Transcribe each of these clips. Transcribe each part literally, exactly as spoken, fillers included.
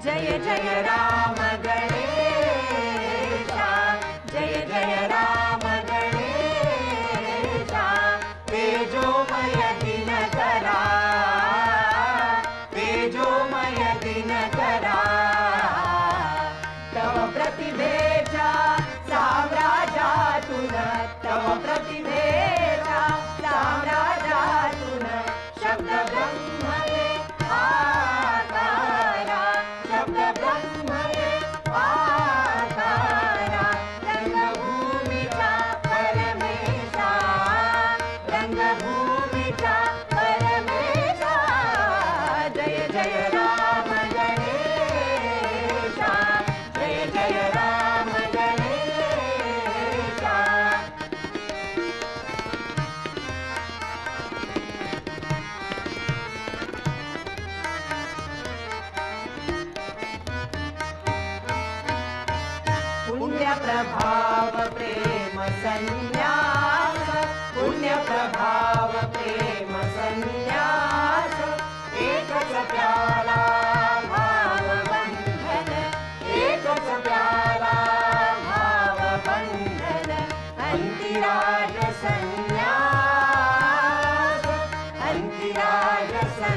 जय जय राम गणेशा, जय जय राम गणेशा, तेजोमय दिनकरा, तेजोमय दिनकरा, तव प्रतिभेच्या साम्राज्यातून, तव प्रतिभेच्या साम्राज्यातून शब्द ब्रह्मवे आकारा, शब्द ब्रह्मवे आकारा, रंगभूमीचा परमेशा, रंगभूमीचा परमेशा, जय जय राम गणेशा, जय जय राम गणेशा. पुण्यप्रभाव प्रेम संन्यास, पुण्यप्रभाव प्रेम संन्यास, एकच प्याला भावबंधन, एकच प्याला भावबंधन, अंतिराज संन्यास, अंतिराज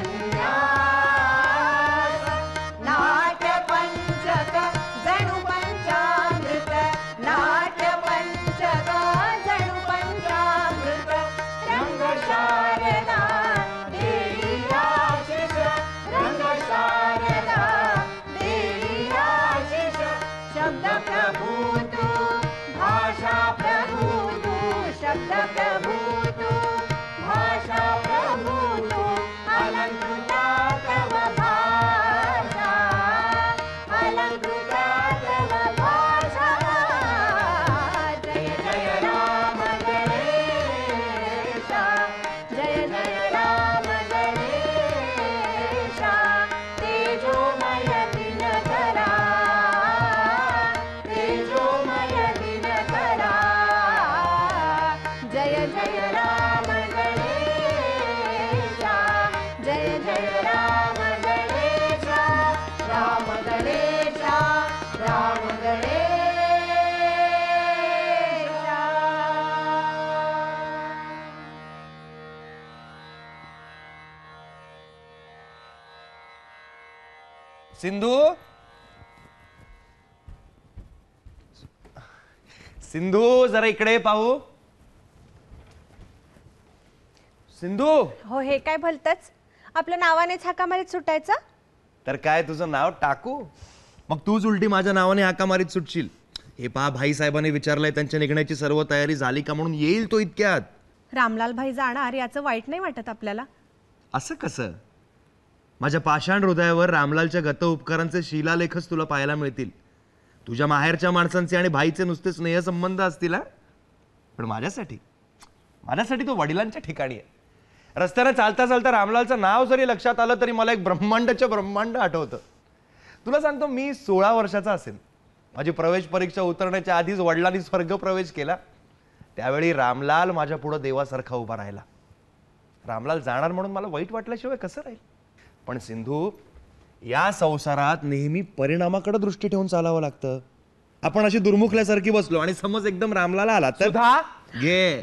संन्यास, नाट्य पंचक जणू पंचामृत, नाट्य पंचक जणू पंचामृत, रंग शारदा देई आशिष, रंग शारदा देई आशिष, शब्द प्रभू तू, भाषा प्रभू तू, शब्द प्रभू तू, भाषा प्रभू तू, अलंकृता तव भाषा, अलंकृता तव भाषा, जय जय राम गणेशा, जय जय राम गणेशा, तेजोमय दिनकरा, तेजोमय दिनकरा, जय जय राम गणेशा, जय जय राम गणेशा, राम गणेशा, राम गणेशा. सिंधू, सिंधू जरा इकडे पाहू. सिंधू, हो, हे काय भलतच आपल्या नावानेच हाका मारीत सुटायचं. तर काय तुझं नाव टाकू? मग तूच उलटी माझ्या नावाने हाका मारीत सुटशील. हे पहा, भाई साहेबांनी विचारलंय त्यांच्या निघण्याची सर्व तयारी झाली का म्हणून. येईल तो इतक्यात. रामलाल भाई जाणार याचं वाईट नाही वाटत आपल्याला. असं कसं? माझ्या पाषाण हृदयावर रामलालच्या गत उपकारांचे शिलालेखच तुला पाहायला मिळतील. तुझ्या माहेरच्या माणसांचे आणि भाईचे नुसते स्नेहसंबंध असतील. पण माझ्यासाठी माझ्यासाठी तो वडिलांच्या ठिकाणी आहे. रस्त्याने चालता चालता रामलालचं नाव जरी लक्षात आलं तरी मला एक ब्रह्मांडाच्या ब्रह्मांड आठवतं. तुला सांगतो, मी सोळा वर्षाचा असेल. माझी प्रवेश परीक्षा उतरण्याच्या आधीच वडिलांनी स्वर्ग प्रवेश केला. त्यावेळी रामलाल माझ्या पुढे देवासारखा उभा राहिला. रामलाल जाणार म्हणून मला वाईट वाटल्याशिवाय कसं राहील. पण सिंधू, या संसारात नेहमी परिणामाकडे दृष्टी ठेवून चालावं लागतं. आपण अशी दुर्मुखल्यासारखी बसलो आणि समज एकदम रामलाला आला तर घे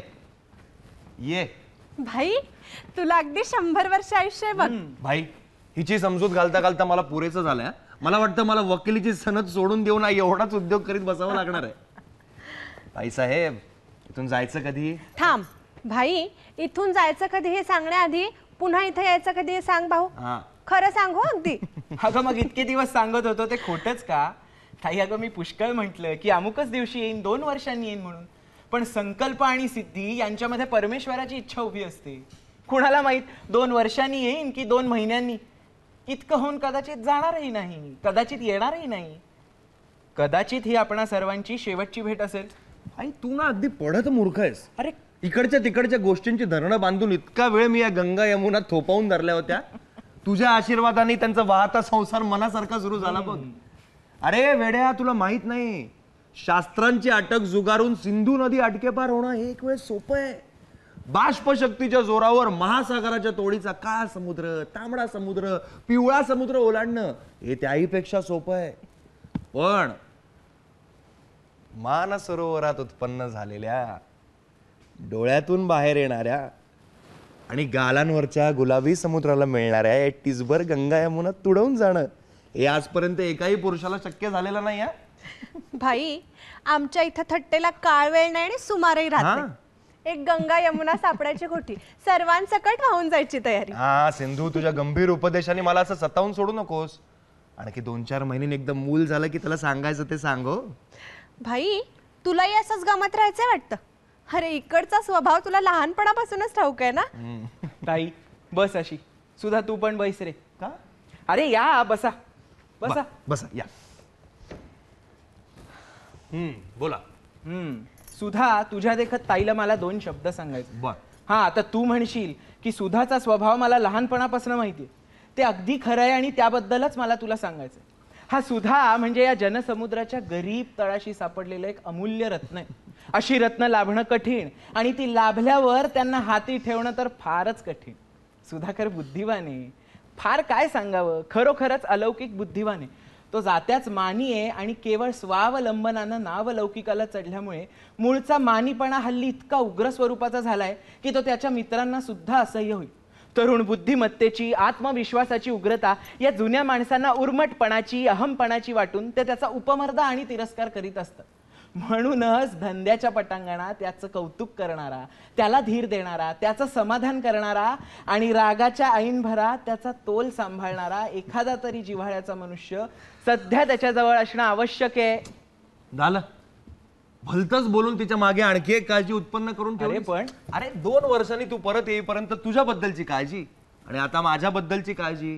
ये. भाई, तुला अगदी शंभर वर्ष आयुष्य आहे बघ. भाई, हिची समजूत घालता घालता मला पुरेसं झालंय. मला वाटतं मला वकिलीची सनद सोडून देऊन एवढाच उद्योग करीत बसावं लागणार आहे. भाई साहेब, इथून जायचं कधी? थांब भाई, इथून जायचं कधी हे सांगण्याआधी पुन्हा इथे यायचं कधी हे सांग भाऊ. खरं सांग हो अगदी. अगं मग इतके दिवस सांगत होतो ते खोटच का? काही अगं मी पुष्कळ म्हटलं की अमुकच दिवशी येईन, दोन वर्षांनी येईन म्हणून. पण संकल्प आणि सिद्धी यांच्यामध्ये परमेश्वराची इच्छा उभी असते. कुणाला माहित दोन वर्षांनी येईन की दोन महिन्यांनी. इतकं होऊन कदाचित जाणारही नाही, कदाचित येणारही नाही. कदाचित ही आपणा सर्वांची शेवटची भेट असेल. आई, तू ना अगदी पडत मूर्ख आहेस. अरे, इकडच्या तिकडच्या गोष्टींची धरणं बांधून इतका वेळ मी या गंगा यमुना थोपावून धरल्या होत्या. तुझ्या आशीर्वादाने त्यांचा वाहता संसार मनासारखा सुरू झाला बघ. अरे वेड्या, तुला माहित नाही, शास्त्रांची अटक जुगारून सिंधू नदी अटकेपार होणं हे एक वेळ सोपं आहे. बाष्पशक्तीच्या जोरावर महासागराच्या तोडीचा काळा समुद्र, तांबडा समुद्र, पिवळा समुद्र ओलांडणं हे त्याहीपेक्षा सोपं आहे. पण मानसरोवरात उत्पन्न झालेल्या, डोळ्यातून बाहेर येणाऱ्या आणि गालांवरच्या गुलाबी समुद्राला मिळणाऱ्या या टिसभर गंगा यमुना तुडवून जाणं हे आजपर्यंत एकाही पुरुषाला शक्य झालेलं नाही. भाई, आमच्या इथं थट्टेला काळ वेळ नाही आणि सुमारही राहत नाही. एक गंगा यमुना सापडायची खोटी, सर्वांसकट वाहून जायची तयारी. हा सिंधू, तुझ्या गंभीर उपदेशाने मला असं सतावून सोडू नकोस. आणखी दोन चार महिन्यांनी एकदम मूल झालं की त्याला सांगायचं ते सांगो. भाई, तुलाही असंच गमत राहायचंय वाटतं. अरे, इकडचा स्वभाव तुला लहानपणापासूनच ठाऊक आहे ना. ताई बस अशी. सुधा तू पण बैस रे. का? अरे या, बसा बसा बसा या. हम्म बोला. हम्म सुधा, तुझ्या देखत ताईला मला दोन शब्द सांगायचे. बर. हा, आता तू म्हणशील की सुधाचा स्वभाव मला लहानपणापासून माहितीये. ते अगदी खरं आहे आणि त्याबद्दलच मला तुला सांगायचं. हा सुधा म्हणजे या जनसमुद्राच्या गरीब तळाशी सापडलेलं एक अमूल्य रत्न आहे. अशी रत्न लाभणं कठीण आणि ती लाभल्यावर त्यांना हाती ठेवणं तर फारच कठीण. सुधाकर बुद्धिवान आहे, फार काय सांगावं, खरोखरच अलौकिक बुद्धिवान आहे. तो जात्याच मानी आहे आणि केवळ स्वावलंबनानं नावलौकिकाला चढल्यामुळे मूळचा मानीपणा हल्ली इतका उग्र स्वरूपाचा झालाय की तो त्याच्या मित्रांना सुद्धा असह्य होईल. तरुण बुद्धिमत्तेची, आत्मविश्वासाची उग्रता या जुन्या माणसांना उर्मटपणाची, अहमपणाची वाटून ते त्याचा उपमर्द आणि तिरस्कार करीत असतात. म्हणूनच धंद्याच्या पटांगणात त्याचं कौतुक करणारा, त्याला धीर देणारा, त्याचं समाधान करणारा आणि रागाच्या ऐनभरात त्याचा तोल सांभाळणारा एखादा तरी जिव्हाळ्याचा मनुष्य सध्या त्याच्याजवळ असणं आवश्यक आहे. झालं, भलतच बोलून तिच्या मागे आणखी एक काळजी उत्पन्न करून ठेवली. पण अरे, दोन वर्षांनी तू परत येईपर्यंत तुझ्याबद्दलची काळजी आणि आता माझ्याबद्दलची काळजी,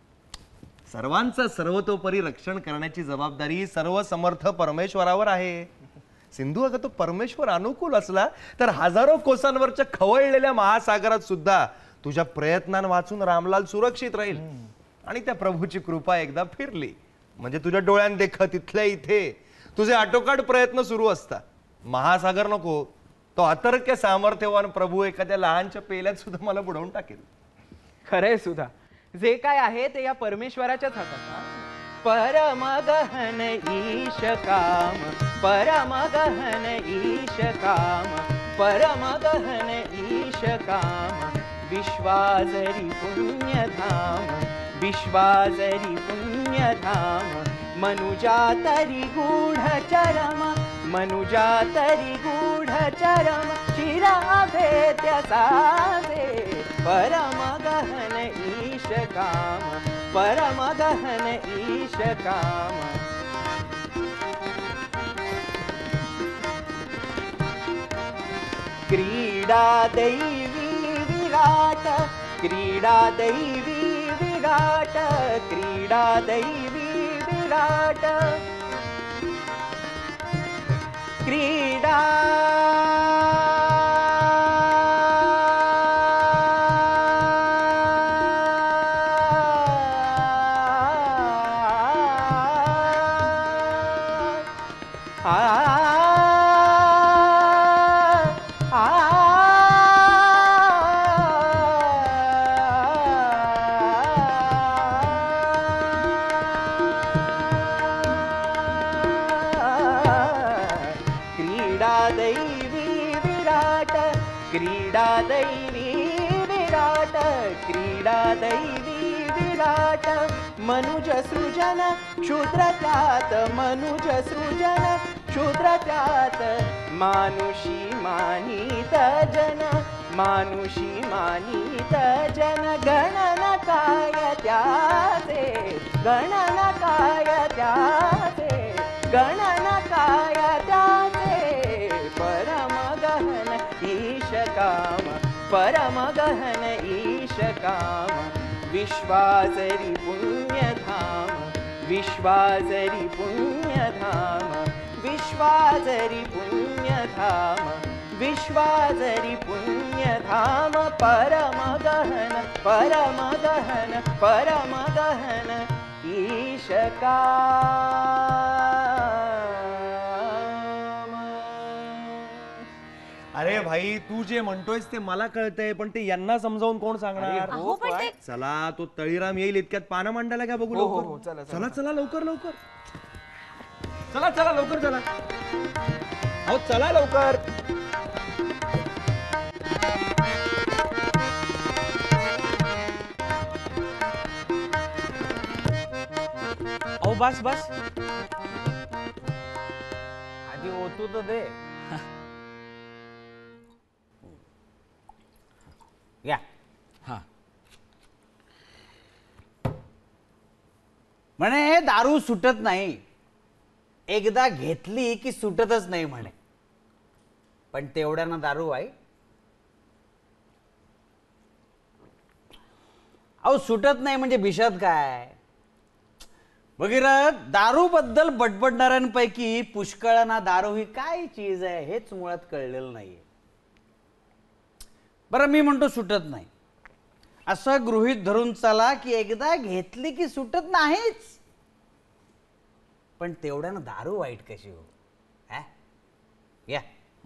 सर्वांचं सर्वतोपरी रक्षण करण्याची जबाबदारी सर्व समर्थ परमेश्वरावर आहे. सिंधू, अगं तो परमेश्वर अनुकूल असला तर हजारो कोसांवरच्या खवळलेल्या महासागरात सुद्धा तुझ्या प्रयत्नां वाचून रामलाल सुरक्षित राहील. आणि त्या प्रभूची कृपा एकदा फिरली म्हणजे तुझ्या डोळ्यात देखत इथल्या इथे तुझे आटोकाट प्रयत्न सुरू असतात. महासागर नको, तो अतर्क्य सामर्थ्यवान प्रभू एखाद्या लहानच्या पेल्यात सुद्धा मला बुडवून टाकेल. खरंय सुद्धा, जे काय आहे ते या परमेश्वराच्याच हातात. परम गहन ईश काम, परम गहन ईश काम, परम गहन ईश काम, विश्वाजरी पुण्यधाम, विश्वाजरी पुण्यधाम, मनुजातरी गूढचरम, मनुजातरी गूढचरम, चिराभेद्य साजे, परम गहन ईश काम, परम गहन ईश काम. क्रीडा दैवी विराट, क्रीडा दैवी विराट, क्रीडा दैवी विराट, क्रीडा क्रीडा दैवी विराट, क्रीडा दैवी विराट, मनुज सृजन क्षुद्र त्यात, मनुज सृजन क्षुद्र त्यात, मानुषी मानित जन, मानुषी मानित जन, गणन काय त्याचे, गणन काय त्याचे, गणन काय त्याचे, परम गहन ईश काम, परम गहन ईश काम, विश्वाजरी पुण्यधाम, विश्वाजरी पुण्यधाम, विश्वाजरी पुण्यधाम, विश्वाजरी पुण्यधाम, परम गहन, परम गहन, परम गहन ईश काम. अरे भाई तू जे म्हणतोयस ते मला कळतंय, पण ते यांना समजावून कोण सांगणार? अहो पण ते चला तो तळीराम येईल इतक्यात पानं मांडायला घ्या बघू हो, हो, हो, लवकर. चला, चला चला लवकर लवकर चला चला लवकर चला. अहो चला लवकर. अहो बस बस. आधी ओतू तर दे. या हा म्हणे दारू सुटत नाही, एकदा घेतली की सुटतच नाही म्हणे. पण तेवढ्यानं दारू आहे. अहो सुटत नाही म्हणजे भिषद काय? भगीरथ, दारू बद्दल बडबडणाऱ्यांपैकी पुष्कळांना दारू ही काय चीज आहे हेच मुळात कळलेलं नाहीये. बरं मी म्हणतो सुटत नाही, असं गृहीत धरून चला की एकदा घेतली की सुटत नाहीच. पण तेवढ्यानं दारू वाईट कशी हो? हा? या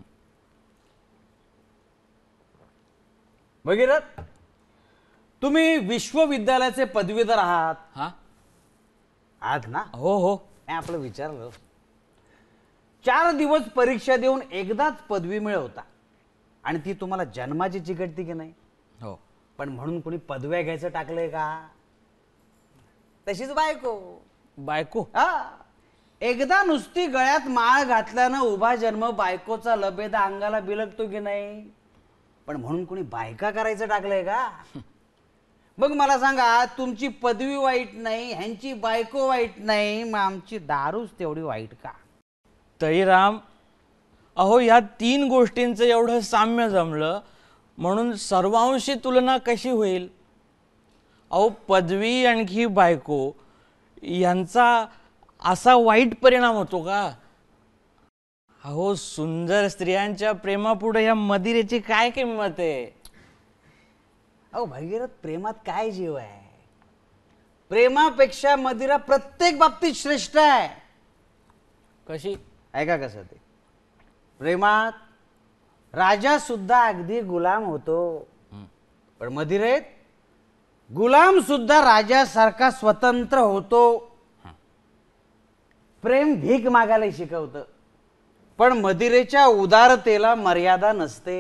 भगीरथ, तुम्ही विश्वविद्यालयाचे पदवीधर आहात. हा आहात ना? हो हो. मी आपलं विचारलं. चार दिवस परीक्षा देऊन एकदाच पदवी मिळवता आणि ती तुम्हाला जन्माची चिकटती की नाही? हो. पण म्हणून कोणी पदव्या घ्यायचं टाकलंय का? तशीच बायको. बायको? हा, एकदा नुसती गळ्यात माळ घातल्यानं उभा जन्म बायकोचा लबेदा अंगाला बिलगतो की नाही? पण म्हणून कोणी बायका करायचं टाकलंय का? मग मला सांगा, तुमची पदवी वाईट नाही, ह्यांची बायको वाईट नाही, मग आमची दारूच तेवढी वाईट का? तळीराम, अहो या तीन गोष्टींचं एवढं साम्य जमलं म्हणून सर्वांशी तुलना कशी होईल? अहो पदवी आणखी बायको यांचा असा वाईट परिणाम होतो का? अहो सुंदर स्त्रियांच्या प्रेमापुढे या मदिरेची काय किंमत आहे? अहो भगीरथ, प्रेमात काय जीव आहे? प्रेमापेक्षा मदिरा प्रत्येक बाबतीत श्रेष्ठ आहे. कशी? ऐका कसं ते. प्रेमात राजा सुद्धा अगदी गुलाम होतो, पण मदिरेत गुलाम सुद्धा राजासारखा स्वतंत्र होतो. प्रेम भीक मागायला शिकवतं, पण मदिरेच्या उदारतेला मर्यादा नसते.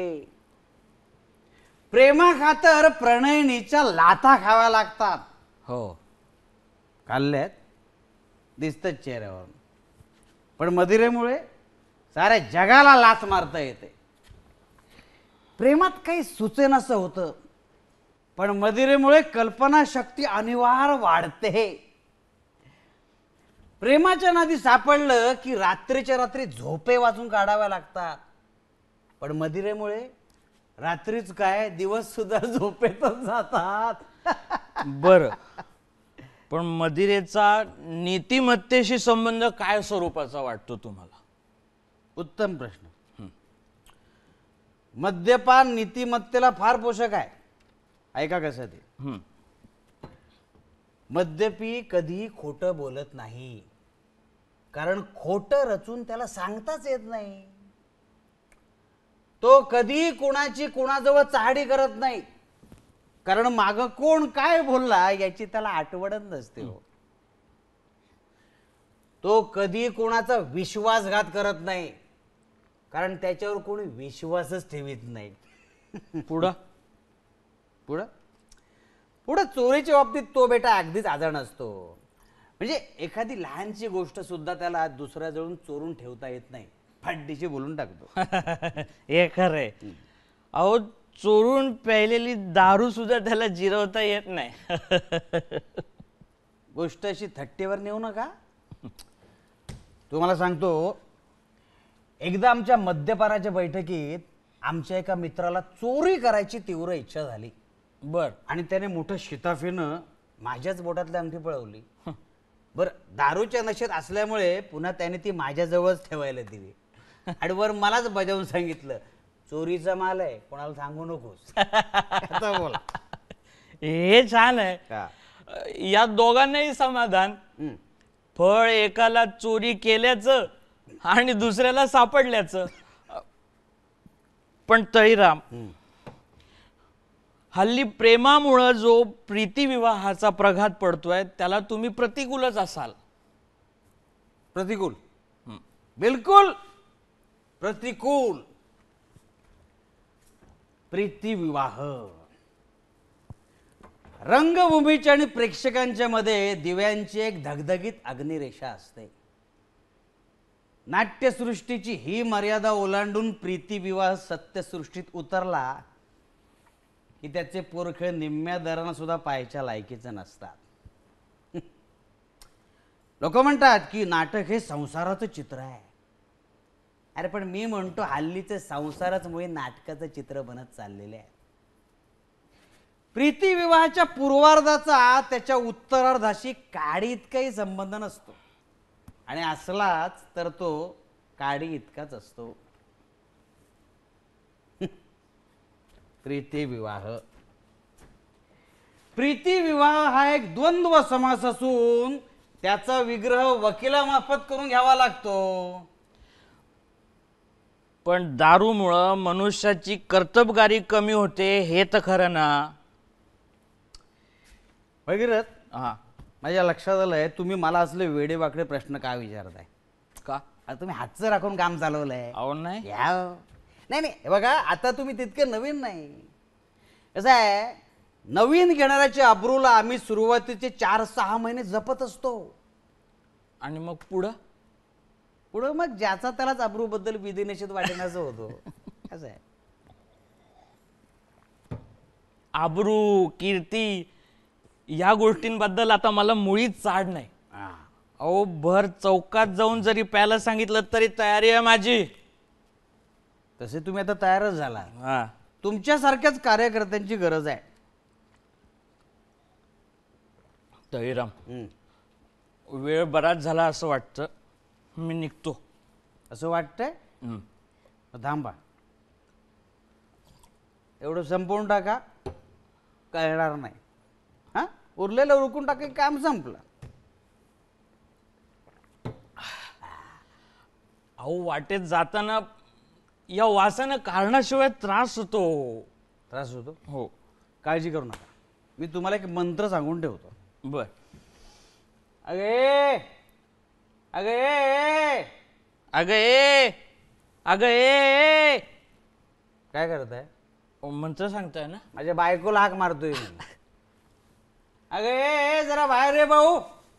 प्रेमा खातर प्रणयनीच्या लाथा खाव्या लागतात. हो. खाल्ल्यात दिसतच चेहऱ्यावर, पण मदिरेमुळे साऱ्या जगाला लाथ मारता येते. प्रेमात काही सुचेनासं होतं, पण मदिरेमुळे कल्पनाशक्ती अनिवार्य वाढते. प्रेमाच्या नादी सापडलं की रात्रीच्या रात्री झोपे वाचून काढाव्या लागतात, पण मदिरेमुळे रात्रीच काय दिवस सुद्धा झोपेतच जातात. बर, पण मदिरेचा नीतिमत्तेशी संबंध काय स्वरूपाचा वाटतो तुम्हाला? उत्तम प्रश्न. मद्यपान नीतिमत्तेला फार पोषक आहे. ऐका कसं ते. हम्म. मद्यपी कधी खोटं बोलत नाही, कारण खोटं रचून त्याला सांगताच येत नाही. तो कधी कोणाची कोणाजवळ चाहडी करत नाही, कारण माग कोण काय बोलला याची त्याला आठवणच नसते हो. तो कधी कोणाचा विश्वासघात करत नाही, कारण त्याच्यावर कोणी विश्वासच ठेवीत नाही. पुढं पुढं पुढं चोरीच्या बाबतीत तो बेटा अगदीच आजाण असतो. म्हणजे एखादी लहानशी गोष्ट सुद्धा त्याला दुसऱ्याजवळून चोरून ठेवता येत नाही, फाडीशी बोलून टाकतो. हे खरंय. अहो चोरून प्यायलेली दारू सुद्धा त्याला जिरवता येत नाही. गोष्ट अशी थट्टेवर नेऊ नका. तुम्हाला सांगतो, एकदा आमच्या मद्यपानाच्या बैठकीत आमच्या एका मित्राला चोरी करायची तीव्र इच्छा झाली. बर. आणि त्याने मोठं शिताफीनं माझ्याच बोटातली अंगठी पळवली. बरं, दारूच्या नशेत असल्यामुळे पुन्हा त्याने ती माझ्याजवळच ठेवायला दिली आणि वर मलाच बजावून सांगितलं, चोरीचा माल आहे, कोणाला सांगू नकोस. आता बोला. हे छान आहे. का? या दोघांनाही समाधान. हं. फळ एकाला चोरी केल्याचं आणि दुसऱ्याला सापडल्याचं. पण तळीराम, हल्ली प्रेमामुळं जो प्रीतिविवाहाचा प्रघात पडतोय त्याला तुम्ही प्रतिकूलच असाल. प्रतिकूल? बिलकुल प्रतिकूल. प्रीतिविवाह रंगभूमीच्या आणि प्रेक्षकांच्या मध्ये दिव्यांची एक धगधगीत अग्निरेषा असते. नाट्यसृष्टीची ही मर्यादा ओलांडून प्रीतिविवाह सत्यसृष्टीत उतरला की त्याचे पोरखे निम्म्या दरानं सुद्धा पाहायच्या लायकीचं नसतात. लोक म्हणतात की नाटक हे संसाराचं चित्र आहे. अरे पण मी म्हणतो हल्लीचे संसारच मुळे नाटकाचं चित्र बनत चाललेले आहे. प्रीतिविवाहाच्या पूर्वार्धाचा त्याच्या उत्तरार्धाशी काडी इतकाही संबंध नसतो आणि असलाच तर तो काडी इतकाच असतो. प्रीतिविवाह प्रीतिविवाह हा एक द्वंद्व समास असून त्याचा विग्रह वकिलामार्फत करून घ्यावा लागतो. पण दारूमुळं मनुष्याची कर्तबगारी कमी होते हे तर खरं ना. भगीरथ, हा, माझ्या लक्षात आलंय तुम्ही मला असले वेडेवाकडे प्रश्न का विचारताय. का? आता तुम्ही हातचं राखून काम चालवलंय. अहो नाही. या नाही नाही हे बघा, आता तुम्ही तितके नवीन नाही. कसं आहे, नवीन घेणाऱ्याच्या अब्रूला आम्ही सुरुवातीचे चार सहा महिने जपत असतो आणि मग पुढं पुढं मग ज्याचा त्यालाच अब्रूबद्दल विधिनिषेध वाटेनाचं होतो. कसं आहे, आबरू कीर्ती या गोष्टींबद्दल आता मला मुळीच चाड नाही. हा. अहो भर चौकात जाऊन जरी प्यायला सांगितलं तरी तयारी आहे माझी. तसे तुम्ही आता तयारच झाला. हा, तुमच्यासारख्याच कार्यकर्त्यांची गरज आहे. तळीराम, हम्म. वेळ बराच झाला असं वाटतं, मी निघतो. असं वाटतंय? हम्म. थांबा, एवढं संपवून टाका, कळणार नाही. हा, उरलेलं उरकून टाका, काम संपलं. अहो वाटेत जाताना या वासानं कारणाशिवाय त्रास होतो. त्रास होतो? हो. काळजी करू नका, मी तुम्हाला एक मंत्र सांगून ठेवतो. बर. अगे अगे अगं ए अगं ए काय करत आहे? मंत्र सांगताय ना? माझ्या बायकोला हाक मारतोय मी. अगे जरा बाहेर रे भाऊ.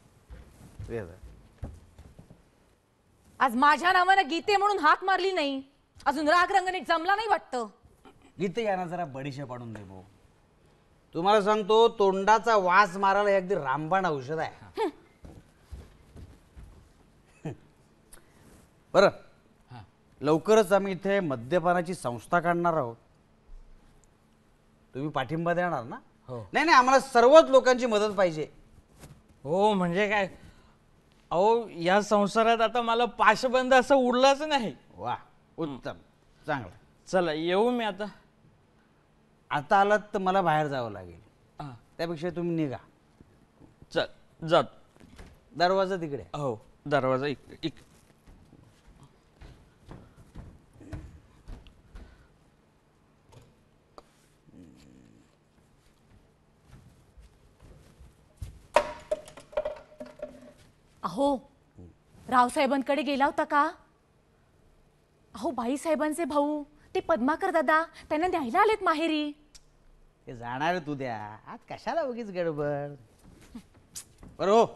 आज माझ्या नावानं गीते म्हणून हाक मारली नाही, अजून राग रंगणे जमला नाही वाटतं. गीते यांना जरा बडीशे पाडून दे भाऊ. तुम्हाला सांगतो, तोंडाचा वास मारायला हे अगदी रामबाण औषध आहे. बरं, लवकरच आम्ही इथे मद्यपानाची संस्था काढणार आहोत. तुम्ही पाठिंबा देणार ना? हो. नाही नाही, आम्हाला सर्वच लोकांची मदत पाहिजे. हो म्हणजे काय, अहो या संसारात आता मला पाशबंद असं उरलाच नाही. वा, उत्तम, चांगलं. चला येऊ मी आता. आता आलात तर मला बाहेर जावं लागेल. हा, त्यापेक्षा तुम्ही निघा. चल जात. दरवाजा तिकडे. हो, दरवाजा इक इक अहो, रावसाहेबांकडे गेला होता का? अहो बाईसाहेबांचे भाऊ ते पद्माकर दादा त्यांना न्यायला आलेत माहेरी. ते जाणार तू द्या, आज कशाला उगीच गडबड. बरं हो,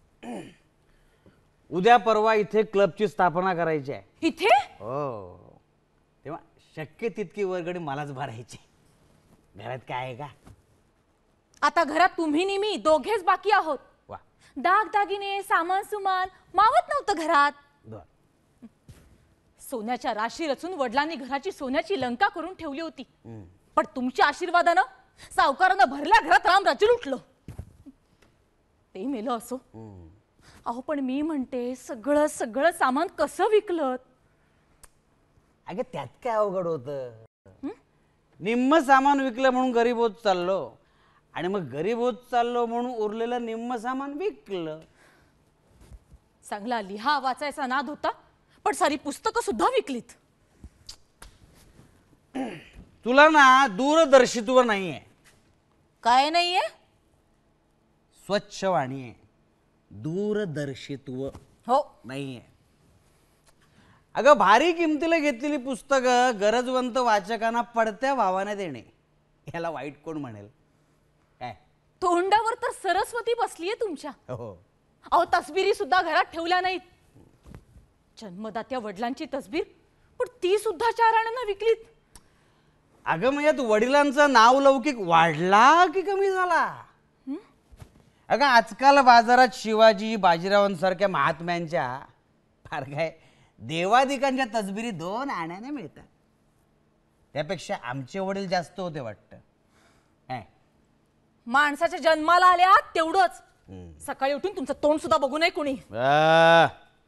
उद्या परवा इथे क्लबची स्थापना करायची आहे. इथे? हो, तेव्हा शक्य तितकी वर्गणी मलाच भरायची. घरात काय आहे का? आता घरात तुम्ही नी मी दोघेच बाकी आहोत. वा, दागदागिने सामान सुमान मावत नव्हतं घरात. बर. सोन्याच्या राशी रचून वडिलांनी घराची सोन्याची लंका करून ठेवली होती. हम्म. पण तुमच्या आशीर्वादानं सावकारानं भरल्या घरात राम राज्य लुटलं. ते मेलं असो. हम्म. अहो पण मी म्हणते, सगळं सगळं सामान कसं विकलं? अगं त्यात काय अवघड होतं? निम्म सामान विकलं म्हणून गरीब होत चाललो, आणि मग गरीब होत चाललो म्हणून उरलेलं निम्म सामान विकलं. चांगला लिहा वाचायचा नाद होता, पण सारी पुस्तकं सुद्धा विकलीत. तुला ना दूरदर्शित्व नाहीये, काय नाहीये? स्वच्छ वाणी आहे, दूरदर्शित्व हो. नाहीये. अगं भारी किमतीला घेतलेली पुस्तकं गरजवंत वाचकांना पडत्या भावाने देणे, याला वाईट कोण म्हणेल? काय? तोंडावर तर सरस्वती बसलीये तुमच्या. हो. अहो तसबिरी सुद्धा घरात ठेवल्या नाहीत. जन्मदात्या वडिलांची तसबीर, पण ती सुद्धा चार आण्यांना विकलीत. अगं मग यात वडिलांचा नावलौकिक वाढला की कमी झाला? अगं आजकाल बाजारात शिवाजी बाजीरावांसारख्या महात्म्यांच्या फार काय देवादिकांच्या तसबिरी दोन आण्याने मिळतात. त्यापेक्षा आमचे वडील जास्त होते वाटतं. काय? माणसाच्या जन्माला आल्या तेवढंच. सकाळी उठून तुमचं तोंड सुद्धा बघू नये कोणी. आ,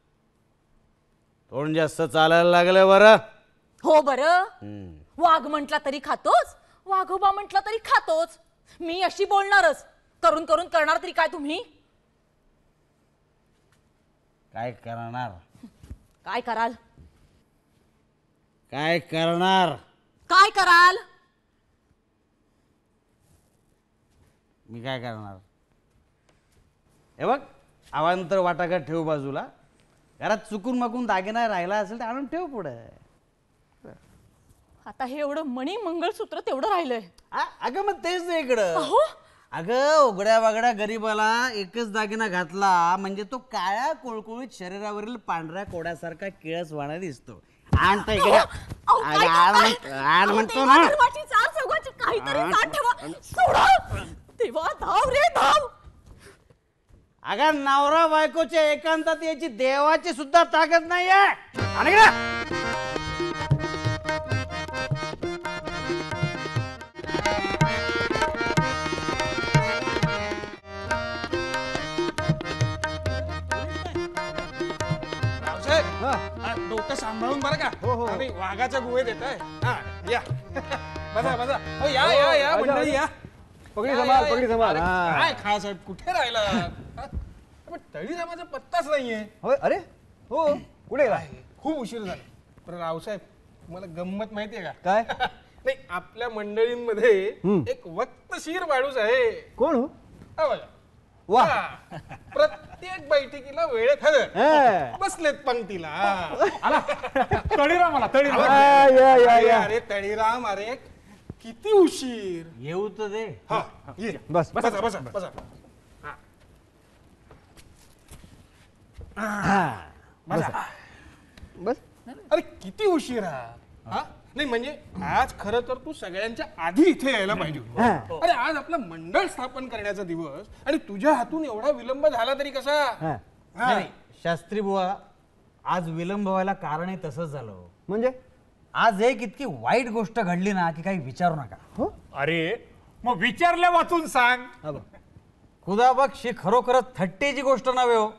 तोंड जास्त चालायला लागलं बरं. हो बरं. वाघ म्हटला तरी खातोच, वाघोबा म्हटला तरी खातोच. मी अशी बोलणारच. करून करून करणार तरी काय तुम्ही? काय करणार? काय कराल? काय करणार? काय कराल? मी काय करणार? हे बघ, अवांतर वाटाघाट ठेव बाजूला. घरात चुकून माकून दागिना राहिला असेल तर आणून ठेव पुढे. आता हे एवढं मणी मंगळसूत्र तेवढं राहिलंय. आ, अगं मग तेच आहे इकडं. अहो अगं उघड्या वागड्या गरीबाला एकच दागिना घातला म्हणजे तो काळ्या कुळकुळीत शरीरावरील पांढऱ्या कोड्यासारखा किळसवाणा दिसतो. आणता इकडे. अहो, काय अगं, आण करताय? म्हण- आण अहो, म्हणतो ना. देवाधर्माची चार चौघाची काहीतरी जाण ठेवा. सोडा. देवा धाव रे धाव. अगं नवरा बायकोच्या एकांतात याची देवाची सुद्धा ताकद नाहीये. आणि डोकं सांभाळून बरं का. आणि वाघाच्या गुहेत येत आहे. या बसा बसा. हो, या या या मंडळी या. पगडी या, संभाळ, या, या. पगडी संभाळ. अरे, हा. काय खा साहेब, कुठे राहिला? हा? पण तळीरामाचा पत्ताच नाहीये. होय, अरे हो कुठे गेला? खूप उशीर झाला. पण रावसाहेब, तुम्हाला गंमत माहितीये का? काय? नाही, आपल्या मंडळींमध्ये एक वक्तशीर माणूस आहे. कोण हो? हा बघा. वा. हा. प्रत्येक बैठकीला वेळेत हजर. हे. बसलेत पंक्तीला. आला तळीराम आला. तळीराम या, या, या, अरे, या. अरे तळीराम, अरे किती उशीर. येऊ तर दे. हा ये. बस. बसा बसा बसा. हा. बसा. बस. अरे किती उशीर हा. हा? नाही म्हणजे आज खरं तर तू सगळ्यांच्या आधी इथे यायला पाहिजे होतं. हा. अरे आज आपलं मंडळ स्थापन करण्याचा दिवस आणि तुझ्या हातून एवढा विलंब झाला तरी कसा? हा. हा. नाही, शास्त्री बुवा, आज विलंब व्हायला कारणही तसंच झालं. म्हणजे आज एक इतकी वाईट गोष्ट घडली ना की काही विचारू नका. हो अरे मग विचारल्या वाचून सांग. हा बघ. खुदा बघ, ही खरोखरच थट्टेची गोष्ट नव्हे हो.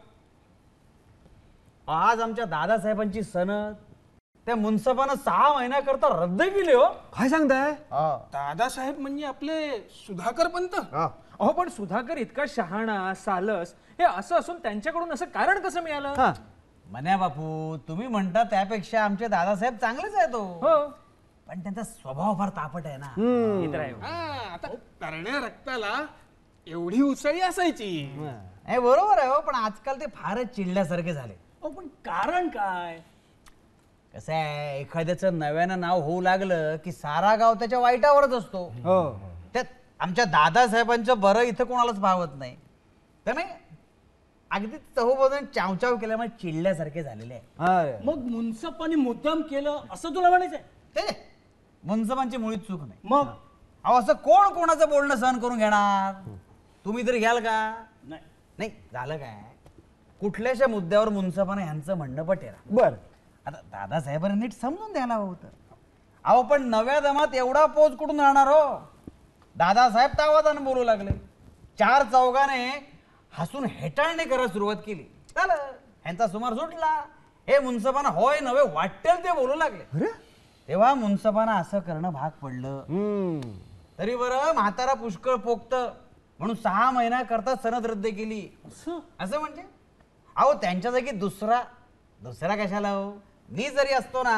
आज आमच्या दादासाहेबांची सनद त्या मुन्सफानं सहा महिन्याकरता रद्द केली हो. काय सांगताय? दादासाहेब म्हणजे आपले सुधाकर पंत. अहो पण सुधाकर इतका शहाणा सालस हे असं असून त्यांच्याकडून असं कारण कसं मिळालं? हा. म्हण्या बापू, तुम्ही म्हणता त्यापेक्षा आमचे दादासाहेब चांगलेच आहेत हो. हो पण त्यांचा स्वभाव फार तापट आहे ना. हे तर आहे. हा, आता तरण्या रक्ताला एवढी उसळी असायची. हे बरोबर आहे हो, पण आजकाल ते फारच चिडल्यासारखे झाले. अहो पण कारण काय? कसं आहे, एखाद्याचं नव्यानं नाव होऊ लागलं की सारा गाव त्याच्या वाईटावरच असतो. हो त्यात आमच्या दादासाहेबांचं बरं इथं कोणालाच भावत नाही. त्याने अगदी चहूबाजून चावचाव केल्यामुळे चिडल्यासारखे झालेले आहे. अरे. मग मुन्सफानी मुद्दाम केलं असं तुला म्हणायचंय? ते मुन्सफांची मुळीच चूक नाही. मग अहो असं कोण कोणाचं बोलणं सहन करून घेणार? तुम्ही तरी घ्याल का? नाही. नाही झालं काय, कुठल्याशा मुद्द्यावर मुन्सफानं ह्यांचं म्हणणं पटेल. बर. आता दादासाहेबांनी नीट समजून द्यायला हवं होतं. अहो पण नव्या दमात एवढा पोच कुठून राहणार हो? दादासाहेब तावादानं बोलू लागले. चार चौघाने हसून हेटाळणी करायला सुरुवात केली. झालं, ह्यांचा सुमार सुटला. हे मुन्सफाना होय नवे वाटेल ते बोलू लागले. तेव्हा मुन्सफाना असं करणं भाग पडलं. हम्म. तरी बरं, म्हातारा पुष्कळ पोक्त म्हणून सहा महिन्या करता सनद रद्द केली. असं म्हणजे अहो त्यांच्या जागी दुसरा दुसरा कशाला हो? मी जरी असतो ना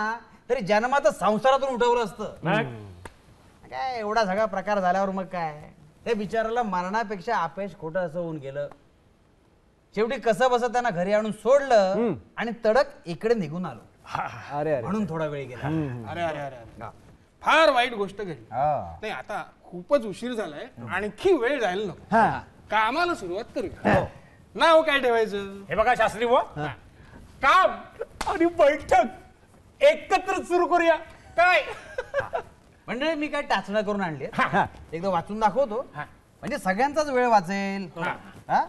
तरी जन्मात संसारातून उठवलं असतं. काय एवढा सगळा प्रकार झाल्यावर मग काय त्या बिचाराला मरणापेक्षा अपयश खोटं असं होऊन गेलं. शेवटी कसं बसं त्यांना घरी आणून सोडलं आणि तडक इकडे निघून आलो. अरे अरे म्हणून थोडा वेळ गेला. अरे अरे अरे अरे. फार वाईट गोष्ट घडली. हा. नाही आता खूपच उशीर झालाय, आणखी वेळ जायला नको. कामाला सुरुवात करूया. नाव काय ठेवायचं? हे बघा शास्त्री बुवा, काम आणि बैठक एकत्र सुरू करूया. काय? म्हणजे मी काय टाचणं करून आणली एकदा वाचून दाखवतो म्हणजे सगळ्यांचाच वेळ वाचेल. हा?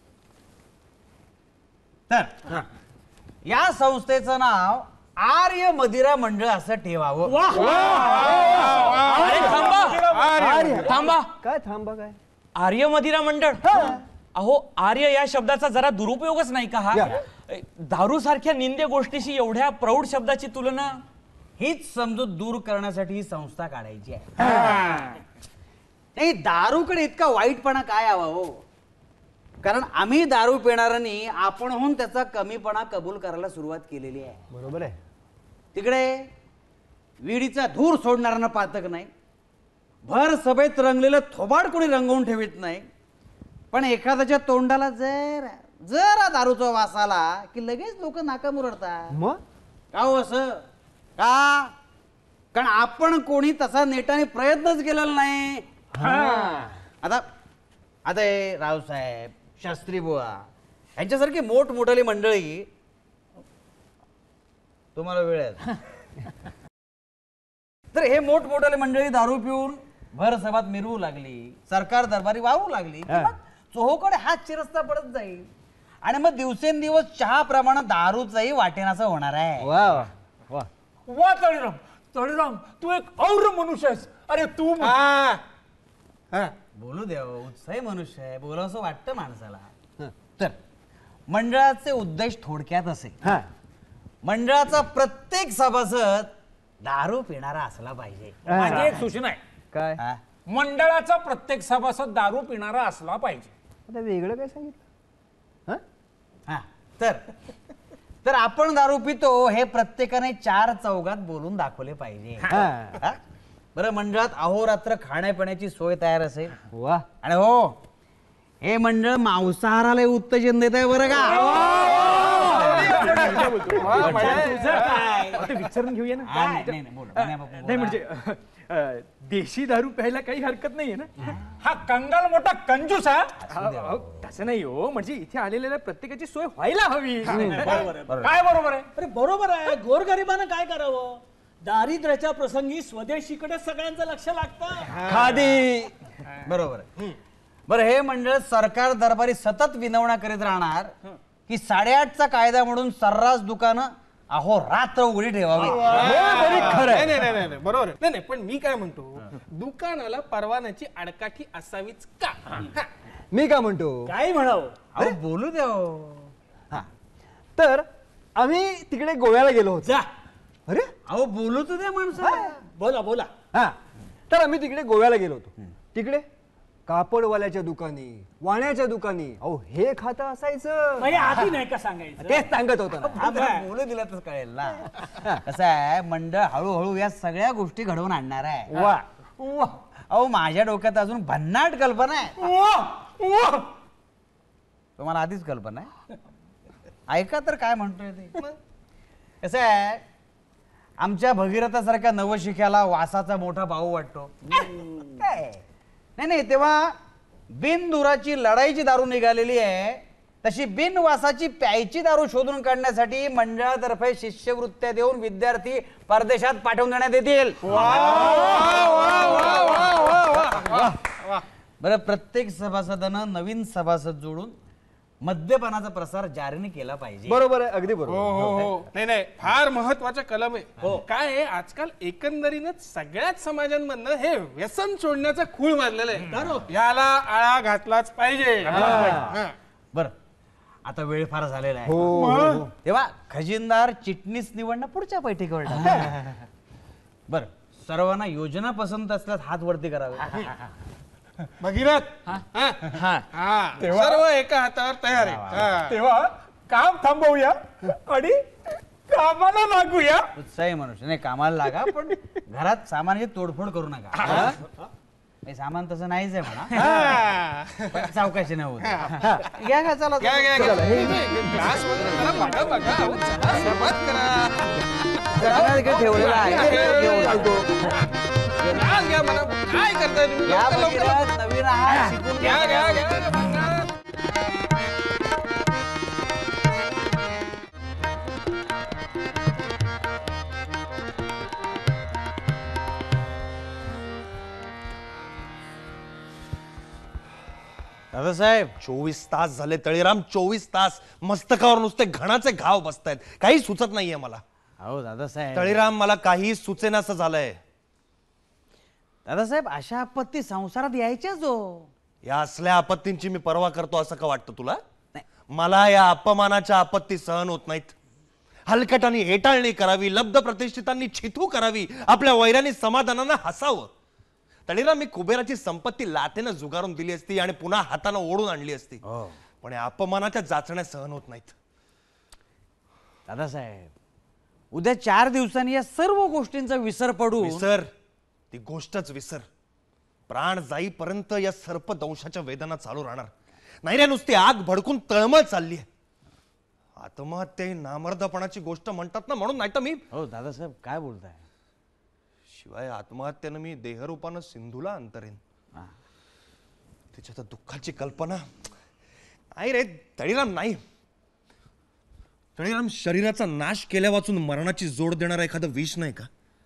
तर या संस्थेचं नाव आर्य मदिरा मंडळ असं ठेवावं. अरे थांबा थांबा काय थांबा काय आर्य मदिरा मंडळ. अहो आर्य या शब्दाचा जरा दुरुपयोगच नाही का हा? दारू सारख्या निंद्य गोष्टीशी एवढ्या प्रौढ शब्दाची तुलना. हीच समजूत दूर करण्यासाठी ही संस्था काढायची आहे. नाही दारूकडे इतका वाईटपणा काय हवा हो? कारण आम्ही दारू पिणाऱ्यांनी आपणहून त्याचा कमीपणा कबूल करायला सुरुवात केलेली आहे. बरोबर आहे. तिकडे विडीचा धूर सोडणाऱ्यांना पातक नाही, भर सभेत रंगलेलं थोबाड कोणी रंगवून ठेवित नाही, पण एखाद्याच्या तोंडाला जर जरा दारूचा वास आला की लगेच लोक नाका मुरडतात. मग का हो असं का? कारण आपण कोणी तसा नेटाने प्रयत्नच केलेला नाही. आता आता हे रावसाहेब, शास्त्री बुवा यांच्यासारखी मोठमोठाली मंडळी तुम्हाला वेळ आहे तर हे मोठमोठाली मंडळी दारू पिऊन भर सभात मिरवू लागली, सरकार दरबारी वाहू लागली, चोहोकडे हात चिरस्ता पडत जाईल आणि मग दिवसेंदिवस चहा प्रमाणात दारूचाही वाटेनाचं होणार आहे. वा वा वा. वा तळीराम, तळीराम तू एक और मनुष्य आहेस. अरे तू हा. हा. बोलू द्या, उत्साही मनुष्य आहे, बोलावंसं वाटतं माणसाला. तर मंडळाचे उद्देश थोडक्यात असे, हा मंडळाचा प्रत्येक सभासद दारू पिणारा असला पाहिजे. माझी एक सूचना आहे. काय हा? मंडळाचा प्रत्येक सभासद दारू पिणारा असला पाहिजे. आता वेगळं काय सांगितलं? हा हा. तर तर आपण दारू पितो हे प्रत्येकाने चार चौघात बोलून दाखवले पाहिजे. हा? बरं मंडळात अहोरात्र खाण्यापिण्याची सोय तयार असेल. वा. आणि हो हे मंडळ मांसाहाराला उत्तेजन देत आहे बरं का. ते विचारून घेऊया ना. हा, नाही, नाही, नाही, बोला. नाही, बापू, नाही बोला. म्हणजे अ, देशी दारू प्यायला काही हरकत नाहीये ना. हा कंगाल मोठा कंजूस हा. अहो, तसं नाही हो, म्हणजे इथे आलेल्या प्रत्येकाची सोय व्हायला हवी. काय बरोबर आहे? अरे बरोबर आहे. गोरगरिबानं काय करावं? दारिद्र्याच्या प्रसंगी स्वदेशीकडे सगळ्यांचं लक्ष लागतं. खादी. बरोबर आहे. बरं हे मंडळ सरकार दरबारी सतत विनवण्या करीत राहणार की साडेआठचा कायदा म्हणून सर्रास दुकानं अहो रात्र उघडी ठेवावी. नाही नाही नाही नाही, बरोबर आहे. नाही नाही पण मी काय म्हणतो, दुकानाला परवान्याची आडकाठी असावीच का? हा. मी काय म्हणतो, काय म्हणावं? अहो बोलू द्या हो. हा तर आम्ही तिकडे गोव्याला गेलो होतो. जा अरे अहो बोलू तर द्या माणसं. बोला बोला. हा तर आम्ही तिकडे गोव्याला गेलो होतो. तिकडे कापडवाल्याच्या दुकानी, वाण्याच्या दुकानी अहो हे खातं असायचं. म्हणजे आधी नाही का सांगायचं? तेच सांगत होतो ना. हा, बरं, बोलू दिलं तर कळेल ना. कसं आहे मंडळ हळूहळू या सगळ्या गोष्टी घडवून आणणार आहे. वा. अहो माझ्या डोक्यात अजून भन्नाट कल्पना आहे. तुम्हाला आधीच कल्पना आहे? ऐका तर काय म्हणतोय ते. कसं आहे आमच्या भगीरथासारख्या नवशिक्याला वासाचा मोठा भाऊ वाटतो. काय नाही नाही तेव्हा बिनधुराची लढाईची दारू निघालेली आहे, तशी बिनवासाची प्यायची दारू शोधून काढण्यासाठी मंडळातर्फे शिष्यवृत्त्या देऊन विद्यार्थी परदेशात पाठवून देण्यात येतील. बरं प्रत्येक सभासदानं नवीन सभासद जोडून मद्यपानाचा प्रसार जारीने केला पाहिजे. बरोबर आहे, अगदी हो बरोबर. हो हो. नाही नाही फार महत्वाचा कलम आहे. काय आहे आजकाल एकंदरीनच सगळ्याच समाजांमधनं हे व्यसन सोडण्याचा खूळ मारलेलं आहे. याला आळा घातलाच पाहिजे. हा. बर आता वेळ फार झालेला आहे. हो. तेव्हा खजिनदार चिटणीस निवडणं पुढच्या बैठकीवर टाका. बर सर्वांना योजना पसंत असल्यास हात वरती करावे. भगीरथ हा. हा. सर्व एका हातावर तयार आहे. हा. तेव्हा काम थांबवूया आणि कामाला लागूया. उत्साही मनुष्य नाही, कामाला लागा, पण घरात सामानाची तोडफोड करू नका. हा? हे सामान तसं नाहीच आहे म्हणा, पण सावकाशी नाही होत. घ्या घ्या, चला घ्या घ्या घ्या. ग्लास वगैरे जरा बघा बघा. अहो, चला, सुरुवात करा. जगण्यात इकडे ठेवलेला आहे. ग्लास घ्या म्हणा. काय करताय तुम्ही? घ्या लवकर, लवकर. भगीरथ, नवीन आहात, शिकून घ्या घ्या. घ्या घ्या. दादासाहेब, चोवीस तास झाले तळीराम, चोवीस तास मस्तकावर नुसते घणाचे घाव बसतायत. काही सुचत नाहीये मला. अहो दादासाहेब, तळीराम, मला काही सुचेनासं झालंय. दादासाहेब, अशा आपत्ती संसारात यायच्याच हो. या असल्या आपत्तींची मी पर्वा करतो असं का वाटतं तुला? मला या अपमानाच्या आपत्ती सहन होत नाहीत. हलकटांनी हेटाळणी करावी, लब्ध प्रतिष्ठितांनी छिथू करावी, आपल्या वैरांनी समाधानानं हसावं. तळीराम, मी कुबेराची संपत्ती लाथेनं जुगारून दिली असती आणि पुन्हा हातानं ओढून आणली असती, पण या अपमानाच्या जाचण्या सहन होत नाहीत. दादासाहेब, उद्या चार दिवसांनी या सर्व गोष्टींचा विसर पडू. विसर? ती गोष्टच विसर. प्राण जाईपर्यंत या सर्पदंशाच्या वेदना चालू राहणार. नाही रे, नुसती आग भडकून तळमळ चालली आहे. आत्महत्या ही नामर्दपणाची गोष्ट म्हणतात ना, म्हणून नाही तर मी. हो दादासाहेब, काय बोलताय? शिवाय आत्महत्येनं मी देहरूपानं सिंधूला अंतरेन. तिच्या तर दुःखाची कल्पना नाही रे तळीराम, नाही. तळीराम, शरीराचा नाश केल्या वाचून मरणाची जोड देणारा एखादं विष नाही का?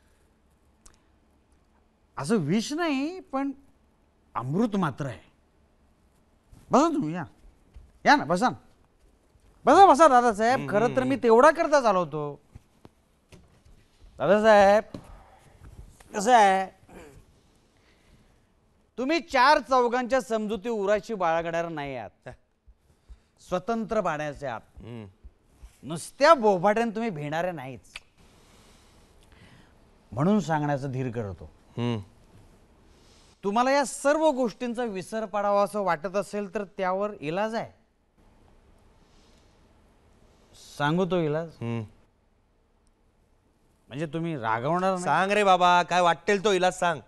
असं विष नाही, पण अमृत मात्र आहे. बसा तुम्ही, या या ना, बसा बसा बसा दादासाहेब. खरं तर मी तेवढा करता चालवतो. दादासाहेब, कसं आहे, तुम्ही चार चौघांच्या समजुती उराची बाळगणार नाही आहात, स्वतंत्र बाण्याचे आहात. नुसत्या बोभाट्याने तुम्ही भिणारे नाहीच, म्हणून सांगण्याचं धीर करतो. तुम्हाला या सर्व गोष्टींचा विसर पाडावा असं वाटत असेल तर त्यावर इलाज आहे. सांगू तो इलाज? म्हणजे तुम्ही रागवणार नाही? सांग रे बाबा, काय वाटेल तो इलाज सांग.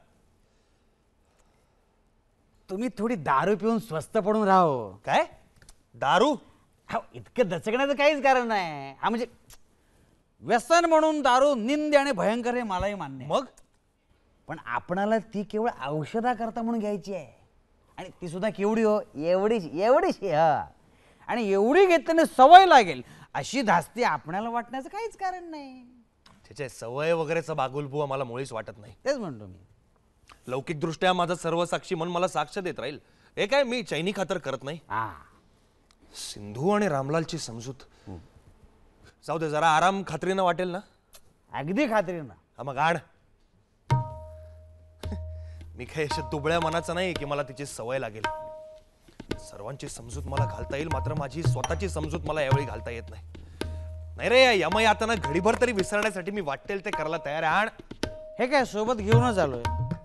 तुम्ही थोडी दारू पिऊन स्वस्त पडून राहो. काय दारू? हा, इतकं दचकण्याचं काहीच कारण नाही. हा म्हणजे व्यसन म्हणून दारू निंद आणि भयंकर हे मलाही मान्य आहे. मग पण आपणाला ती केवळ औषधाकरता म्हणून घ्यायची आहे, आणि ती सुद्धा केवढी हो, एवढीच एवढीच हा. आणि एवढी घेतल्याने सवय लागेल अशी धास्ती आपणाला वाटण्याचं काहीच कारण नाही. त्याच्या सवय वगैरेचा बागुलबुवा मला मुळीच वाटत नाही. तेच म्हणतो मी. लौकिक दृष्ट्या माझं सर्व साक्षी मन मला साक्ष देत राहील. हे काय मी चैनी खातर करत नाही. सिंधू आणि रामलालची समजूत जाऊ दे, जरा आराम खात्रीनं वाटेल ना? अगदी खात्रीनं. हा, मग आण. मी काही अशा दुबळ्या मनाचा नाही की मला तिची सवय लागेल. सर्वांची समजूत मला घालता येईल, मात्र माझी स्वतःची समजूत मला यावेळी घालता येत नाही. नाही रे, या यमयातना घडीभर तरी विसरण्यासाठी मी वाटेल ते करायला तयार आहे. आण. हे काय सोबत घेऊनच आलोय.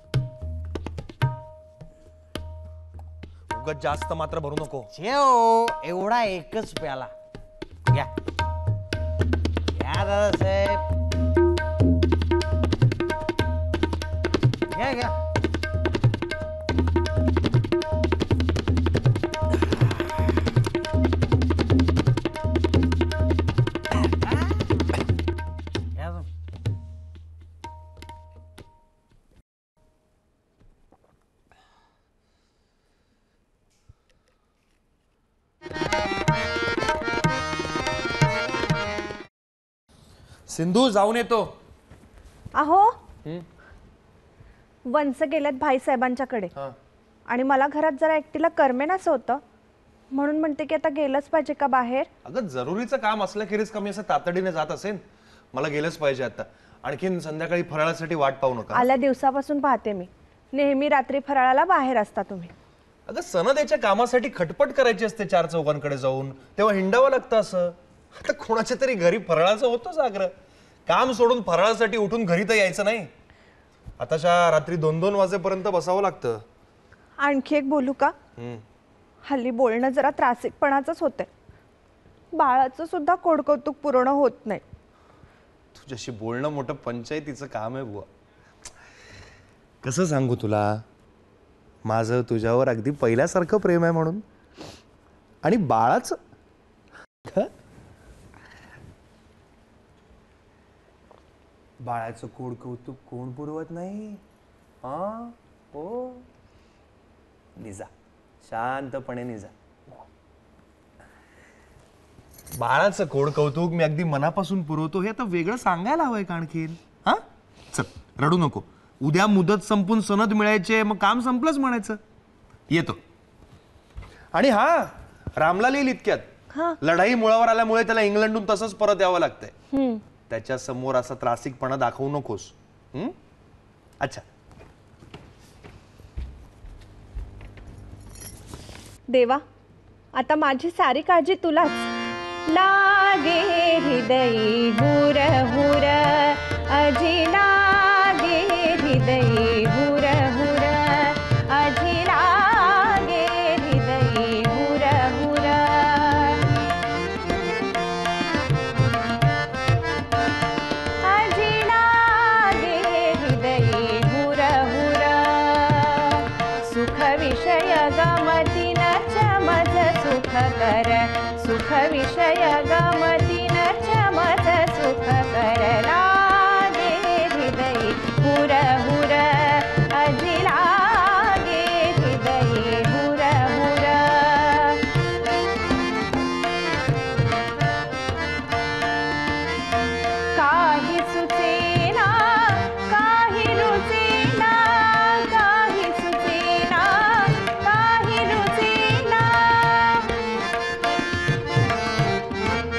उगाच जास्त मात्र भरू नको. जेव, एवढा एकच प्याला घ्या घ्या दादासाहेब, घ्या घ्या. सिंधू, जाऊन येतो. अहो, वंस गेल्यात भाईसाहेबांच्याकडे, आणि मला घरात जरा एकटीला करमेनासं होतं, म्हणून म्हणते की आता गेलंच पाहिजे का बाहेर. अगं, जरुरीचं काम असल्याखेरीज कमी असं तातडीने जात असेल. मला गेलंच पाहिजे आता. आणखीन संध्याकाळी फराळासाठी वाट पाहू नका. आल्या दिवसापासून पाहते मी, नेहमी रात्री फराळाला बाहेर असता तुम्ही. अगं, सनदेच्या कामासाठी खटपट करायची असते चार चौघांकडे जाऊन, तेव्हा हिंडावं लागतं. असं आता कोणाच्या तरी घरी फराळाचं होतोच आग्रह. काम सोडून फराळासाठी उठून घरी तर यायचं नाही. आताशा रात्री दोन दोन वाजेपर्यंत बसावं लागतं. आणखी एक बोलू का? हल्ली बोलणं जरा त्रासिकपणाचंच होतंय. बाळाचं सुद्धा कोडकौतुक पूर्ण होत नाही. तुझ्याशी बोलणं मोठं पंचायतीचं काम आहे बुवा. कसं सांगू तुला, माझं तुझ्यावर अगदी पहिल्यासारखं प्रेम आहे म्हणून. आणि बाळाचं बाळाचं कोड कौतुक कोण पुरवत नाही. हा हो, निजा, शांतपणे निजा. बाळाचं कोड कौतुक मी अगदी मनापासून पुरवतो हे आता वेगळं सांगायला हवंय का आणखीन. हा चल, रडू नको. उद्या मुदत संपून सनद मिळायचे, मग काम संपलंच म्हणायचं. येतो. आणि हा, रामलाल येईल इतक्यात. लढाई मुळावर आल्यामुळे त्याला इंग्लंडहून तसंच परत यावं लागतंय. त्याच्या समोर असा त्रासिकपणा दाखवू नकोस. हम्म? अच्छा. देवा, आता माझी सारी काळजी तुलाच. लागे हृदयी हुर हुर, अजी लागे हृदयी हुर हुर, अजी लागे हृदयी हुर हुर. अजी लागे हृदयी हुर हुर, सुख विषय गमती न चमज सुख कर, सुख विषय गमती न चमज सुख कर. लागे हृदयी हुर हुर, अजी लागे हृदयी हुर हुर. काही सुचेना, काही रुचेना, काही सुचेना, काही रुचेना.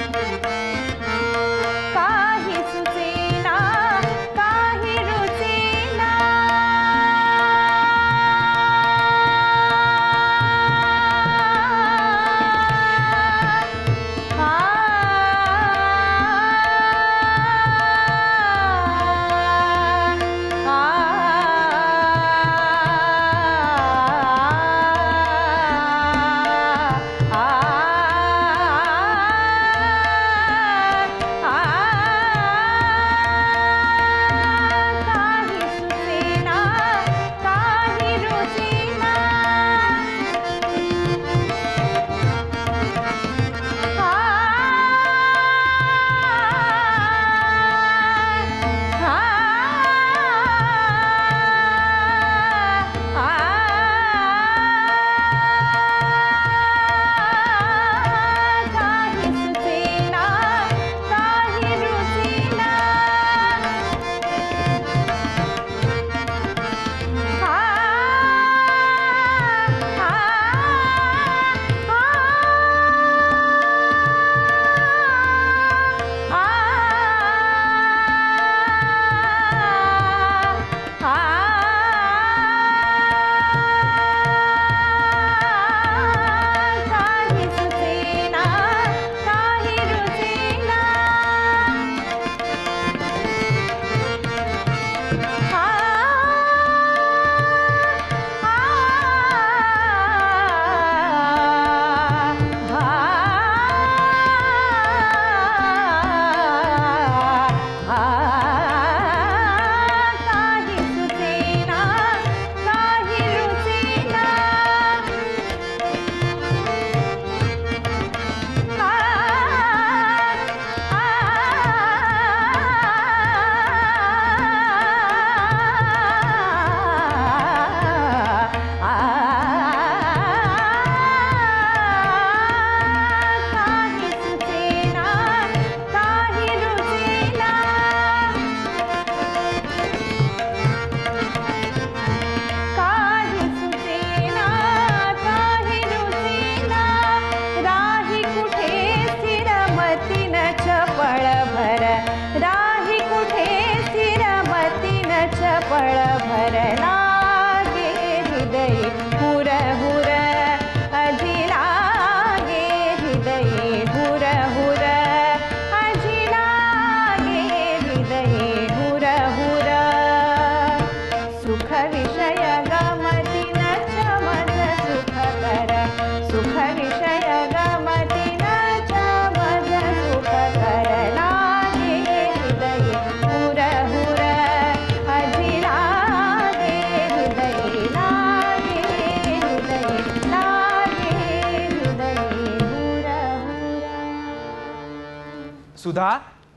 सुधा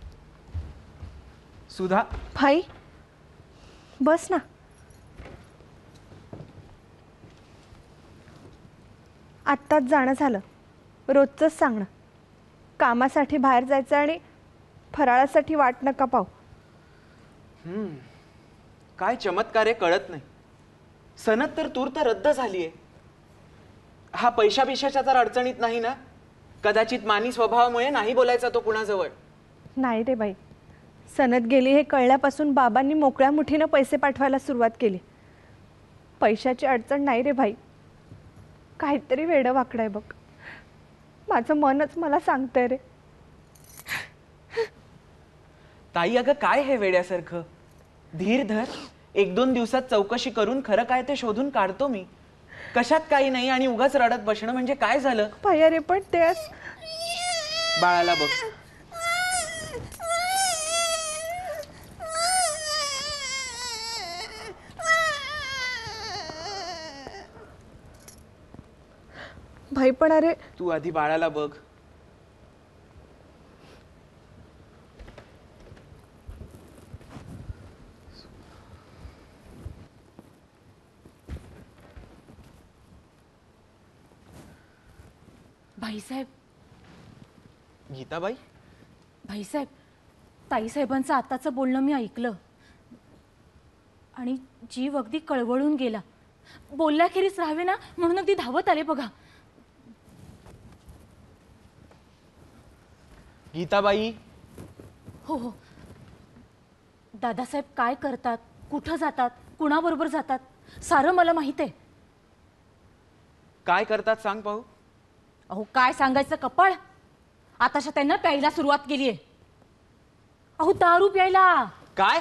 सुधा भाई बस ना. आत्ताच जाणं झालं, रोजचंच सांगणं. कामासाठी बाहेर जायचं आणि फराळासाठी वाट नका पाहू. काय चमत्कार आहे कळत नाही. सनद तर तूर्त रद्द झालीये. हा पैशा बिशाच्या तर अडचणीत नाही ना? कदाचित मानी स्वभावामुळे नाही बोलायचा तो कुणाजवळ. नाही रे बाई, सनद गेली हे कळल्यापासून बाबांनी मोकळ्या मुठीनं पैसे पाठवायला सुरुवात केली. पैशाची अडचण नाही रे भाई, काहीतरी वेडं वाकडं आहे बघ. माझं मनच मला सांगतंय रे. ताई अगं काय हे वेड्यासारखं? धीर धर, एक दोन दिवसात चौकशी करून खरं काय ते शोधून काढतो मी. कशात काही नाही आणि उगाच रडत बसणं म्हणजे काय झालं? भैया रे पण तेच बाळाला बघ. भाई पण अरे तू आधी बाळाला बघ. भाईसाहेब गीताबाई भाईसाहेब ताईसाहेबांचं आताचं बोलणं मी ऐकलं आणि जीव अगदी कळवळून गेला. बोलल्याखेरीच राहावे ना म्हणून अगदी धावत आले बघा. गीताबाई हो हो दादासाहेब काय करतात, कुठं जातात, कुणाबरोबर जातात, सारं मला माहित आहे. काय करतात सांग पाहू. अहो काय सांगायचं कपाळ. आताशा त्यांना प्यायला सुरुवात केली आहे. अहो दारू प्यायला. काय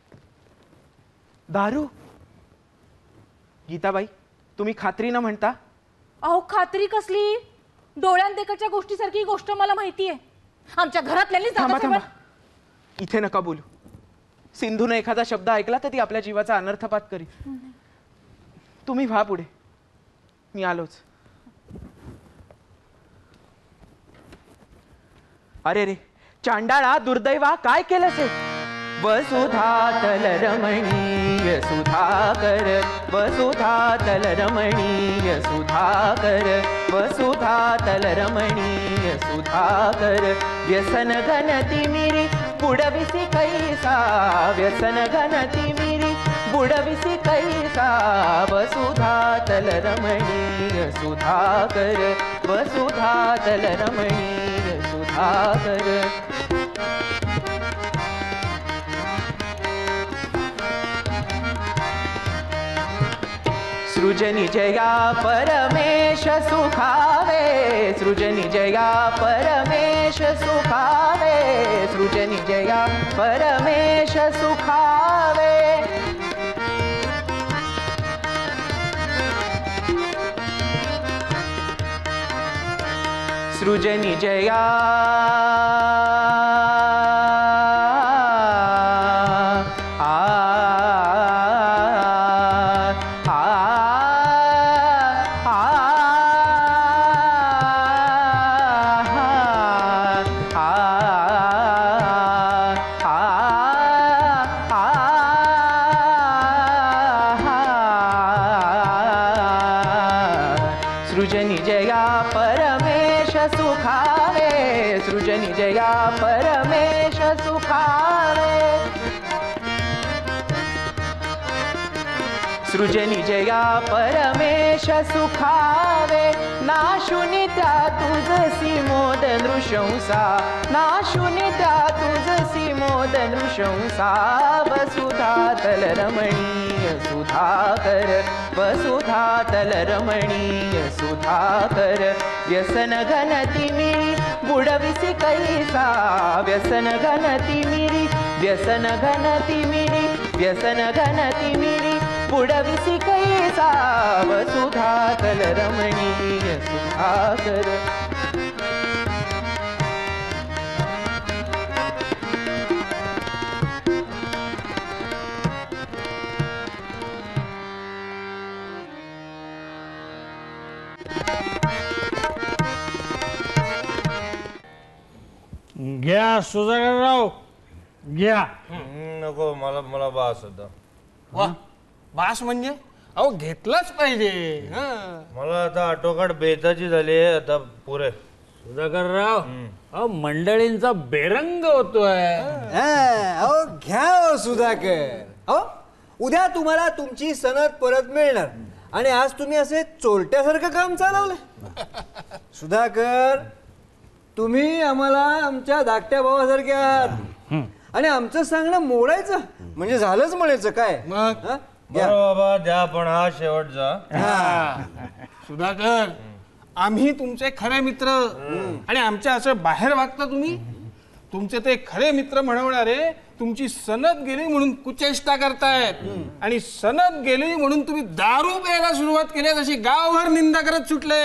दारू? गीताबाई तुम्ही खात्रीनं म्हणता? अहो खात्री कसली, डोळ्यांदेखतच्या गोष्टीसारखी गोष्ट मला माहिती आहे. आमच्या घरातल्यांनी थांबा थांबा, दादासाहेबां- इथे नका बोलू. सिंधूने एखादा शब्द ऐकला तर ती आपल्या जीवाचा अनर्थपात करी. तुम्ही व्हा पुढे, मी आलोच. अरे रे चांडाळा दुर्दैवा काय केलंस हे? वसुधातल रमणीय सुधाकर, वसुधातल रमणीय सुधाकर, वसुधातल रमणीय सुधाकर. व्यसन घनती मिरी बुडविसी कैसा, व्यसन घनती मिरी बुडविसी कैसा. वसुधातल रमणीय सुधाकर, वसुधातल रमणीय सुधाकर. सृजनी जया परमेश सुखावे, सृजनी जया परमेश सुखावे, सृजनी जया परमेश सुखावे. सृजनी जया सृजनी जया परमेश सुखावे, सृजनी जया परमेश सुखावे. सृजनी जया परमेश सुखावे. नाशुनी त्या तुझसी मोद नृशंसा, नाशुनी त्या तुझसी मोद नृशंसा. वसुधातल रमणीय सुधाकर, वसुधातल रमणीय सुधाकर. व्यसन घनती मिरी बुडविसी कैसा, व्यसन घनती मिरी, व्यसन घनती मिरी, व्यसन घनती मिरी बुडविसी कैसा. वसुधातल रमणीय सुधाकर. घ्या सुधाकरराव घ्या. नको मला मला बास होता. वा बास म्हणजे अहो घेतलंच पाहिजे. हं. मला आता आटोकाट बेताची झाली आहे आता पुरे. सुधाकरराव अहो मंडळींचा बेरंग होतोय. हा, अहो घ्या हो सुधाकर. अहो उद्या तुम्हाला तुमची सनद परत मिळणार आणि आज तुम्ही असे चोरट्यासारखं काम चालवलंय. सुधाकर तुम्ही आम्हाला आमच्या धाकट्या भावासारखे आहात आणि आमचं सांगणं मोडायचं म्हणजे झालंच म्हणायचं काय. मग हा? घ्या. बरं बाबा द्या पण हा शेवटचा. सुधाकर आम्ही तुमचे खरे मित्र आणि आमच्या असं बाहेर वागता तुम्ही. तुमचे ते खरे मित्र म्हणवणारे तुमची सनद गेली म्हणून कुचेष्टा करतायत आणि सनद गेली म्हणून तुम्ही दारू प्यायला सुरुवात केली अशी गावभर निंदा करत सुटले.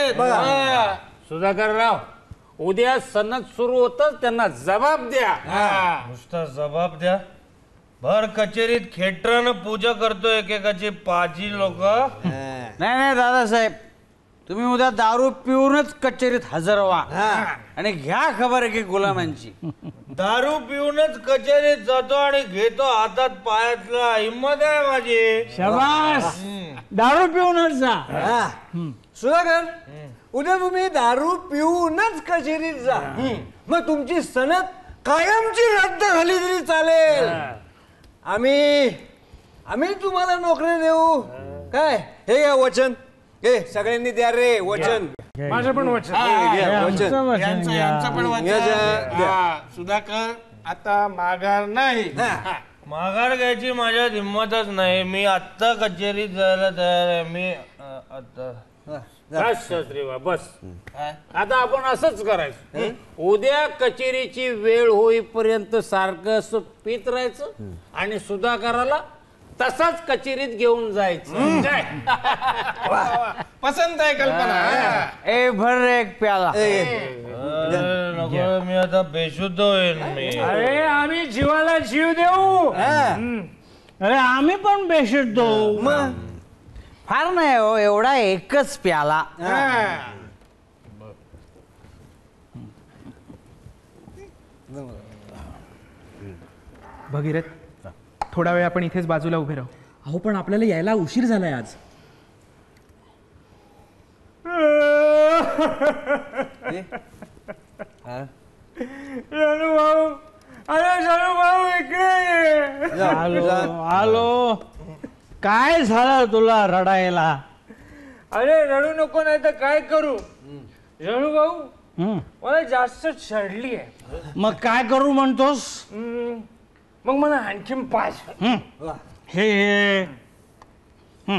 सुधाकरराव उद्या सनद सुरू होतच त्यांना जबाब द्या. नुसता जबाब द्या. भर कचेरीत खेटरानं पूजा करतोय एकेकाची पाची लोक. नाही नाही दादासाहेब तुम्ही उद्या दारू पिऊनच कचेरीत हजर व्हा आणि घ्या खबर आहे की गुलामांची. दारू पिऊनच कचेरीत जातो आणि घेतो हातात पायातला. हिंमत आहे माझी. शाबास दारू पिऊनच जा. हा. सुधाकर उद्या तुम्ही दारू पिऊनच कचेरीत जा. मग तुमची सनद कायमची रद्द झाली तरी चालेल. आम्ही आम्ही तुम्हाला नोकरी देऊ. काय हे घ्या वचन. हे सगळ्यांनी द्या रे वचन. माझं पण वचन. वचन यांचं यांचं पण वचन. हा, सुधाकर आता माघार नाही. माघार घ्यायची माझ्यात हिंमतच नाही. मी आत्ता कचेरीत जायला तयार आहे. मी अ, आता बस शास्त्रीबा बस. आता आपण असंच करायचं. उद्या कचेरीची वेळ होईपर्यंत सारखं असं पित राहायचं आणि सुधाकराला तसाच कचेरीत घेऊन जायचं. काय? पसंत आहे कल्पना. ए भर एक प्याला. अरे, नको मी आता बेशुद्ध होईन मी. अरे आम्ही जीवाला जीव देऊ. हम्म. अरे आम्ही पण बेशुद्ध होऊ. फार नाही हो एवढा एकच प्याला. भगीरथ थोडा वेळ आपण इथेच बाजूला उभे राहू. अहो पण आपल्याला यायला उशीर झालाय आज. भाऊ अरे शानू भाऊ इकडे. आलो आलो. काय झालं तुला रडायला? अरे रडू नको नाही तर काय करू. रणू भाऊ मला जास्त चढली आहे. मग काय करू म्हणतोस? हम्म, मग मला आणखीन पाच. हे हे. हम्म.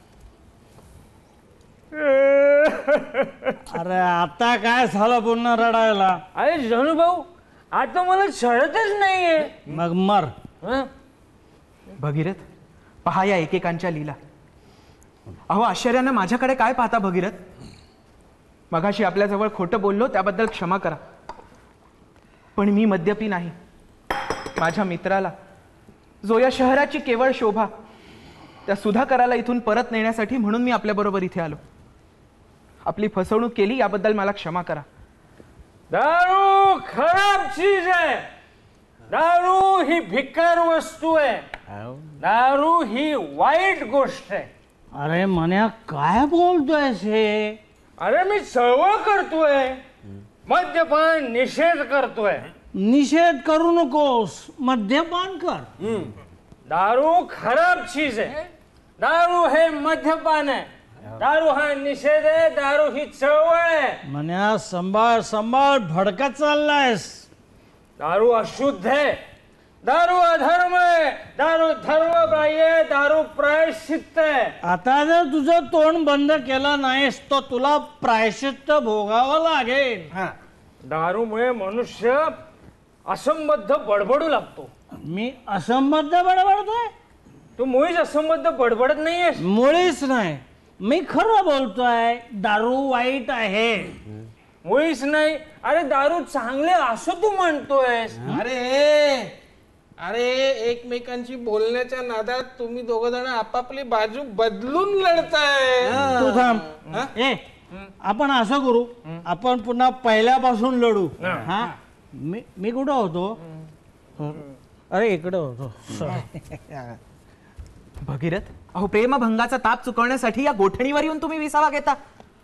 अरे आता काय झालं पुन्हा रडायला? अरे रणू भाऊ आता मला चढतच नाहीये. मग मर. हं? भगीरथ पहा या एकेकांच्या लीला. अहो आश्चर्यानं माझ्याकडे काय पाहता भगीरथ. मगाशी आपल्याजवळ खोटं बोललो त्याबद्दल क्षमा करा. पण मी मद्यपी नाही. माझ्या मित्राला जो या शहराची केवळ शोभा त्या सुधाकराला इथून परत नेण्यासाठी म्हणून मी आपल्याबरोबर इथे आलो. आपली फसवणूक केली याबद्दल मला क्षमा करा. दारू खराब चीज आहे. दारू ही भिकार वस्तू आहे. दारू ही वाईट गोष्ट आहे. अरे मन्या काय बोलतोय हे? अरे मी चळवळ करतोय. मद्यपान निषेध करतोय. निषेध करू नकोस. मद्यपान कर. दारू खराब चीज आहे. दारू हे मद्यपान आहे. दारू हा निषेध आहे. दारू ही चळवळ आहे. मन्या संभाळ संभाळ भडका चाललायस. दारू अशुद्ध आहे. दारू अधर्म आहे. दारू धर्मबाह्य आहे. दारू प्रायश्चित्त आहे. आता जर तुझं तोंड बंद केलं नाहीस तर तुला प्रायश्चित्त भोगावं लागेल. दारूमुळे मनुष्य असंबद्ध बडबडू लागतो. मी असंबद्ध बडबडतोय? तू मुळीच असंबद्ध बडबडत नाहीयेस. मुळीच नाही. मी खरं बोलतोय. दारू वाईट आहे. मुळीच नाही. अरे दारू चांगले असं तू म्हणतोयस. अरे अरे एकमेकांशी बोलण्याच्या नादात तुम्ही दोघ जण आपापली बाजू बदलून लढताय. तू थांब. ए आपण असं करू. आपण पुन्हा पहिल्यापासून लढू. हा मी मी कुठं होतो अरे इकडे होतो भगीरथ, अहो प्रेमभंगाचा ताप चुकवण्यासाठी या गोठणीवर येऊन तुम्ही विसावा घेता.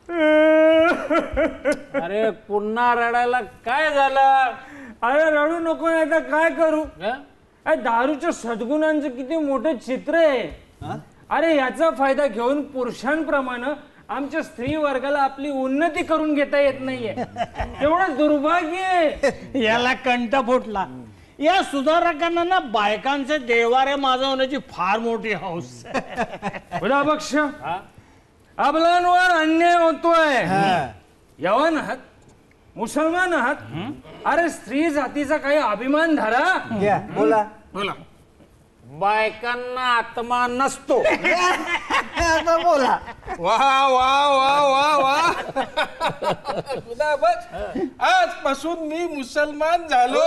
अरे पुन्हा रडायला काय झालं? अरे रडू नको, नाही तर काय करू? अरे दारूच्या सद्गुणांचं किती मोठं चित्र आहे. अरे याचा फायदा घेऊन पुरुषांप्रमाणे आमच्या स्त्री वर्गाला आपली उन्नती करून घेता येत नाहीये. एवढं दुर्भाग्य आहे. याला कंठ फुटला. या सुधारकांना ना बायकांचे देवारे माजवण्याची फार मोठी हौस. पक्ष आपल्यावर अन्याय होतोय. यवन आहात, मुसलमान आहात, अरे स्त्री जातीचा काही अभिमान धरा. घ्या, बोला बोला. बायकांना आत्मा नसतो. आता बोला. वा वा वा वा वा खुदा बघ, आजपासून मी मुसलमान झालो.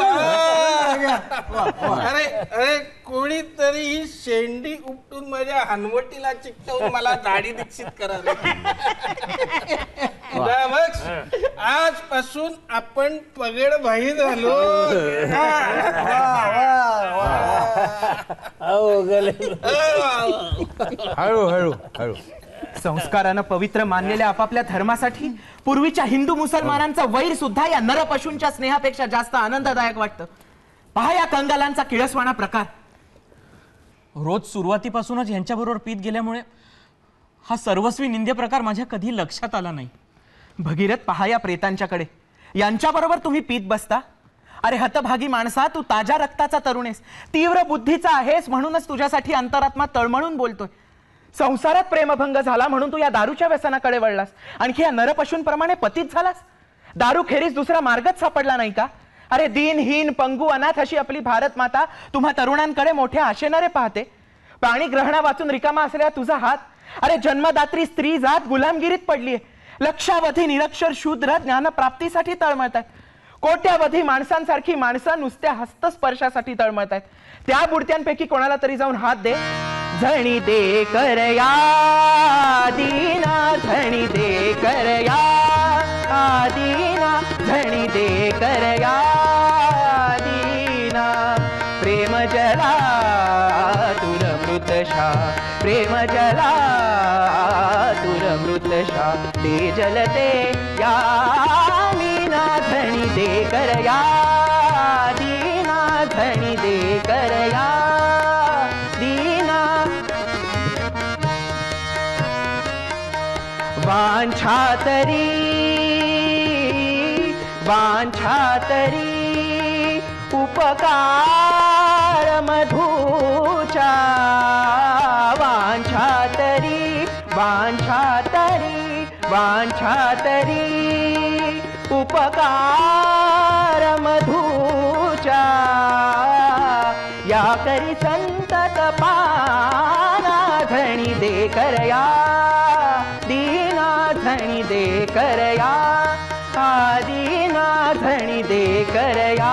अरे अरे कोणीतरी ही शेंडी उपटून माझ्या हनवटीला चिकटवून मला दाढी दीक्षित करा. खुदा बघ, आजपासून आपण पगड भाई झालो. हळू हळू हळू. संस्कारानं पवित्र मानलेल्या आपापल्या धर्मासाठी पूर्वीच्या हिंदू मुसलमानांचा वैर सुद्धा या नरपशूंच्या स्नेहापेक्षा जास्त आनंददायक वाटतं. पहा या कंगालांचा किळसवाणा प्रकार. रोज सुरुवातीपासूनच यांच्याबरोबर पीत गेल्यामुळे हा सर्वस्वी निंद्य प्रकार माझ्या कधी लक्षात आला नाही. भगीरथ, पहा या प्रेतांच्याकडे. यांच्याबरोबर तुम्ही पीत बसता. अरे हतभागी माणसा, तू ताज्या रक्ताचा तरुण आहेस, तीव्र बुद्धीचा आहेस, म्हणूनच तुझ्यासाठी अंतरात्मा तळमळून बोलतोय. संसारात प्रेमभंग झाला म्हणून तू या दारूच्या व्यसनाकडे वळलास. आणखी या नरपशूंप्रमाणे पतीत झालास. दारू खेरीज दुसरा मार्गच सापडला नाही का? अरे दीनहीन पंगू अनाथ अशी आपली भारत माता तुम्हा तरुणांकडे मोठ्या आशेनारे पाहते. प्राणी ग्रहणा वाचून रिकामा असलेला तुझा हात, अरे जन्मदात्री स्त्री जात गुलामगिरीत पडलीये. लक्षावधी निरक्षर शूद्र ज्ञानप्राप्तीसाठी तळमळतात. कोट्यावधी माणसांसारखी माणसं नुसत्या हस्तस्पर्शासाठी तळमळतात. त्या बुडत्यांपैकी कोणाला तरी जाऊन हात दे. झणी दे करया दीना, झणी दे करया दीना, झणी दे करया दीना. प्रेम जला तुर मृतशा, प्रेम जला तुर मृतशा. ते जलते या मीना, झणी दे करया दीना, झणी दे करया दीना. वांछातरी वांछातरी उपकार मधुचा. वांछातरी वांछातरी वांछातरी उपकार मधुचा. या करी संतत पाना, झणी दे करया दीना, झणी दे करया दीना, झणी दे करया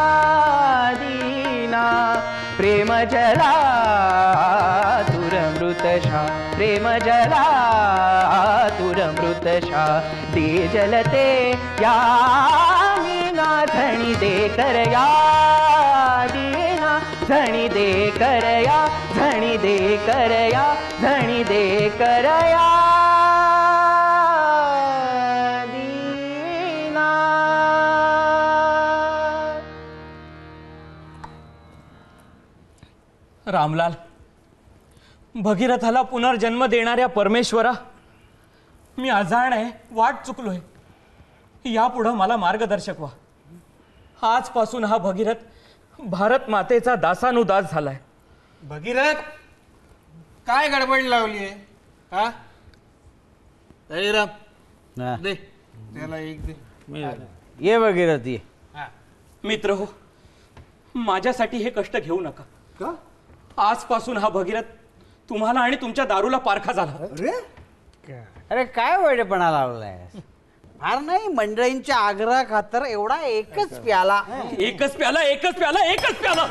दीना. प्रेम जला तुर मृतशा, प्रेम जला तुर मृतशा. दे जलते या मीना, झणी दे करया दीना, झणी दे करया, झणी दे करया, झणी दे करया दीना. रामलाल, भगीरथाला पुनर्जन्म देणाऱ्या परमेश्वरा, मी अजाण आहे, वाट चुकलोय. यापुढं मला मार्गदर्शक व्हा. आजपासून हा भगीरथ भारत मातेचा दासानुदास झालाय. भगीरथ, काय गडबड लावली आहे? हा हा. दे त्याला एक दे. ये भगीरथ ये. मित्र हो, माझ्यासाठी हे कष्ट घेऊ नका. का? आजपासून हा भगीरथ तुम्हाला आणि तुमच्या दारूला पारखा झाला. अरे अरे काय वेडेपणा लावलाय? फार नाही, मंडळींच्या आग्रह खातर एवढा एकच प्याला. एकच प्याला, एकच प्याला, एकच प्याला.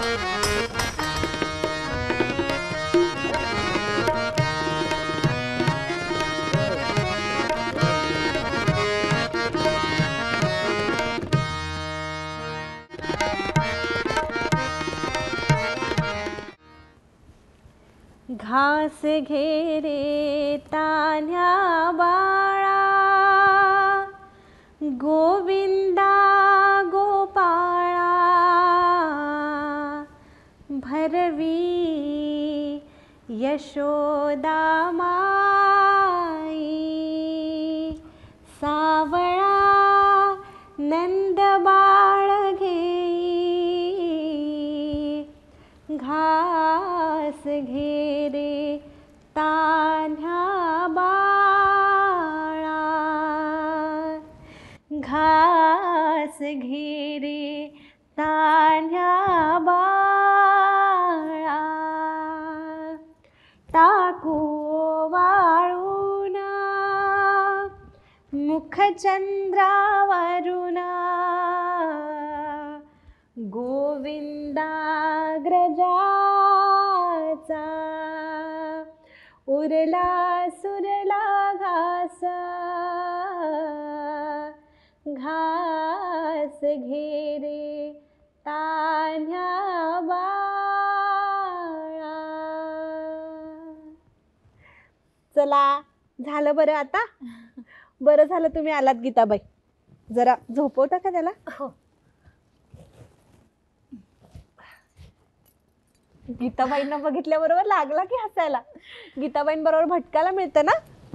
घास घेरे तान्ह्या बाळा, गोविंदा गोपाळा, भरवी यशोदा माई, सावळा नंद बाळ घेई, घास घेरे तान्ह्या बाळा, घास घेरे तान्ह्या बाळा, टाकू वाळून मुखचंद्रावरून, गोविंदाग्रजाचा उरला सुरला घास, घास घेरे तान्ह्या बाळा. चला झालं बरं आता. बरं झालं तुम्ही आलात गीताबाई. जरा झोपवता का त्याला? हो. गीताबाईंना बघितल्याबरोबर लागला की हसायला. गीताबाईंबरोबर भटकायला मिळतं ना.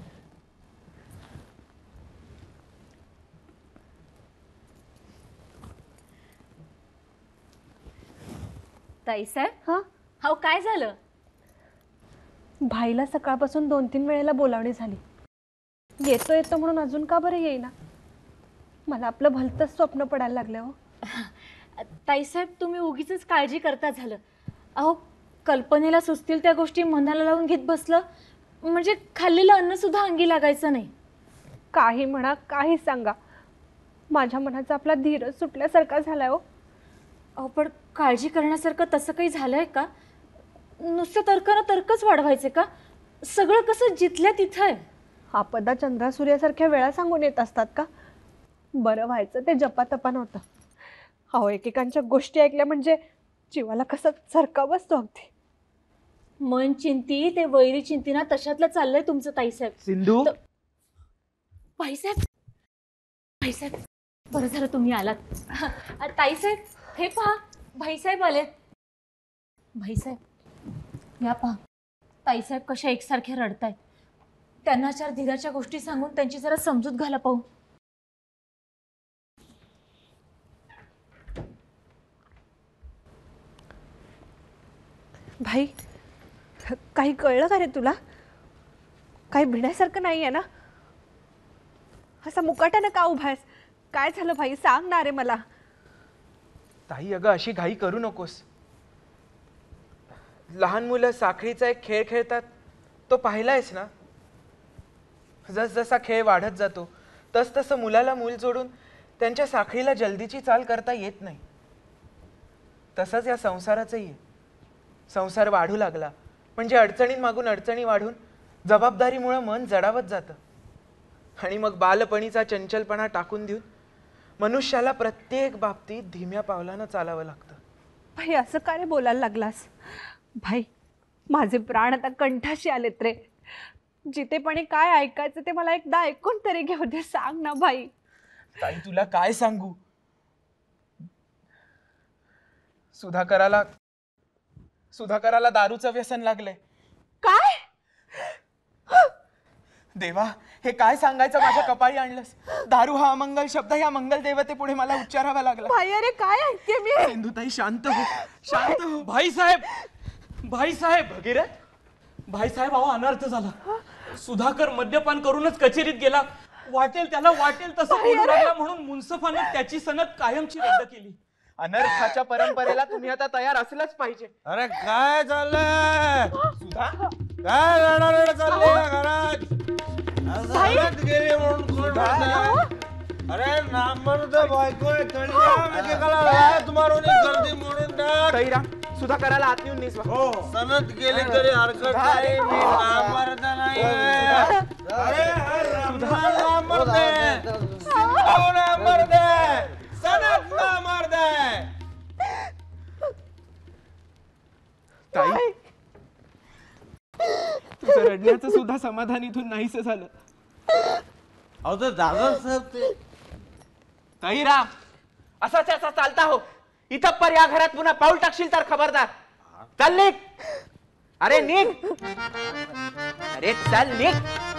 ताईसाहेब, हा, हो काय झालं? भाईला सकाळपासून दोन तीन वेळेला बोलावणी झाली. येतो येतो म्हणून अजून का बरं येईना? मला आपलं भलतंच स्वप्न पडायला लागलं हो. ताईसाहेब, तुम्ही उगीच काळजी करता झालं. अहो, कल्पनेला सुचतील त्या गोष्टी मनाला लावून घेत बसलं म्हणजे खाल्लेलं अन्न सुद्धा अंगी लागायचं नाही. काही म्हणा, काही सांगा, माझ्या मनाचा आपला धीरच सुटल्यासारखा झालाय हो. अहो, पण काळजी करण्यासारखं तसं काही झालंय का? नुसतं तर्कानं तर्कच वाढवायचे का? सगळं कसं जिथल्या तिथं आहे. आपदा चंद्रा सूर्यासारख्या वेळा सांगून येत असतात का? बरं व्हायचं ते जपातपा नव्हतं. अहो, एकेकांच्या गोष्टी ऐकल्या म्हणजे जीवाला कसं चरका बसतो अगदी. मन चिंती ते वैरी चिंतीना तशातलं चाललंय तुमचं ताईसाहेब. सिंधू, भाईसाहेब, भाईसाहेब, बरं झालं तुम्ही आलात. ताईसाहेब, हे पहा, भाईसाहेब आलेत. भाईसाहेब, या पहा, ताईसाहेब कशा एकसारखे रडतायत. त्यांना चार धीराच्या गोष्टी सांगून त्यांची जरा समजूत घाला पाहू. भाई, काही कळलं का रे तुला? काही भिण्यासारखं नाही आहे ना? असा मुकाट्यानं का उभा आहेस? काय झालं भाई, सांग ना रे मला. ताई अगं अशी घाई करू नकोस. लहान मुलं साखळीचा एक खेळ खेळतात, तो पाहिलायस ना? जस जसा खेळ वाढत जातो तस तसं मुलाला मूल जोडून त्यांच्या साखळीला जल्दीची चाल करता येत नाही. तसंच या संसाराचंही आहे. संसार वाढू लागला म्हणजे अडचणींमागून अडचणी वाढून जबाबदारीमुळे मन जडावत जातं आणि मग बालपणीचा चंचलपणा टाकून देऊन मनुष्याला प्रत्येक बाबतीत धीम्या पावलानं चालावं लागतं. भाई, असं का रे बोलायला लागलास? भाई, माझे प्राण आता कंठाशी आलेत रे. जितेपणी काय ऐकायचं ते मला एकदा ऐकून तरी घेऊ दे. सांग ना भाई. ताई तुला काय सांगू, सुधाकराला सुधाकराला दारूचं व्यसन लागलंय. काय? देवा, हे काय सांगायचं माझ्या कपाळी आणलंस. दारू हा अमंगल शब्द या मंगल देवते पुढे मला उच्चारावा लागला. भाई, अरे काय ऐकते मी? सिंधुताई शांत हो, शांत हो. भाईसाहेब, भाईसाहेब, भगीरथ, भाईसाहेब, अहो अनर्थ झाला. सुधाकर मद्यपान करूनच कचेरीत गेला. वाटेल त्याला वाटेल तसं बोलू लागला म्हणून मुन्सफानं त्याची सनद कायमची रद्द केली. अनर्थाच्या परंपरेला तुम्ही आता तयार असलाच पाहिजे. अरे काय चाललंय? सुधा, काय रडारड चालली या घरात? सनद गेली म्हणून कोण रडतंय? अरे नामर्द बायको आहे, कळलं? एकेकाला लाथ मारून गर्दी मोडून टाक. तैरा सुधाकराला आत नेऊन निसवा. हो, सनद गेली तरी हरकत नाही. मी नामर्द नाही. अरे सुधा नामर्द आहे. सिंधू नामर्द आहे. सनद नामर्द आहे. ताई, सुद्धा समाधान इथून नाहीसं झालं. अहो तर दादासाहेब ते तहीराम असाच असा चालता हो. इथं पर या घरात पुन्हा पाऊल टाकशील तर खबरदार. चल निघ. अरे निघ. अरे चल निघ.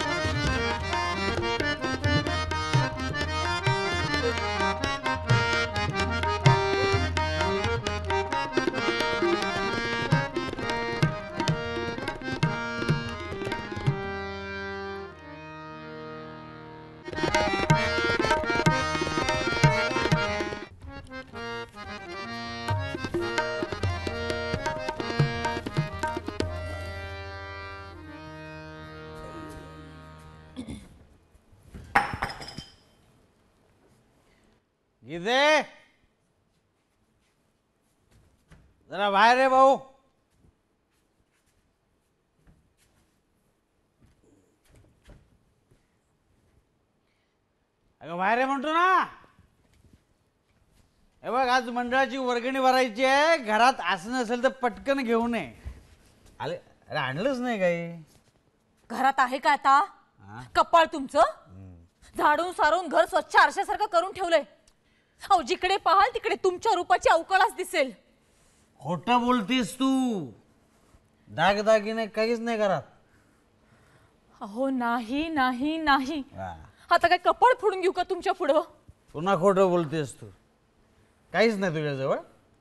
गीते जरा बाहेर रे भाऊ. अगं बाहेर आहे म्हणतो ना. हे बघ आज मंडळाची वर्गणी भरायची आहे. घरात असं नसेल तर पटकन घेऊन ये. आले अरे आणलंच नाही काही. घरात आहे का आता कपाळ तुमचं झाडून सारून घर स्वच्छ आरशासारखं करून ठेवलंय. अहो जिकडे पाहाल तिकडे तुमच्या रूपाची अवकाळच दिसेल. खोटं बोलतीस तू. दागदागिने काहीच नाही घरात. अहो नाही नाही नाही. आता काय कपाळ फोडून घेऊ का तुमच्या पुढं. पुन्हा खोटं बोलतेस तू. काहीच नाही तुझ्याजवळ.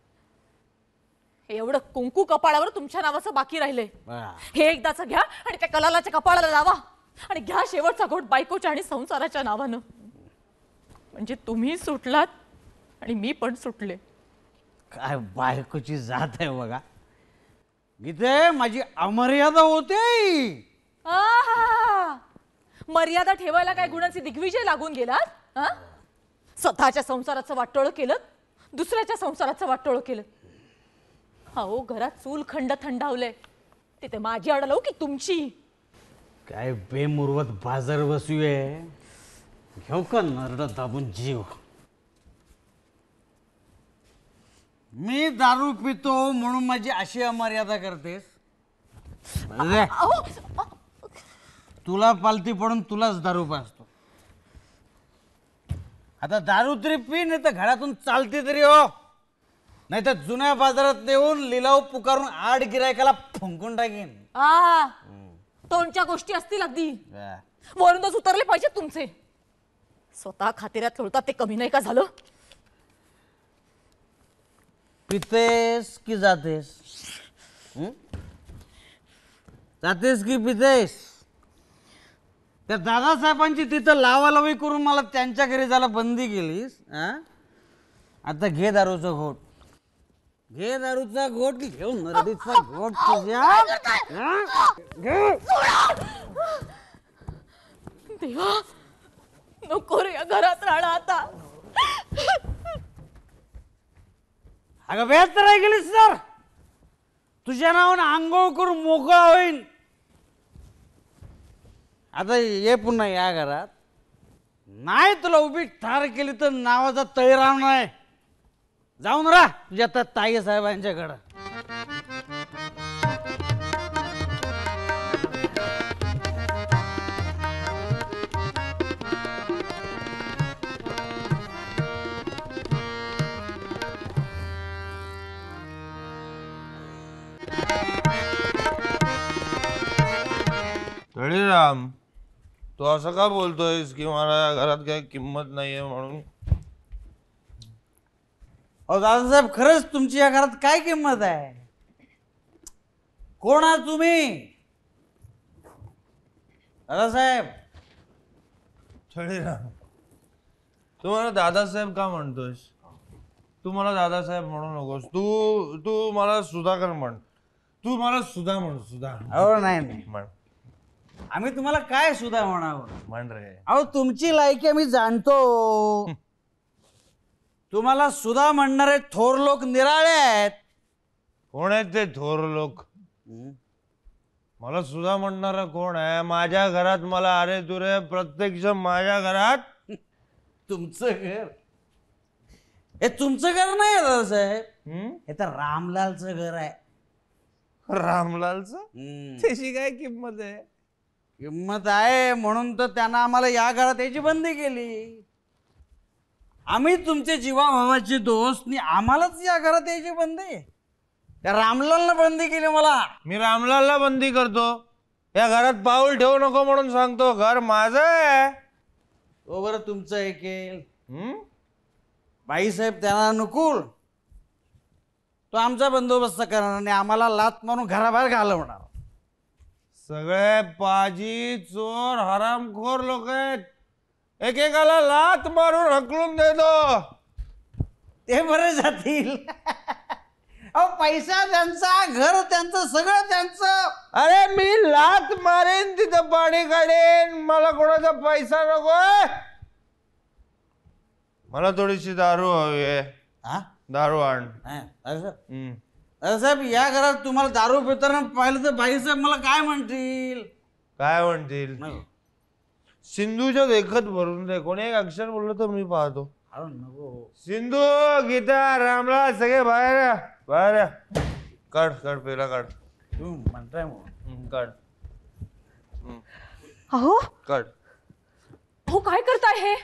एवढं कुंकू कपाळावर तुमच्या नावाचं बाकी राहिलंय. हे एकदाच घ्या आणि त्या कलालाच्या कपाळाला लावा आणि घ्या शेवटचा घोट बायकोच्या आणि संसाराच्या नावानं. म्हणजे तुम्ही सुटलात आणि मी पण सुटले. काय बायकोची जात आहे बघा. गीते माझी अमर्यादा होते. आहा! मर्यादा ठेवायला काय गुणांचे दिग्विजय लागून गेलात. स्वतःच्या संसाराचं वाटोळं केलं दुसऱ्याच्या संसाराचं वाटोळं केलं. अहो घरात चूल खंड थंडावलंय तिथे माझी अडलो की तुमची. काय बेमुरवत बाजार बसूये. घेऊ का नरड दाबून जीव. मी दारू पितो म्हणून माझी अशी अमर्यादा करतेस. तुला पालती पडून तुलाच दारू पाजतो. आता दारू तरी पी नाही तर घरातून चालती तरी हो. नाही तर जुन्या बाजारात नेऊन लिलाव पुकारून आड गिरायकाला फुंकून टाकीन. आ तोंडच्या गोष्टी असतील अगदी. वरूनच उतरले पाहिजे तुमचे. स्वतः खातेऱ्यात लोळतात ते कमी नाही का झालं. पितेस की जातेस. जातेस की पितेस. त्या दादासाहेबांची तिथं लावालावी करून मला त्यांच्या घरी जायला बंदी केलीस. आता घे दारूचा घोट. घे दारूचा घोट घेऊन नरडीचा घोट तुझ्या. देवा नको रे या घरात राहणं आता. अगं वेळ तर नाही गेलीस तर तुझ्या नावानं आंघोळ करून मोकळा होईन. आता ये पुन्हा या घरात. नाही तुला उभी ठार केली तर नावाचा तळीराव नाही. जाऊन राहा तुझ्या आता ताई साहेबांच्याकडं. तळीराम तू असं का बोलतोयस की मला घरात काही किंमत नाहीये म्हणून. अहो दादासाहेब खरंच तुमची या घरात काय किंमत आहे. कोण आहात तुम्ही दादासाहेब. तळीराम तू मला दादासाहेब का म्हणतोयस. तू मला दादासाहेब म्हणू नकोस. तू तू मला सुधाकर म्हण. तू मला सुधा म्हण. सुधा. अहो नाही नाही म्हण आम्ही तुम्हाला काय सुद्धा म्हणावं. म्हण रे. अहो तुमची लायकी आम्ही जाणतो. तुम्हाला सुधा म्हणणारे थोर लोक निराळे आहेत. कोण आहेत ते थोर लोक. मला सुद्धा म्हणणारा कोण आहे. माझ्या घरात मला अरे तुरे प्रत्यक्ष माझ्या घरात. तुमचं घर हे तुमचं घर नाही आहे दादासाहेब. हे तर रामलालचं घर आहे. रामलालचं त्याची काय किंमत आहे. किंमत आहे म्हणून तर त्यांना आम्हाला या घरात याची बंदी केली. आम्ही तुमचे जीवाभावाचे दोस्त नि आम्हालाच या घरात यायची बंदी. त्या रामलालला बंदी केली मला. मी रामलालला बंदी करतो. या घरात पाऊल ठेवू नको म्हणून सांगतो. घर माझं आहे. तो बरं तुमचं ऐकेल. बाईसाहेब त्यांना अनुकूल. तो आमचा बंदोबस्त करणार आणि आम्हाला लात मारून घराबाहेर घालवणार. सगळे पाजी चोर हरामखोर लोक आहेत. एकेकाला लात मारून हकलून देतो. ते बरे जातील. अहो पैसा त्यांचा, घर त्यांचं, सगळं त्यांचं. अरे मी लात मारेन तिथं पाणी काढेन. मला कोणाचा पैसा नकोय. मला थोडीशी दारू हवी आहे. हा दारू आण. हम्म. साहेब या घरात तुम्हाला दारू पिताना पाहिलं तर बाईसाहेब मला काय म्हणतील? काय म्हणतील? सिंधूच्या देखत भरून दे. कोणी एक अक्षर बोललो तर मी पाहतो. सिंधू, गीता, रामलाल सगळे बाहेर या. बाहेर या. काढ काढ पेला काढ. म्हणताय काढ. अहो काढ. हो काय करताय हे?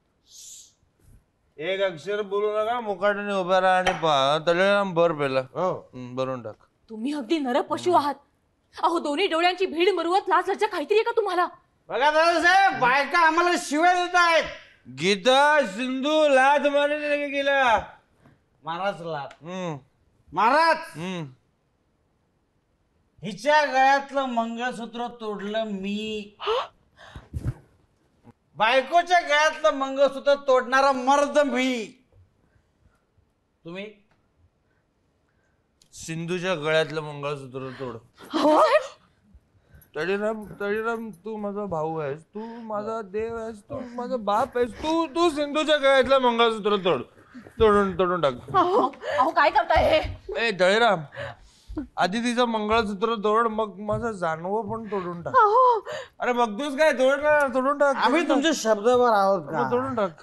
एक अक्षर बोलू नका. मुकाट्याने उभ्या राहा आणि पहा. तळेराम भर पेला. भरून टाक. तुम्ही अगदी नरक पशु आहात. अहो दोन्ही डोळ्यांची भीड मरुवत लाच लज्जा काहीतरी आहे का तुम्हाला? बघा दादासाहेब बायका आम्हाला शिवाय देत आहेत. गीता, सिंधू लात मारणे गेला. महाराज लात. महाराज हिच्या गळ्यातलं मंगळसूत्र तोडलं मी. बायकोच्या गळ्यातलं मंगळसूत्र तोडणारा मर्द मी. तुम्ही सिंधूच्या गळ्यातलं मंगळसूत्र तोड. तळीराम, तळीराम तू माझा भाऊ आहेस. तू माझा देव आहेस. तू माझा बाप आहेस. तू तू सिंधूच्या गळ्यातलं मंगळसूत्र तोड. तोडून तोडून टाक. अहो काय करताय हे? ए तळीराम, आधी तिचं मंगळसूत्र तोड, मग माझं जानवं पण तोडून टाक. अरे बघतोस काय? तोड ना. तोडून टाक. आम्ही तुमच्या शब्दावर आहोत का? तोडून टाक.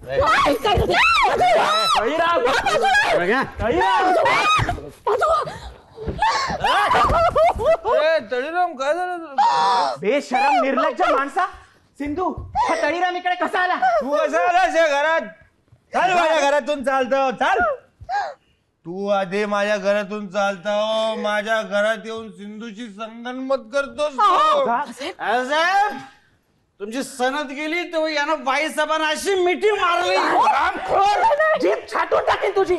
तळीराम काय झालं? बेशरम निर्लज्ज माणसा. सिंधू हा तळीराम इकडे कसा आला? तू कसा आलास या घरात? चाल माझ्या घरातून चालतो. चाल. तू आधी माझ्या घरातून चालतो. माझ्या घरात येऊन सिंधूची संगनमत करतोस. साहेब तुमची सनद गेली तर यानं बाईसाहेबांना अशी मिठी मारली. जीभ छाटून टाकेल तुझी.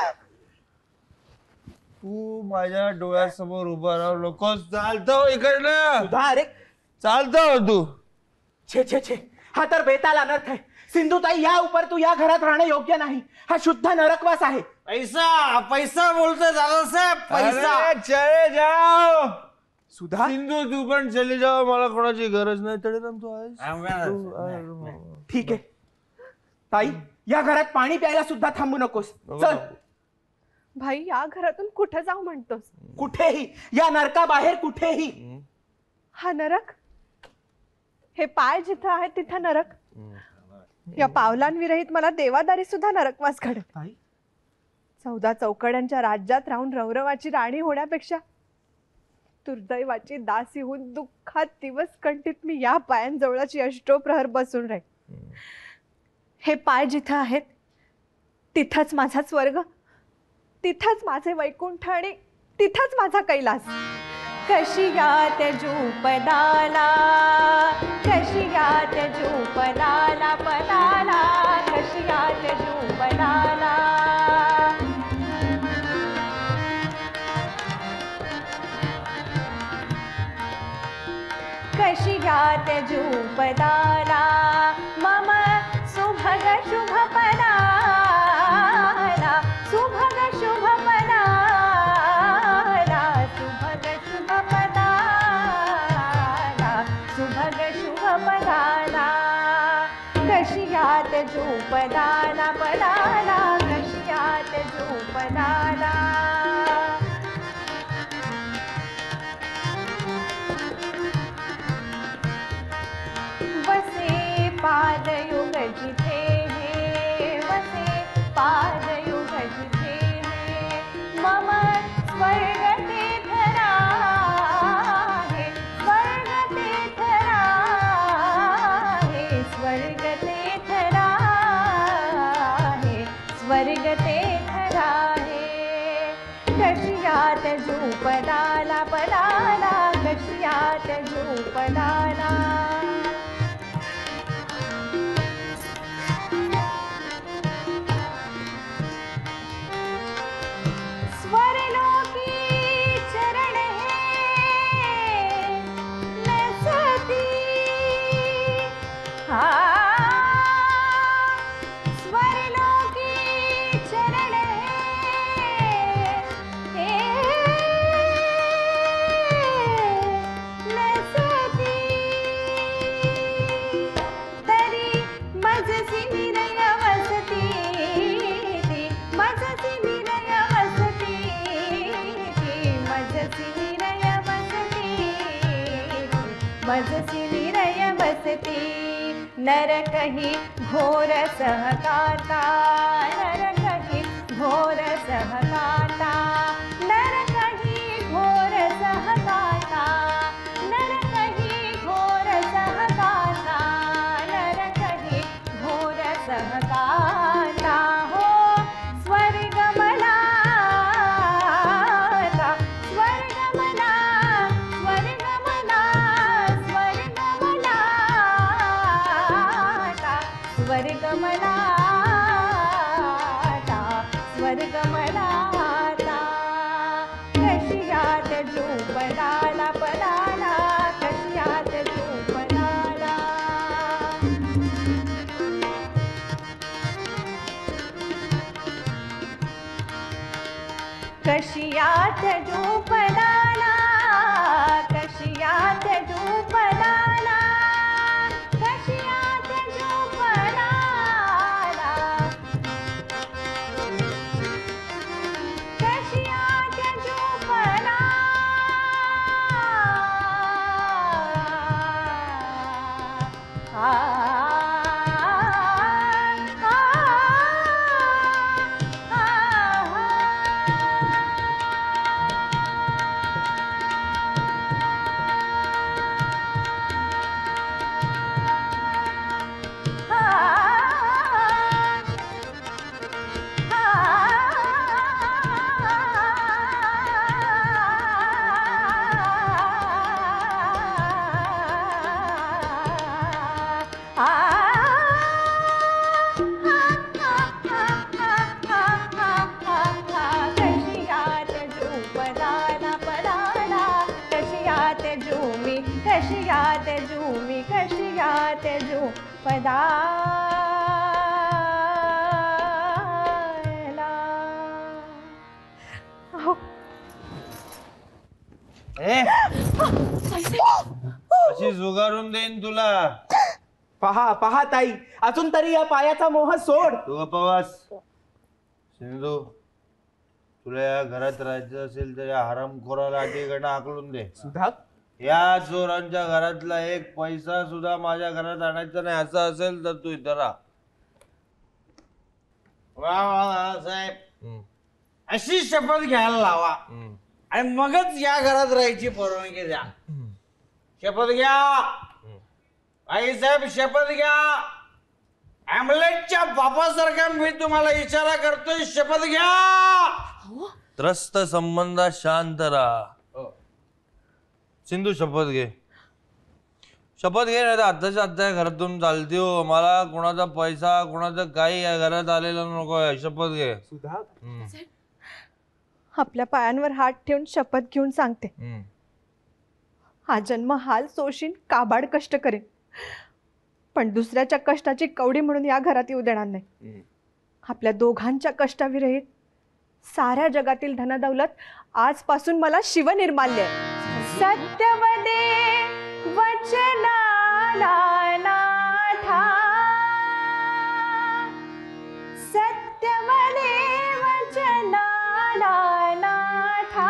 तू माझ्या डोळ्यासमोर उभा राहू नकोस. चालतो इकडनं. सुधा अरे चालतो तू. छे छे छे हा तर बेताल अनर्थ आहे. सिंधुताई या उपर तू या घरात राहणं योग्य नाही. हा शुद्ध नरकवास आहे. पैसा पैसा बोलतोय दादासाहेब. पैसा. चले जाओ. सुधा सिंधू तू पण चले जाओ. मला कोणाची गरज नाही. तळीराम तू आहेस. ठीक आहे. ताई या घरात पाणी प्यायला सुद्धा थांबू नकोस. चल. भाई या घरातून कुठं जाऊ म्हणतोस? कुठेही. या नरकाबाहेर कुठेही. हा नरक? हे पाय जिथं आहे तिथं नरक? या पावलांविरहित मला देवादारी सुद्धा नरकवास घडत. चौदा चौकड्यांच्या राज्यात राहून रौरवाची राणी होण्यापेक्षा दुर्दैवाची दासी होऊन दुःखात दिवस कंठीत मी या पायांजवळची अष्टोप्रहर बसून राहील. हे पाय जिथं आहेत तिथंच माझा स्वर्ग, तिथंच माझे वैकुंठ आणि तिथंच माझा कैलास. कशी यात पदाला, कशी यात पदाला पदाला, कशी यात पदाला. कशी यात पदाला मम सुभग शुभ पदाला, सुभग शुभ पदाला, सुभग शुभ पदाला, सुभग शुभ पदाला. कशी यात पदाला पदाला, कशी यात पदाला. बसे पादयुग जिथे हे, स्वर्ग तेथ राहे कशियात झूपडाला पडाला कशियात झूपडाला स्वरलोकी चरण है नसती हा स्वरलोकी चरण है नसती तरी मजसी निरय वसती ती मजसी निरय वसती ती मजसी निरय वसती मजसी निरय वसती नरकहि घोर सहकाता नरकहि घोर सहकाता नरकहि घोर सहकाता नरकहि घोर सहकाता नरकहि घोर सहकाता हो स्वर्ग मनाता स्वर्ग मना स्वर्ग मना स्वर्ग मनाता स्वर्ग मनाता स्वर्ग मनाता कशियात झूपडाला पडाला कशियात झूपडाला कशियात झूपडाला कशियात झूपडाला कशियात झूपडाला कशियात झूपडाला आ कशियात झूपडाला पडाला कशियात झूमी कशियात झूमी कशियात झूपडाला अहो, ए अशी जुगारून देईन तुला. पहा पहा ताई अजून तरी या पायाचा मोह सोड. तू गप्पावास. सिंधू तुला या घरात राहायचं असेल तर या हरामखोराला आधीकडनं हाकलून दे. सुधा या चोरांच्या घरातला एक पैसा सुद्धा माझ्या घरात आणायचा नाही असं असेल तर तू इथं राहा. वा वा वा साहेब अशी शपथ घ्यायला लावा आणि मगच या घरात राहायची परवानगी द्या. शपथ घ्या आई साहेब शपथ घ्या. ॲम्बुलन्सच्या बापासारखा मी तुम्हाला इशारा करतोय शपथ घ्या. त्रस्त संबंधात शांत राहा. सिंधू शपथ घे. शपथ घे नाही तर आत्ताच्या आत्ता घरातून चालती हो. मला कोणाचा पैसा कोणाचं काही या घरात आलेलं नको आहे. शपथ घे. सुधा आपल्या पायांवर हात ठेवून शपथ घेऊन सांगते हा जन्म हाल सोशीन काबाड कष्ट करेन पण दुसऱ्याच्या कष्टाची कवडी म्हणून या घरात येऊ देणार नाही. आपल्या दोघांच्या कष्टाविरहित साऱ्या जगातील धनदौलत आजपासून मला शिवनिर्माल्य आहे. सत्यवदे वचनाला नाथा सत्यवदे वचनाला नाथा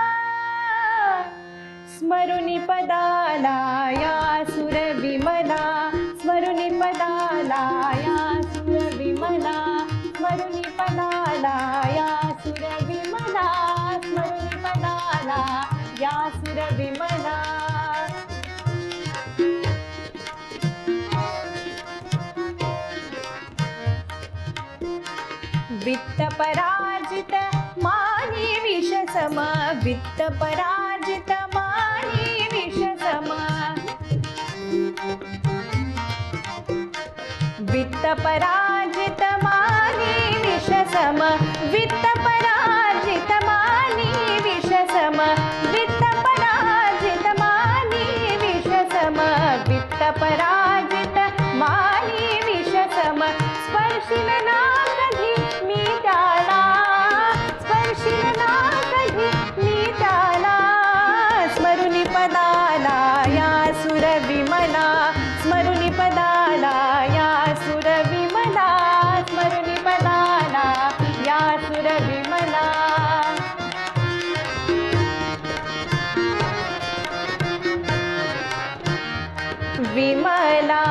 स्मरुनी पदाला या सुर विमला स्मरुनी पदाला या सुर विमला स्मरुनी पदाला या सुर विमला स्मरुनी पदाला या सुर विमला. वित्त पराजित मानी विषसम वित्त पराजित मानी विषसम वित्त पराजित मानी विषसम वित्त पराजित मानी विषसम वित्त पराजित मानी विषसम वित्त पराजित मानी विषसम स्पर्शिल ना कधी मी त्याला स्पर्शिल ना कधी मी त्याला स्मरुनी पदाला या सुर विमला स्मरुनी पदाला या सुर विमला स्मरुनी पदाला या सुर विमला विमला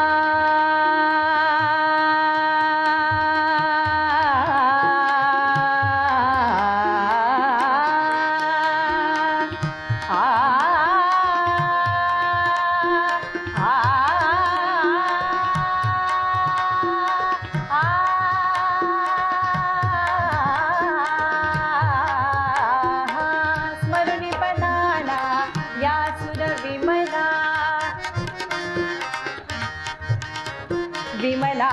स्मरुनी पदाला या सुर विमला विमला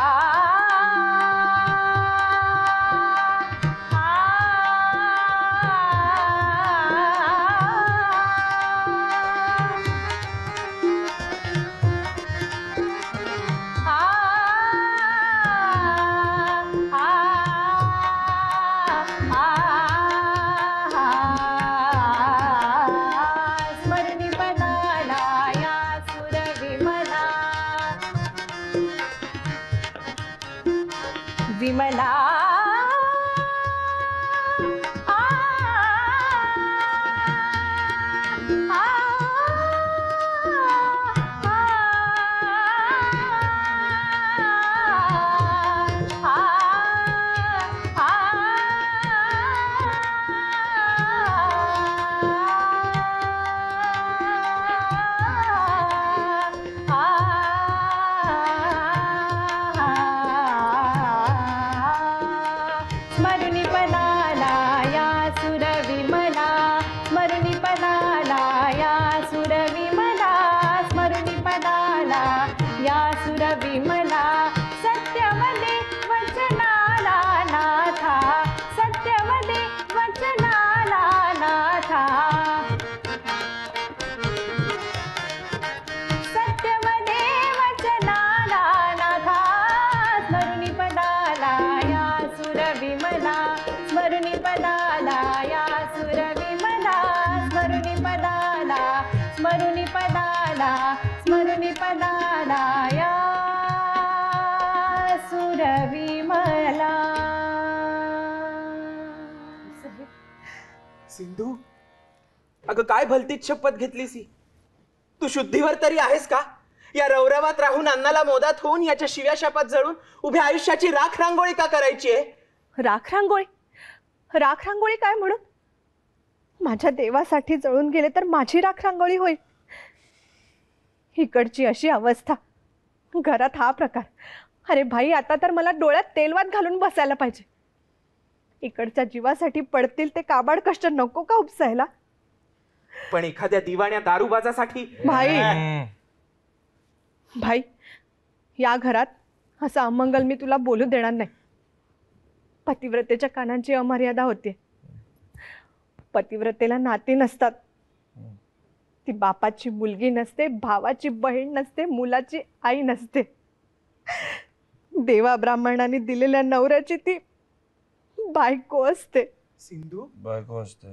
स्मरुनी पदाला या सुर विमला विमला आ, आ, आ, आ, स्मरुनी पदाला या सुर विमला स्मरुनी पदाला या सुर विमला स्मरुनी पदाला या सुर विमला सत्यवदे वचनाला नाथा सत्यवदे वचनाला नाथा सत्यवदे वचनाला नाथा स्मरुनी पदाला या सुर विमला स्मरुनी पदाला या सुर विमला स्मरुनी पदाला स्मरुनी पदाला स्मरुनी पदाला या सुर विमला सिंधू अगं काय भलतीच शपथ घेतलीस ही? तू शुद्धीवर तरी आहेस का? या रौरवात राहून अन्नाला मोदात होऊन याच्या शिव्या शापात जळून उभ्या आयुष्याची राख रांगोळी का करायची आहे? राख रांगोळी राख रांगोळी काय म्हणून? माझ्या देवासाठी जळून गेले तर माझी राख रांगोळी होईल. इकडची अशी अवस्था, घरात हा प्रकार. अरे भाई, आता तर मला डोळ्यात तेलवात घालून बसायला पाहिजे. इकडच्या जीवासाठी पडतील ते काबाड कष्ट नको का उपसायला? पण एखाद्या दिवाण्या दारूबाजासाठी भाई भाई या घरात असं अमंगल मी तुला बोलू देणार नाही. पतिव्रतेच्या कानांची अमर्यादा होते. पतिव्रतेला नाती नसतात. ती बापाची मुलगी नसते, भावाची बहीण नसते, मुलाची आई नसते. देवा ब्राह्मणाने दिलेल्या नवऱ्याची ती बायको असते. सिंधू बायको असते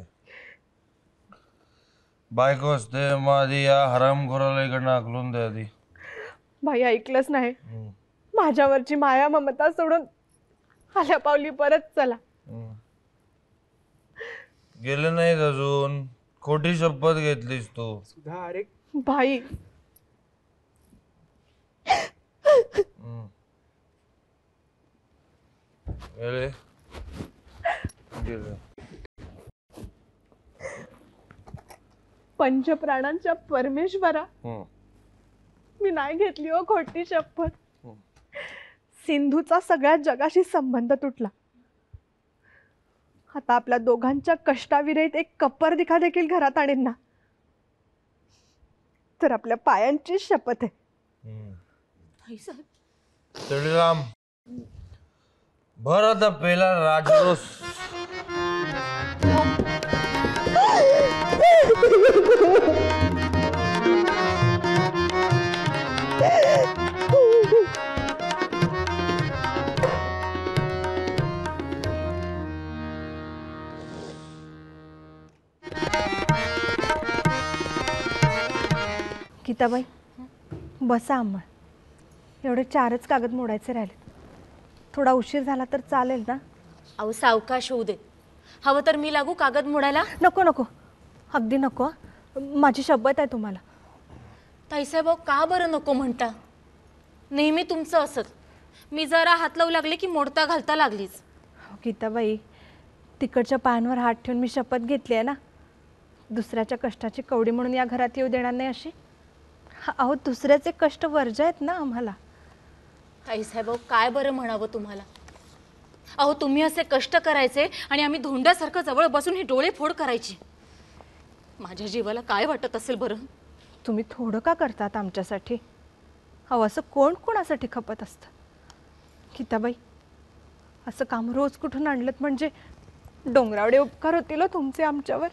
बायको असते माझी. या हरामखोराला इकडनं आकलून द्या आधी. भाई ऐकलंच नाही. माझ्यावरची माया ममता सोडून आल्या पावली परत चला. गेले नाहीत अजून. खोटी शपथ घेतलीस तू. सुधा अरे भाई गेले गेले. पंचप्राणांच्या परमेश्वरा, मी नाही घेतली हो खोटी शपथ. सिंधूचा सगळ्या जगाशी संबंध तुटला. आता आपल्या दोघांच्या कष्टाविरहित एक कप्पर दिखा देखील घरात आणीन ना तर आपल्या पायांची शपथ आहे. ताईसाहेब श्रीराम भर आता पेला राजरोस. गीताबाई बसा आम्हा. एवढे चारच कागद मोडायचे राहिले. थोडा उशीर झाला तर चालेल ना? अहो सावकाश होऊ दे. हवं तर मी लागू कागद मोडायला? नको नको अगदी नको. माझी शपथ आहे तुम्हाला. ताईसाहेब अहो का बरं नको म्हणता? नेहमी तुमचं असत. मी जरा हात लावू लागले की मोडता घालता लागलीच. गीताबाई तिकडच्या पायांवर हात ठेवून मी शपथ घेतली आहे ना, दुसऱ्याच्या कष्टाची कवडी म्हणून या घरात येऊ देणार नाही अशी. अहो दुसऱ्याचे कष्ट वर्ज आहेत ना आम्हाला. ताईसाहेब अहो काय बरं म्हणावं तुम्हाला? अहो तुम्ही असे कष्ट करायचे आणि आम्ही धोंड्यासारखं जवळ बसून ही डोळे फोड करायची. माझ्या जीवाला काय वाटत असेल बरं? तुम्ही थोडं का करतात आमच्यासाठी? अहो असं कोण कोणासाठी खपत असतं? गीताबाई असं काम रोज कुठून आणलं म्हणजे डोंगरावडे उपकार होतील हो तुमचे आमच्यावर.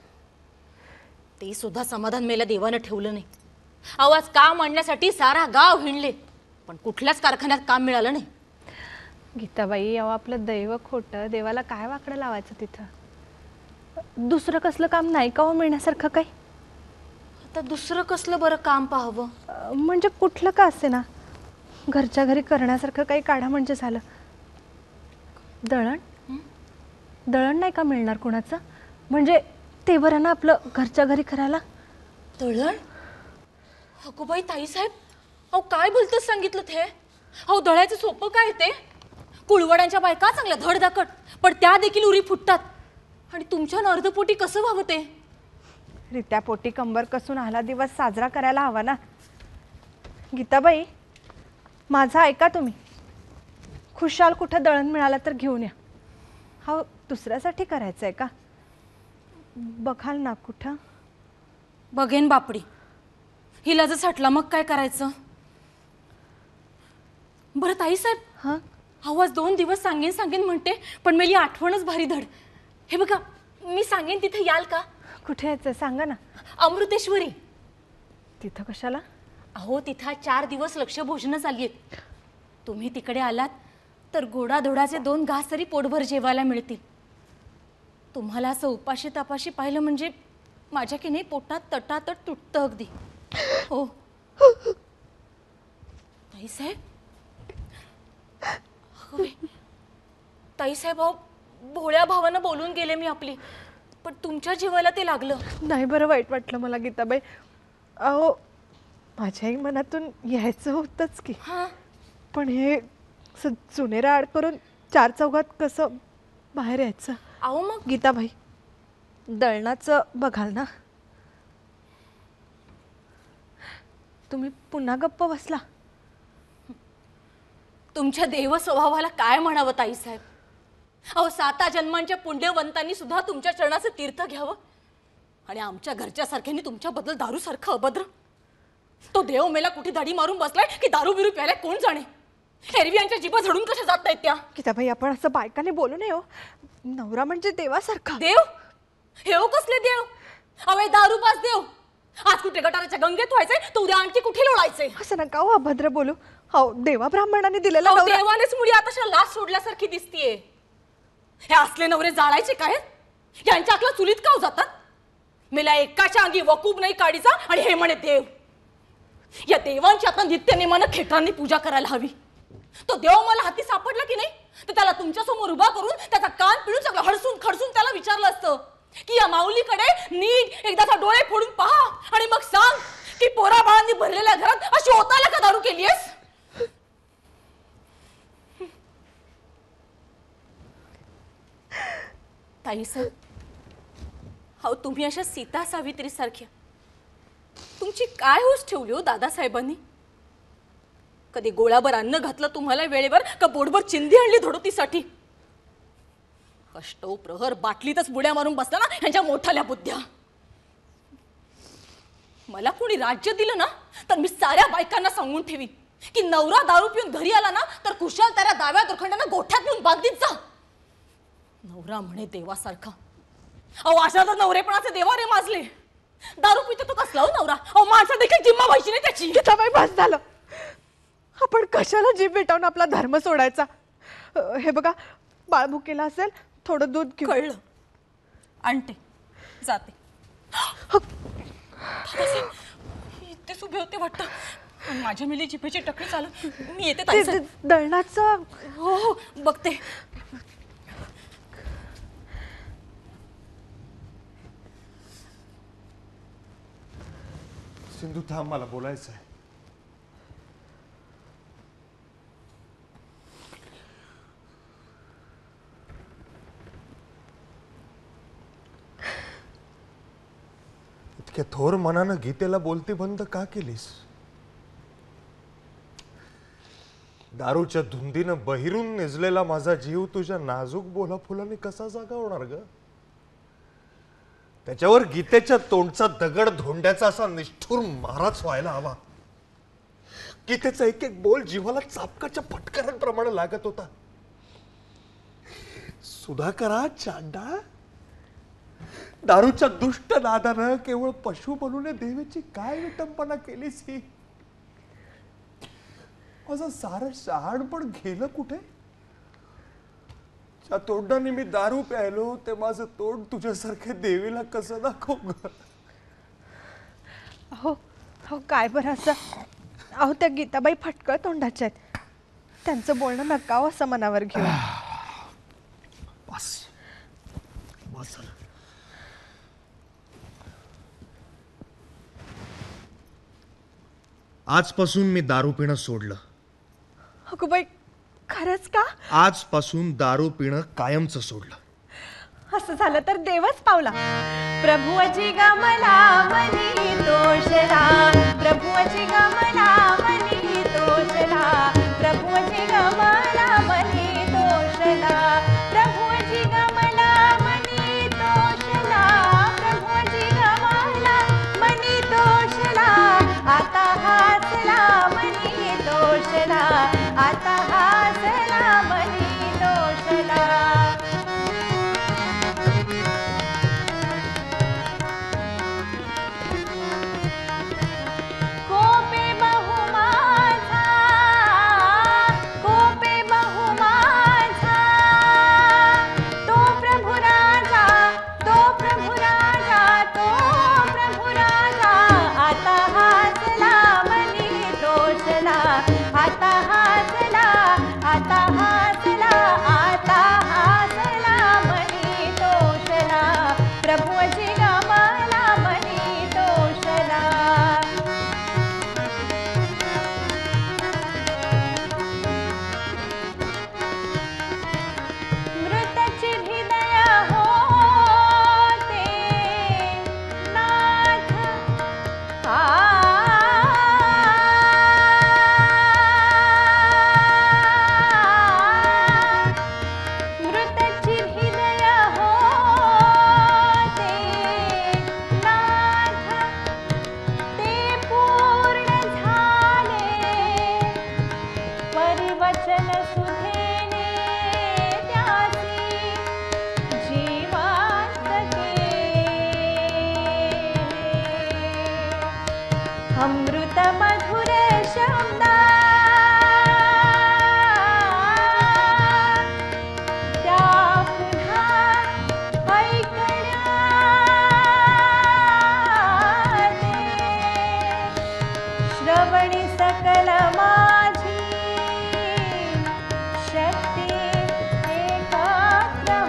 ते सुद्धा समाधान मेला देवानं ठेवलं नाही. आवाज काम आणण्यासाठी सारा गाव हिंडले पण कुठल्याच कारखान्यात काम मिळालं नाही. गीताबाई अहो आपलं दैव खोटं, देवाला काय वाकडं लावायचं तिथं? दुसरं कसलं काम नाही का हो मिळण्यासारखं काही? आता दुसरं कसलं बरं काम पाहावं? म्हणजे कुठलं का असे ना, घरच्या घरी करण्यासारखं काही काढा म्हणजे झालं. दळण दळण नाही का मिळणार कोणाचं? म्हणजे ते बरं ना आपलं घरच्या घरी करायला. दळण? अगो बाई ताईसाहेब अहो काय बोलतच सांगितलं ते? अहो दळायचं सोपं काय ते? कुळवड्यांच्या बायका चांगल्या धडधाकट पण त्या देखील उरी फुटतात. आणि तुमच्या अर्धपोटी कसं व्हावं ते? रित्या पोटी कंबर कसून आला दिवस साजरा करायला हवा ना. गीताबाई माझं ऐका तुम्ही. खुशाल कुठं दळण मिळालं तर घेऊन या. हा दुसऱ्यासाठी करायचं आहे का? बघाल ना कुठं? बघेन बापडी. हिला जर सटला मग काय करायचं? बरं ताईसाहेब हां आवाज दोन दिवस सांगेन सांगेन म्हणते पण मेली आठवणच भारी धड. हे बघा मी सांगेन तिथे याल का? कुठे यायचं सांगा ना. अमृतेश्वरी. तिथं कशाला? अहो तिथं चार दिवस लक्ष भोजनं चालली आहेत. तुम्ही तिकडे आलात तर गोडाधोडाचे दोन घास तरी पोटभर जेवायला मिळतील. तुम्हाला असं उपाशी तापाशी पाहिलं म्हणजे माझ्या की नाही पोटात तटातट तुटतं अगदी. हो ताईसाहेब ताईसाहेब अहो भोळ्या भावानं बोलून गेले मी आपली पण तुमच्या जीवाला ते लागलं नाही. बरं वाईट वाटलं मला गीताबाई. अहो माझ्याही मनातून यायचं होतंच की. हां पण हे चुनेरा आड करून चार चौघात कसं बाहेर यायचं? अहो मग गीताबाई दळणाचं बघाल ना. तुम्ही पुन्हा गप्प बसला. तुमच्या देव स्वभावाला काय म्हणावं ताईसाहेब? अहो साता जन्मांच्या पुण्यवंतांनी सुद्धा तुमच्या चरणाचं तीर्थ घ्यावं आणि आमच्या घरच्या सारख्यांनी तुमच्याबद्दल दारू सारखं अभद्र. तो देव मेला कुठे दाढी मारून बसलाय की दारू बिरू प्यायलाय कोण जाणे. एरवी यांच्या जीभ झडून कशा जात नाहीत त्या? गीताबाई आपण असं बायकाने बोलू नये हो. नवरा म्हणजे देवासारखा. देव? हे हो कसले देव? अवे दारू पास देव. आज कुठे गटाराच्या गंगेत व्हायचंय तर उद्या आणखी कुठे लोळायचंय. असं नका हो अभद्र बोलू. हो देवा ब्राह्मणाने दिलेला अहो, नवरा. देवानेच मुली आता लाच सोडल्यासारखी दिसतीये. हे असले नवरे जाळायचे काय? यांच्या अकला चुलीत का जातात? मेला एकाच्या अंगी वकूब नाही काडीचा आणि हे म्हणे देव. या देवांची आता नित्यनेमानं खेटरांनी पूजा करायला हवी. तो देव मला हाती सापडला की नाही तर त्याला तुमच्या समोर उभा करून त्याचा कान पिळून सगळं हडसून खडसून त्याला विचारलं असतं की या माऊलीकडे नीट एकदाचा डोळे फोडून पहा आणि मग सांग की पोरा बाळांनी भरलेल्या घरात अशी होताला का दारू केलीयस? ताईसाहेब अहो तुम्ही अशा सीता सावित्री सारख्या तुमची काय होस ठेवली हो दादासाहेबांनी? कधी गोळाभर अन्न घातलं तुम्हाला वेळेवर का बोटभर चिंधी आणली धडोतीसाठी? अष्टो प्रहर बाटलीतच बुड्या मारून बसला ना ह्यांच्या मोठाल्या बुद्ध्या. मला कोणी राज्य दिलं ना तर मी साऱ्या बायकांना सांगून ठेवीन की नवरा दारू पिऊन घरी आला ना तर कुशाल त्याला डाव्या दुर्खंडानं गोठ्यात नेऊन बांधीत जा. नवरा म्हणे देवासारखा. अहो अशा तर नवरेपणाचे देवारे माजले. दारू पितो तो कसला हो नवरा. अहो माणसा देखील जिम्मा व्हायची नाही त्याची. गीताबाई बस झालं. आपण कशाला जीव पेटावून आपला धर्म सोडायचा. अ, हे बघा बाळ भुकेला असेल थोडं दूध घेऊ. कळलं. आणते जाते. इथेच उभे होते वाटतं. आणि माझ्या मिली जिभेची टकली चालू. मी येते ताईसाहेब. दळणाचं हो हो बघते. सिंधू थांब, मला बोलायचं आहे. इतक्या थोर मनानं गीतेला बोलती बंद का केलीस? दारूच्या धुंदीनं बहिरून निजलेला माझा जीव तुझ्या नाजूक बोला फुलांनी कसा जागा होणार ग? त्याच्यावर गीतेच्या तोंडचा दगड धोंड्याचा असा निष्ठुर माराच व्हायला हवा. गीतेचा एक एक बोल जीवाला चापकाच्या फटकारांप्रमाणे लागत होता. सुधाकरा चांडा, दारूच्या दुष्ट नादानं केवळ पशु बनून देवीची काय विटंबना केलीस ही? माझं सारं शहाणपण गेलं कुठे? त्या तोंडाने मी दारू प्यायलो ते माझं तोंड तुझ्यासारख्या देवीला कसं दाखवू ग? हो हो काय बरं असं. अहो त्या गीताबाई फटकळ तोंडाच्या आहेत. त्यांचं बोलणं नकावं असं मनावर घेऊ. बस बस झालं. आजपासून मी दारू पिणं सोडलं. अगं बाई खरंच का? आजपासून दारू पिणं कायमचं सोडलं. असं झालं तर देवच पावला. प्रभुवची गमला मनी तोषला. प्रभुवची गमला मनी तोषला. प्रभुवची गमला मनी तोषला. प्रभुवची गमला मनी तोषला. प्रभुवची गमला मनी तोषला. आता हासला मनी तोषला. आता हासला मनी तोषला. कोपे बहु माझा, कोपे बहु माझा. तो प्रभु राजा, तो प्रभु राजा, तो प्रभु राजा. आता हासला मनी तोषला. आता हासला, आता हासला, आता हासला मनी तोषला. प्रभुवची गमला मनी तोषला. मृतची हृदय होते नाथ. आ मृतची हृदय होते नाथ. ते पूर्ण झाले परिवचन सुधेने त्यासी जीवांत केले. अमृत मधुर शब्दा त्या पुन्हा ऐकण्यात श्रवणी सकल माझी शक्ती एकाग्र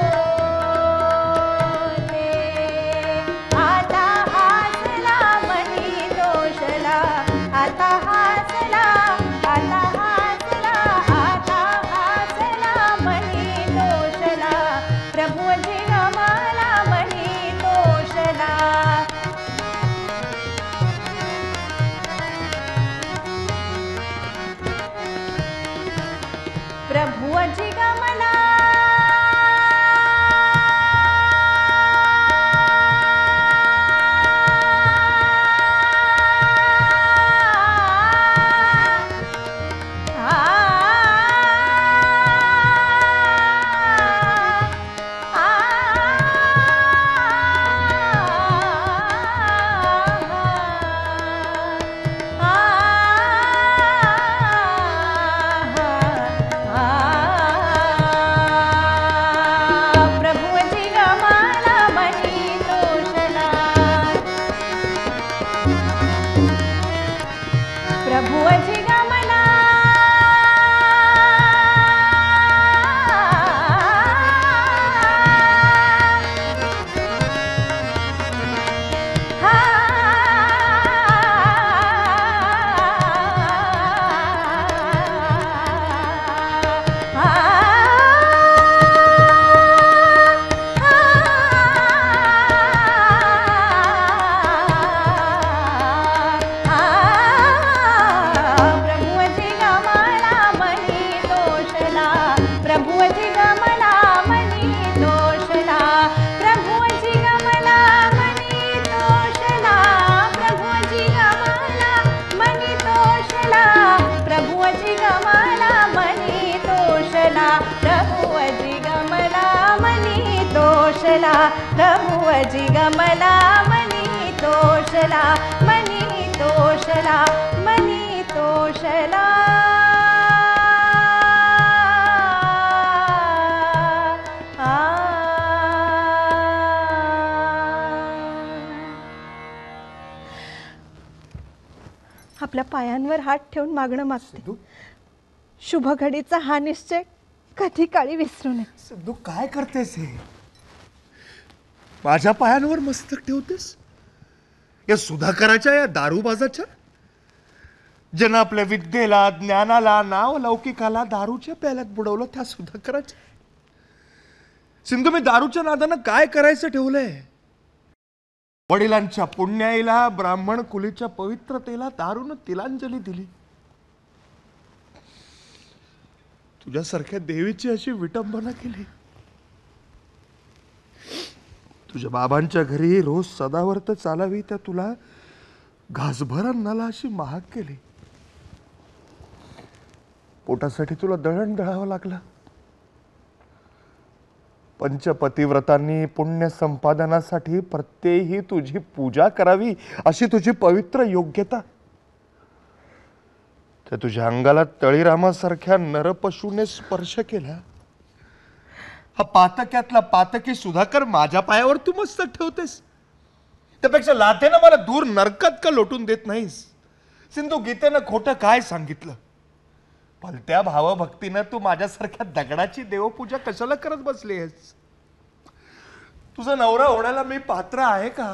होते. आता हासला मनी तोषला. आता हासला, आता हासला, आता हासला मनी तोषला. प्रभुवची गमला मनी तोषला. प्रभुवची गमला तोषला प्रभु अजी गमला मनी तोषला मनी तोषला मनी तोषला आपल्या पायांवर हात ठेवून मागणं मागते. शुभ घडीचा हा निश्चय कधी काळी विसरू नये. सिद्धू काय करतेस हे? माझ्या पायांवर मस्तक ठेवतेस या सुधाकराच्या या दारूबाजाच्या, ज्यानं आपल्या विद्येला ज्ञानाला नाव लौकिकाला दारूच्या प्याल्यात बुडवलं त्या सुधाकराच्या. सिंधू मी दारूच्या नादानं काय करायचं ठेवलंय? वडिलांच्या पुण्याईला ब्राह्मण कुलीच्या पवित्रतेला दारूनं तिलांजली दिली. तुझ्यासारख्या देवीची अशी विटंबना केली. तुझ्या बाबांच्या घरी रोज सदावर्त चालावी त्या तुला घासभर अन्नाला अशी महाग केली. पोटासाठी तुला दळण दळावं लागलं. पंचपतिव्रतांनी पुण्य संपादनासाठी प्रत्येही तुझी पूजा करावी अशी तुझी पवित्र योग्यता, त्या तुझ्या अंगाला तळीरामासारख्या नरपशूने स्पर्श केला. हा पातक्यातला पातकी सुधाकर माझ्या पायावर तू मस्तक ठेवतेस. त्यापेक्षा लाथेनं मला दूर नरकात का लोटून देत नाहीस? सिंधू गीतेनं खोटं काय सांगितलं? भलत्या भावभक्तीनं तू माझ्यासारख्या दगडाची देवपूजा कशाला करत बसली आहेस? तुझा नवरा होण्याला मी पात्र आहे का?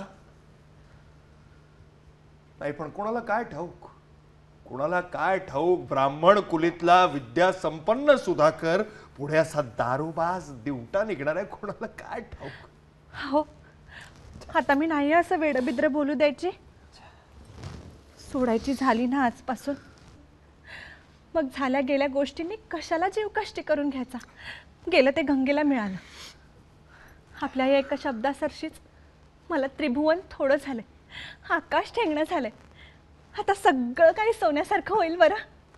नाही, पण कोणाला काय ठाऊक, कोणाला काय ठाऊक ब्राह्मण कुलीतला विद्या संपन्न सुधाकर पुढे असा दारूबाज दिवटा निघणार आहे. कोणाला काय ठाऊक? हो, आता मी नाही असं वेडबिद्र बोलू द्यायची. सोडायची झाली ना आजपासून. मग झाल्या गेल्या गोष्टींनी कशाला जीव कष्टी करून घ्यायचा? गेलं ते गंगेला मिळालं. आपल्या या एका शब्दासरशीच मला त्रिभुवन थोडं झालंय, आकाश ठेंगणं झालंय. आता सगळं काही सोन्यासारखं होईल बरं.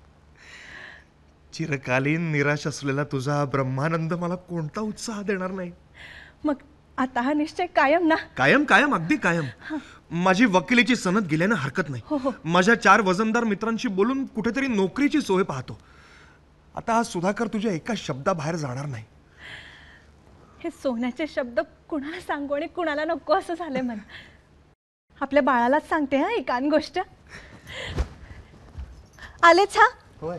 चिरकालीन निराश असलेला तुझा ब्रह्मानंद मला कोणता उत्साह देणार नाही. मग आता हा निश्चय कायम ना? कायम कायम अगदी कायम. माझी वकिलीची सनद गेल्यानं हरकत नाही. हो हो. माझ्या चार वजनदार मित्रांशी बोलून कुठेतरी नोकरीची सोय पाहतो. आता हा सुधाकर तुझ्या एका शब्दाबाहेर जाणार नाही. हे सोन्याचे शब्द कुणाला सांगू आणि कुणाला नको असं झालंय मला. आपल्या बाळालाच सांगते हा एक आन गोष्ट. आलेच हा. होय.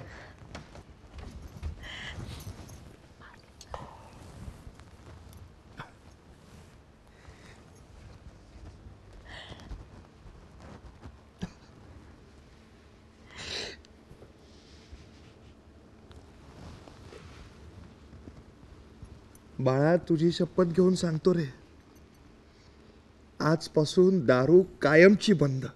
बाळा, तुझी शपथ घेऊन सांगतो रे, आजपासून दारू कायमची बंद.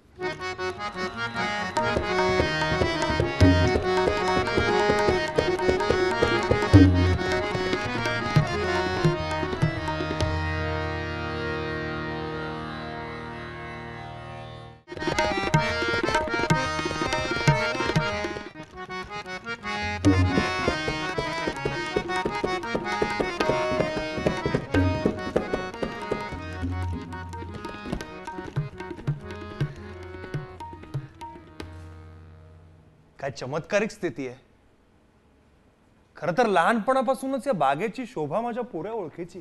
काय चमत्कारिक स्थिती आहे. खर तर लहानपणापासूनच या बागेची शोभा माझ्या पुऱ्या ओळखीची.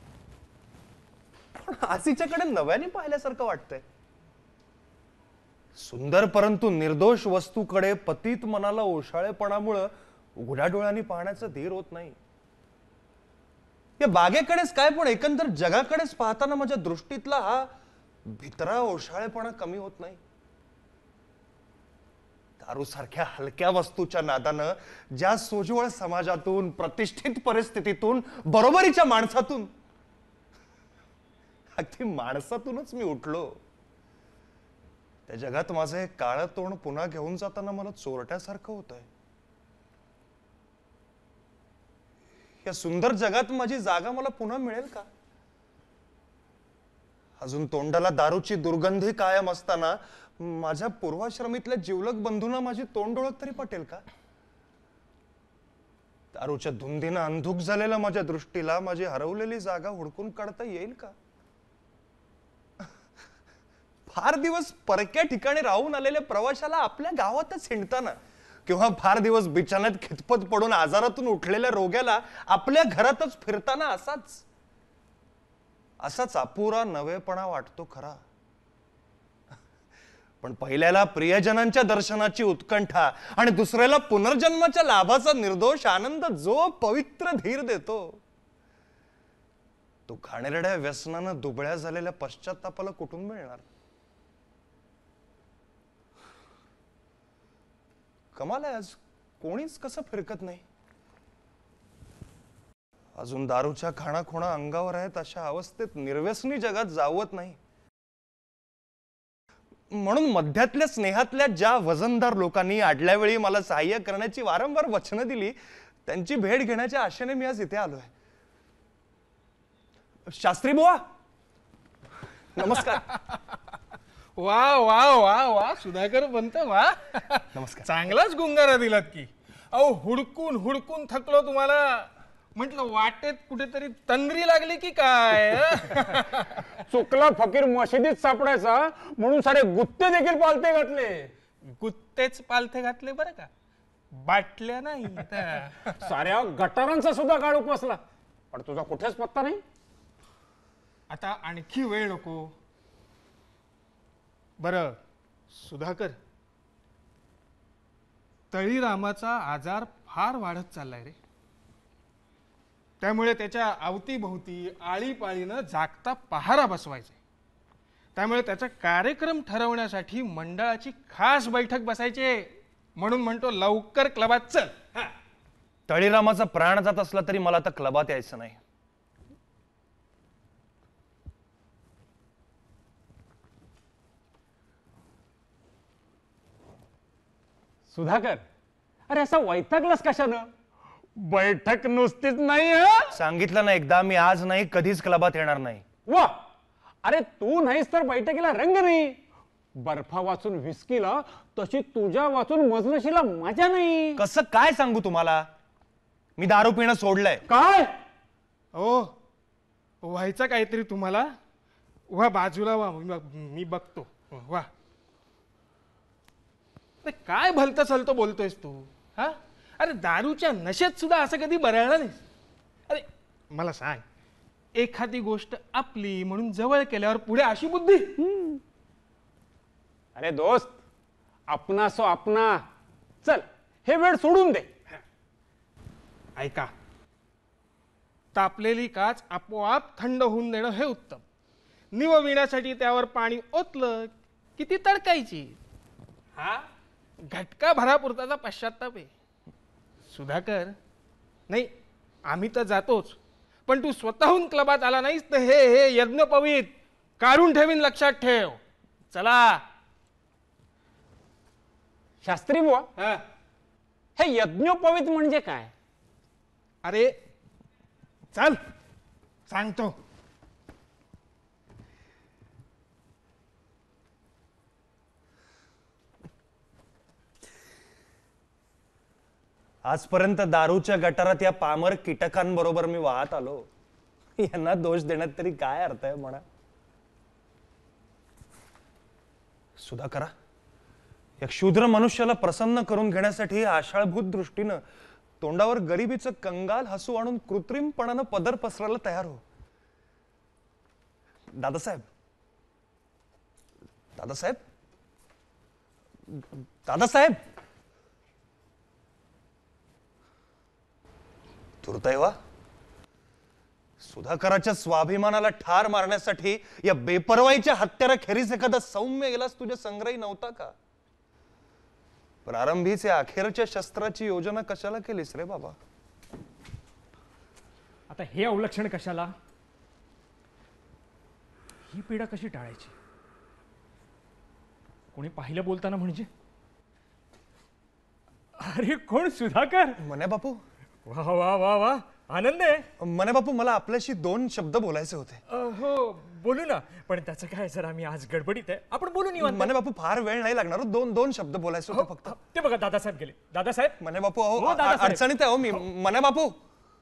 पण आज हिच्याकडे नव्याने पाहिल्यासारखं वाटतंय. सुंदर परंतु निर्दोष वस्तूकडे पतित मनाला ओशाळेपणामुळं उघड्या डोळ्यांनी पाहण्याचा धीर होत नाही. या बागेकडेच काय पण एकंदर जगाकडेच पाहताना माझ्या दृष्टीतला हा भितरा ओशाळेपणा कमी होत नाही. दारू सारख्या हलक्या वस्तूच्या नादानं ज्या सोजवळ समाजातून, प्रतिष्ठित परिस्थितीतून, बरोबरीच्या माणसातून, अगदी माणसातूनच मी उठलो, त्या जगात माझं हे काळं तोंड पुन्हा घेऊन जाताना मला चोरट्यासारखं होत आहे. या सुंदर जगात माझी जागा मला पुन्हा मिळेल का? अजून तोंडाला दारूची दुर्गंधी कायम असताना माझ्या पूर्वाश्रमीतल्या जिवलक बंधूंना माझी तोंड ओळख तरी पटेल का? दारूच्या धुंदीनं अंधुक झालेल्या माझ्या दृष्टीला माझी हरवलेली जागा हुडकून काढता येईल का? फार दिवस परक्या ठिकाणी राहून आलेल्या प्रवाशाला आपल्या गावातच हिंडताना किंवा फार दिवस बिछाण्यात खितपत पडून आजारातून उठलेल्या रोग्याला आपल्या घरातच फिरताना असाच असाच अपुरा नवेपणा वाटतो खरा. पण पहिल्याला प्रियजनांच्या दर्शनाची उत्कंठा आणि दुसऱ्याला पुनर्जन्माच्या लाभाचा निर्दोष आनंद जो पवित्र धीर देतो तो घाणेरड्या व्यसनानं दुबळ्या झालेल्या पश्चातापाला कुठून मिळणार? कमाल आहे, आज कोणीच कसं फिरकत नाही. अजून दारूच्या खाणाखुणा अंगावर आहेत अशा अवस्थेत निर्व्यसनी जगात जावत नाही. म्हणून मध्यातल्या स्नेहातल्या ज्या वजनदार लोकांनी आडल्या वेळी मला सहाय्य करण्याची वारंवार वचनं दिली त्यांची भेट घेण्याच्या आशेने मी आज इथे आलोय. शास्त्री बुवा नमस्कार. वा वा वा वा सुधाकर पंत वा. नमस्कार. चांगलाच गुंगारा दिलात की. अहो हुडकून हुडकून थकलो तुम्हाला. म्हटलं वाटेत कुठेतरी तंद्री लागली की काय? चुकला फकीर मशिदीत सापडायचा म्हणून सारे गुत्ते देखील पालथे घातले. गुत्तेच पालथे घातले बरं का, बाटल्या नाही. साऱ्या गटारांचा सुद्धा काळ उपसला पण तुझा कुठेच पत्ता नाही. आता आणखी वेळ नको. बरं सुधाकर, तळीरामाचा आजार फार वाढत चाललाय रे. त्यामुळे त्याच्या अवतीभोवती आळीपाळीनं जागता पहारा बसवायचा. त्यामुळे त्याचा कार्यक्रम ठरवण्यासाठी मंडळाची खास बैठक बसायची. म्हणून म्हणतो लवकर क्लबात चल. तळीरामाचा प्राण जात असला तरी मला आता क्लबात यायचं नाही. सुधाकर, अरे असा वैतागलास कशानं? बैठक नुसतीच नाही. सांगितलं ना एकदा, मी आज नाही कधीच क्लबात येणार नाही. वा, अरे तू नाहीस तर बैठकीला रंग नाही. बर्फा वाचून विस्कीला तशी तुझ्या वाचून मजनशीला मजा नाही. कसं काय सांगू तुम्हाला, मी दारू पिणं सोडलंय. काय? ओ व्हायचं काहीतरी तुम्हाला. वा बाजूला वा, मी बघतो. वा काय भलतं सलतो बोलतोयस तू? हा, अरे दारूच्या नशेत सुद्धा असं कधी बरळलं नाही. अरे मला सांग, एखादी गोष्ट आपली म्हणून जवळ केल्यावर पुढे अशी बुद्धी? अरे दोस्त, आपणा सो आपणा. चल हे वेळ सोडून दे. ऐका, तापलेली काच आपोआप थंड होऊन देणं हे उत्तम. निवविण्यासाठी त्यावर पाणी ओतलं की ती तडकायची. हा घटका भरापुरताचा पश्चाताप आहे. सुधाकर, नाही आम्ही तर जातोच, पण तू स्वतःहून क्लबात आला नाहीस तर हे हे यज्ञोपवीत काढून ठेवीन, लक्षात ठेव. चला. शास्त्री बुवा, हे यज्ञोपवीत म्हणजे काय? अरे चल सांगतो. आजपर्यंत दारूच्या गटारात या पामर कीटकांबरोबर मी वाहत आलो. यांना दोष देण्यात तरी काय अर्थ आहे म्हणा. सुधाकरा, या क्षुद्र मनुष्याला प्रसन्न करून घेण्यासाठी आशाळभूत दृष्टीनं तोंडावर गरिबीचं कंगाल हसू आणून कृत्रिमपणानं पदर पसरायला तयार हो. दादासाहेब दादासाहेब दादासाहेब दुर्दैवा, सुधाकराच्या स्वाभिमानाला ठार मारण्यासाठी या बेपरवाईच्या हत्याराखेरीज एखादा सौम्य गेलास तुझ्या संग्रही नव्हता का? प्रारंभीचे अखेरच्या शस्त्राची योजना कशाला केलीस रे बाबा? आता हे अवलक्षण कशाला? ही पीडा कशी टाळायची? कोणी पाहिलं बोलताना म्हणजे? अरे कोण? सुधाकर? मने बापू. वा वा वा वा, आनंद आहे. मने बापू, मला आपल्याशी दोन शब्द बोलायचे होते. हो बोलू ना, पण त्याचं काय सर, आम्ही आज गडबडीत आहे, आपण बोलू निवांत. मने बापू फार वेळ नाही लागणार हो. दोन दोन शब्द बोलायचे होते फक्त. ते बघा दादासाहेब गेले. दादासाहेब. मने बापू अहो हो, दादासाहेब. अडचणीत आहे हो मी. मने बापू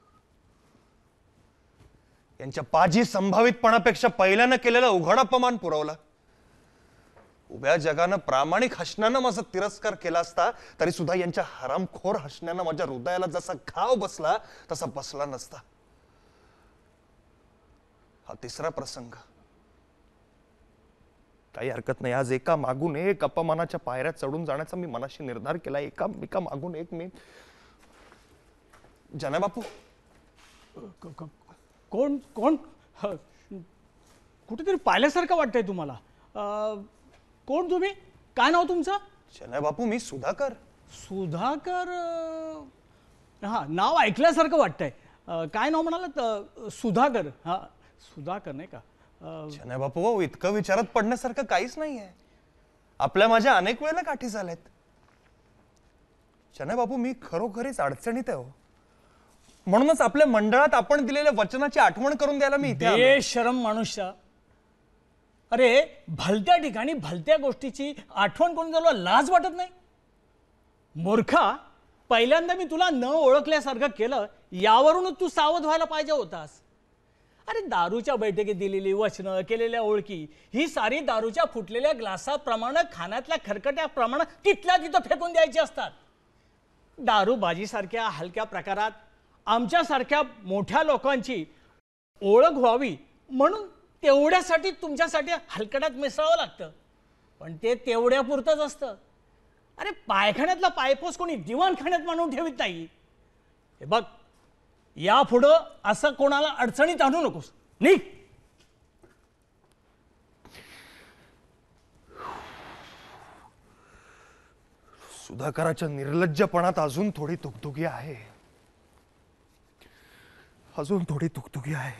यांच्या पाजी संभावितपणापेक्षा पहिल्यानं केलेला उघड अपमान पुरवला. उभ्या जगानं प्रामाणिक हसण्यानं माझा तिरस्कार केला असता तरी सुद्धा यांच्या हरामखोर हसण्यानं माझ्या हृदयाला जसा घाव बसला तसा बसला नसता. हा तिसरा प्रसंग. काही हरकत नाही, आज एका मागून एक अपमानाच्या पायऱ्या चढून जाण्याचा मी मनाशी निर्धार केला. एका एका मागून एक मी. जनाय बापू. कोण कोण कुठेतरी पाहिल्यासारखं वाटतंय तुम्हाला. कोण तुम्ही? काय नाव तुमचं? जनाय बापू मी सुधाकर. सुधाकर. हा, नाव ऐकल्यासारखं वाटतंय. काय नाव म्हणाला? सुधाकर. हा, सुधाकर नाही का? जनाय बापू इतकं विचारात पडण्यासारखं काहीच नाहीये. आपल्या माझ्या अनेक वेळेला गाठी झाल्यात. जनाय बापू मी खरोखरीच अडचणीत आहे हो. म्हणूनच आपल्या मंडळात आपण दिलेल्या वचनाची आठवण करून द्यायला मी इथे बेशरम माणूसच्या. अरे भलत्या ठिकाणी भलत्या गोष्टीची आठवण करून तुला लाज वाटत नाही? मूर्खा, पहिल्यांदा मी तुला न ओळखल्यासारखं केलं, यावरूनच तू सावध व्हायला पाहिजे होतास. अरे दारूच्या बैठकीत दिलेली वचनं, केलेल्या ओळखी ही सारी दारूच्या फुटलेल्या ग्लासाप्रमाणे, खाण्यातल्या खरकट्याप्रमाणे तिथल्या तिथं फेकून द्यायची असतात. दारूबाजीसारख्या हलक्या प्रकारात आमच्यासारख्या मोठ्या लोकांची ओळख व्हावी म्हणून तेवढ्यासाठी तुमच्यासाठी हलकड्यात मिसळावं लागतं. पण ते तेवढ्यापुरतंच असतं. अरे पायखान्यातला पायपोस कोणी दिवाणखान्यात मांडून ठेवीत नाही. हे बघ, यापुढं असं कोणाला अडचणीत आणू नकोस. निघ. सुधाकराच्या निर्लज्जपणात अजून थोडी तुकतुकी आहे. अजून थोडी तुकतुकी आहे.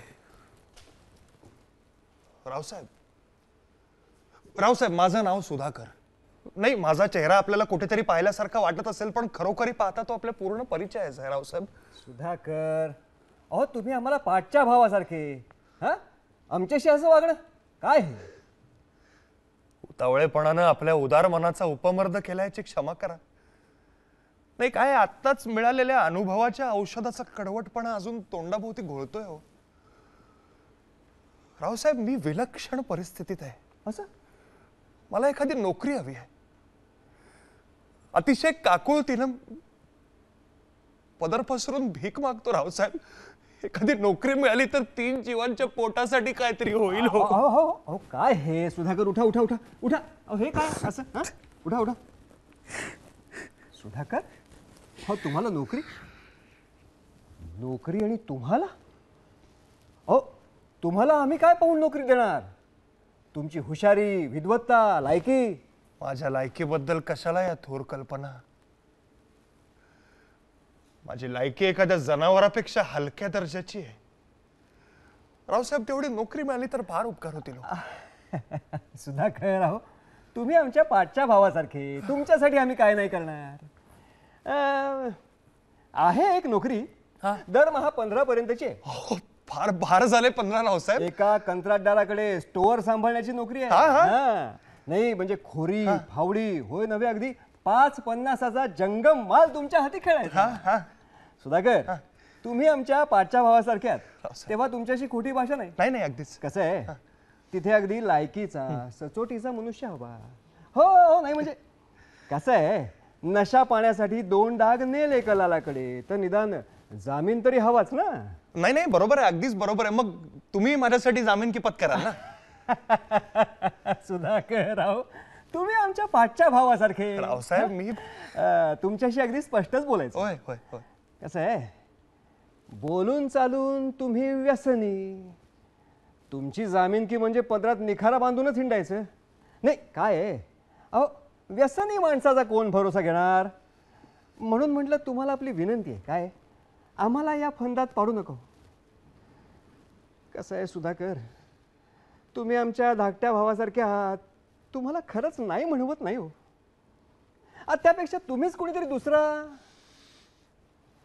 रावसाहेब, रावसाहेब माझं नाव सुधाकर नाही. माझा चेहरा आपल्याला कुठेतरी पाहिल्यासारखा वाटत असेल, पण खरोखरी पाहता तो आपल्या पूर्ण परिचयाचा आहे. रावसाहेब. सुधाकर, अहो तुम्ही आम्हाला पाठच्या भावासारखे. हा, आमच्याशी असं वागणं काय? उतावळेपणानं आपल्या उदार मनाचा उपमर्द केला याची क्षमा करा. नाही काय, आत्ताच मिळालेल्या अनुभवाच्या औषधाचा कडवटपणा अजून तोंडाभोवती घोळतोय हो. रावसाहेब मी विलक्षण परिस्थितीत आहे. असं? मला एखादी नोकरी हवी आहे. अतिशय काकुळतीनं पदर पसरून भीक मागतो रावसाहेब. एखादी नोकरी मिळाली तर तीन जीवांच्या पोटासाठी काहीतरी होईल हो. अहो हो हो काय हे सुधाकर, उठा उठा उठा उठा. अहो हे काय असं? हा, उठा उठा. सुधाकर, हो तुम्हाला नोकरी? नोकरी आणि तुम्हाला? अहो तुम्हाला आम्ही काय पाहून नोकरी देणार? तुमची हुशारी, विद्वत्ता, लायकी. माझ्या लायकीबद्दल कशाला या थोर कल्पना? माझी लायकी एखाद्या जनावरापेक्षा हलक्या दर्जाची आहे. रावसाहेब तेवढी नोकरी मिळाली तर फार उपकार होतील. सुधाकर, राव तुम्ही आमच्या पाठच्या भावासारखे. तुमच्यासाठी आम्ही काय नाही करणार. आहे एक नोकरी, दरमहा पंधरा पर्यंतची आहे. फार भार झाले पंधरा. रावसाहेब एका कंत्राटदाराकडे स्टोअर सांभाळण्याची नोकरी आहे. नाही म्हणजे खोरी फावडी होय नव्हे, अगदी पाच पन्नासाचा जंगम माल तुमच्या हाती खेळायचा. सुधाकर, तुम्ही आमच्या पाठच्या भावासारखे आहात, तेव्हा तुमच्याशी खोटी भाषा नाही. नाही नाही अगदीच. कसं आहे, तिथे अगदी लायकीचा, सचोटीचा मनुष्य हवा. हो हो, नाही म्हणजे कसं आहे, नशा पाण्यासाठी दोन डाग नेल एका लालाकडे, तर निदान जामीन तरी हवाच ना. नाही नाही बरोबर आहे, अगदीच बरोबर आहे. मग तुम्ही माझ्यासाठी जामीन की पत्करा ना. सुधाकर राव, तुम्ही आमच्या पाठच्या भावासारखे. रावसाहेब मी तुमच्याशी अगदी स्पष्टच बोलायचं. होय होय होय. कसं आहे, बोलून चालून तुम्ही व्यसनी. तुमची जामीनकी म्हणजे पदरात निखारा बांधूनच हिंडायचं. नाही काय आहे, अहो व्यसनी माणसाचा कोण भरोसा घेणार? म्हणून म्हटलं तुम्हाला आपली विनंती आहे. काय, आम्हाला या फंदात पाडू नको. कसं आहे सुधाकर, तुम्ही आमच्या धाकट्या भावासारखे आहात. तुम्हाला खरंच नाही म्हणवत नाही हो. त्यापेक्षा तुम्हीच कोणीतरी दुसरा,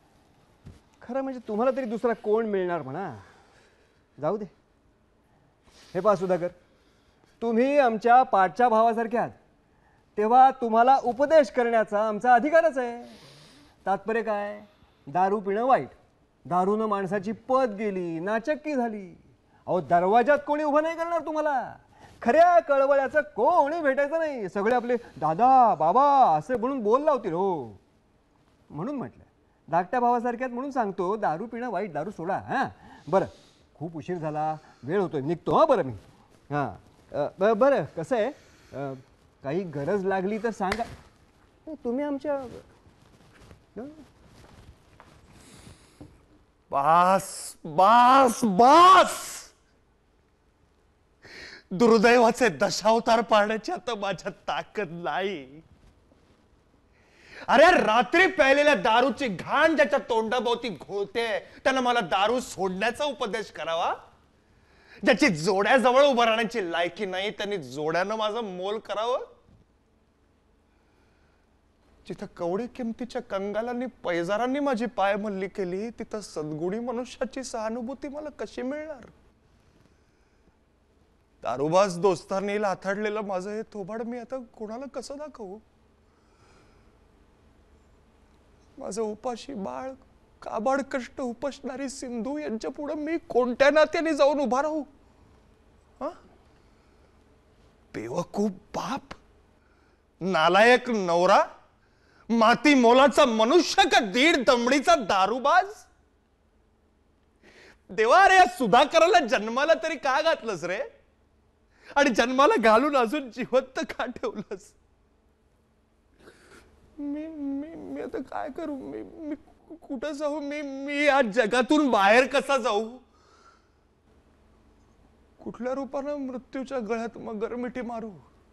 खरं म्हणजे तुम्हाला तरी दुसरा कोण मिळणार म्हणा. जाऊ दे, हे पहा सुधाकर, तुम्ही आमच्या पाठच्या भावासारखे आहात, तेव्हा तुम्हाला उपदेश करण्याचा आमचा अधिकारच आहे. तात्पर्य काय? दारू पिणं वाईट, दारूनं माणसाची पत गेली, नाचक्की झाली. अहो दरवाजात कोणी उभं नाही करणार तुम्हाला. खऱ्या कळवळ्याचं कोणी भेटायचं नाही. सगळे आपले दादा बाबा असे म्हणून बोल लावतील. हो म्हणून म्हटलं धाकट्या भावासारख्यात म्हणून सांगतो, दारू पिणं वाईट, दारू सोडा. हां बरं, खूप उशीर झाला, वेळ होतोय, निघतो. हां बरं मी. हां बरं, कसं आहे, काही गरज लागली तर सांगा. तुम्ही आमच्या बास बास बास. दुर्दैवाचे दशावतार पाळण्याची आता माझ्यात ताकद नाही. अरे रात्री प्यायलेल्या दारूची घाण ज्याच्या तोंडाभोवती घोळते त्यानं मला दारू सोडण्याचा उपदेश करावा. ज्याची जोड्याजवळ उभं राहण्याची लायकी नाही त्यांनी जोड्यानं माझं मोल करावं. जिथं कवडी किमतीच्या कंगालांनी पैजारांनी माझी पायमल्ली केली, तिथं सद्गुणी मनुष्याची सहानुभूती मला कशी मिळणार? दारूबाज दोस्तांनी लाथाडलेलं माझं हे थोबाड मी आता कोणाला कसं दाखवू? माझं उपाशी बाळ, काबाड कष्ट उपसणारी सिंधू यांच्या पुढे मी कोणत्या नात्याने जाऊन उभा राहू? हा, बेवकूफ बाप, नालायक नवरा, माती मोलाचा मनुष्य का दीड दमडीचा दारूबाज? देवा रे, या सुधाकराला जन्माला तरी का घातलंस रे? आणि जन्माला घालून अजून जिवंत का ठेवलंस? मी मी मी आता काय करू? मी मी कुठं जाऊ? मी मी या जगातून बाहेर कसा जाऊ? कुठल्या रूपानं मृत्यूच्या गळ्यात मगर मिठी मारू?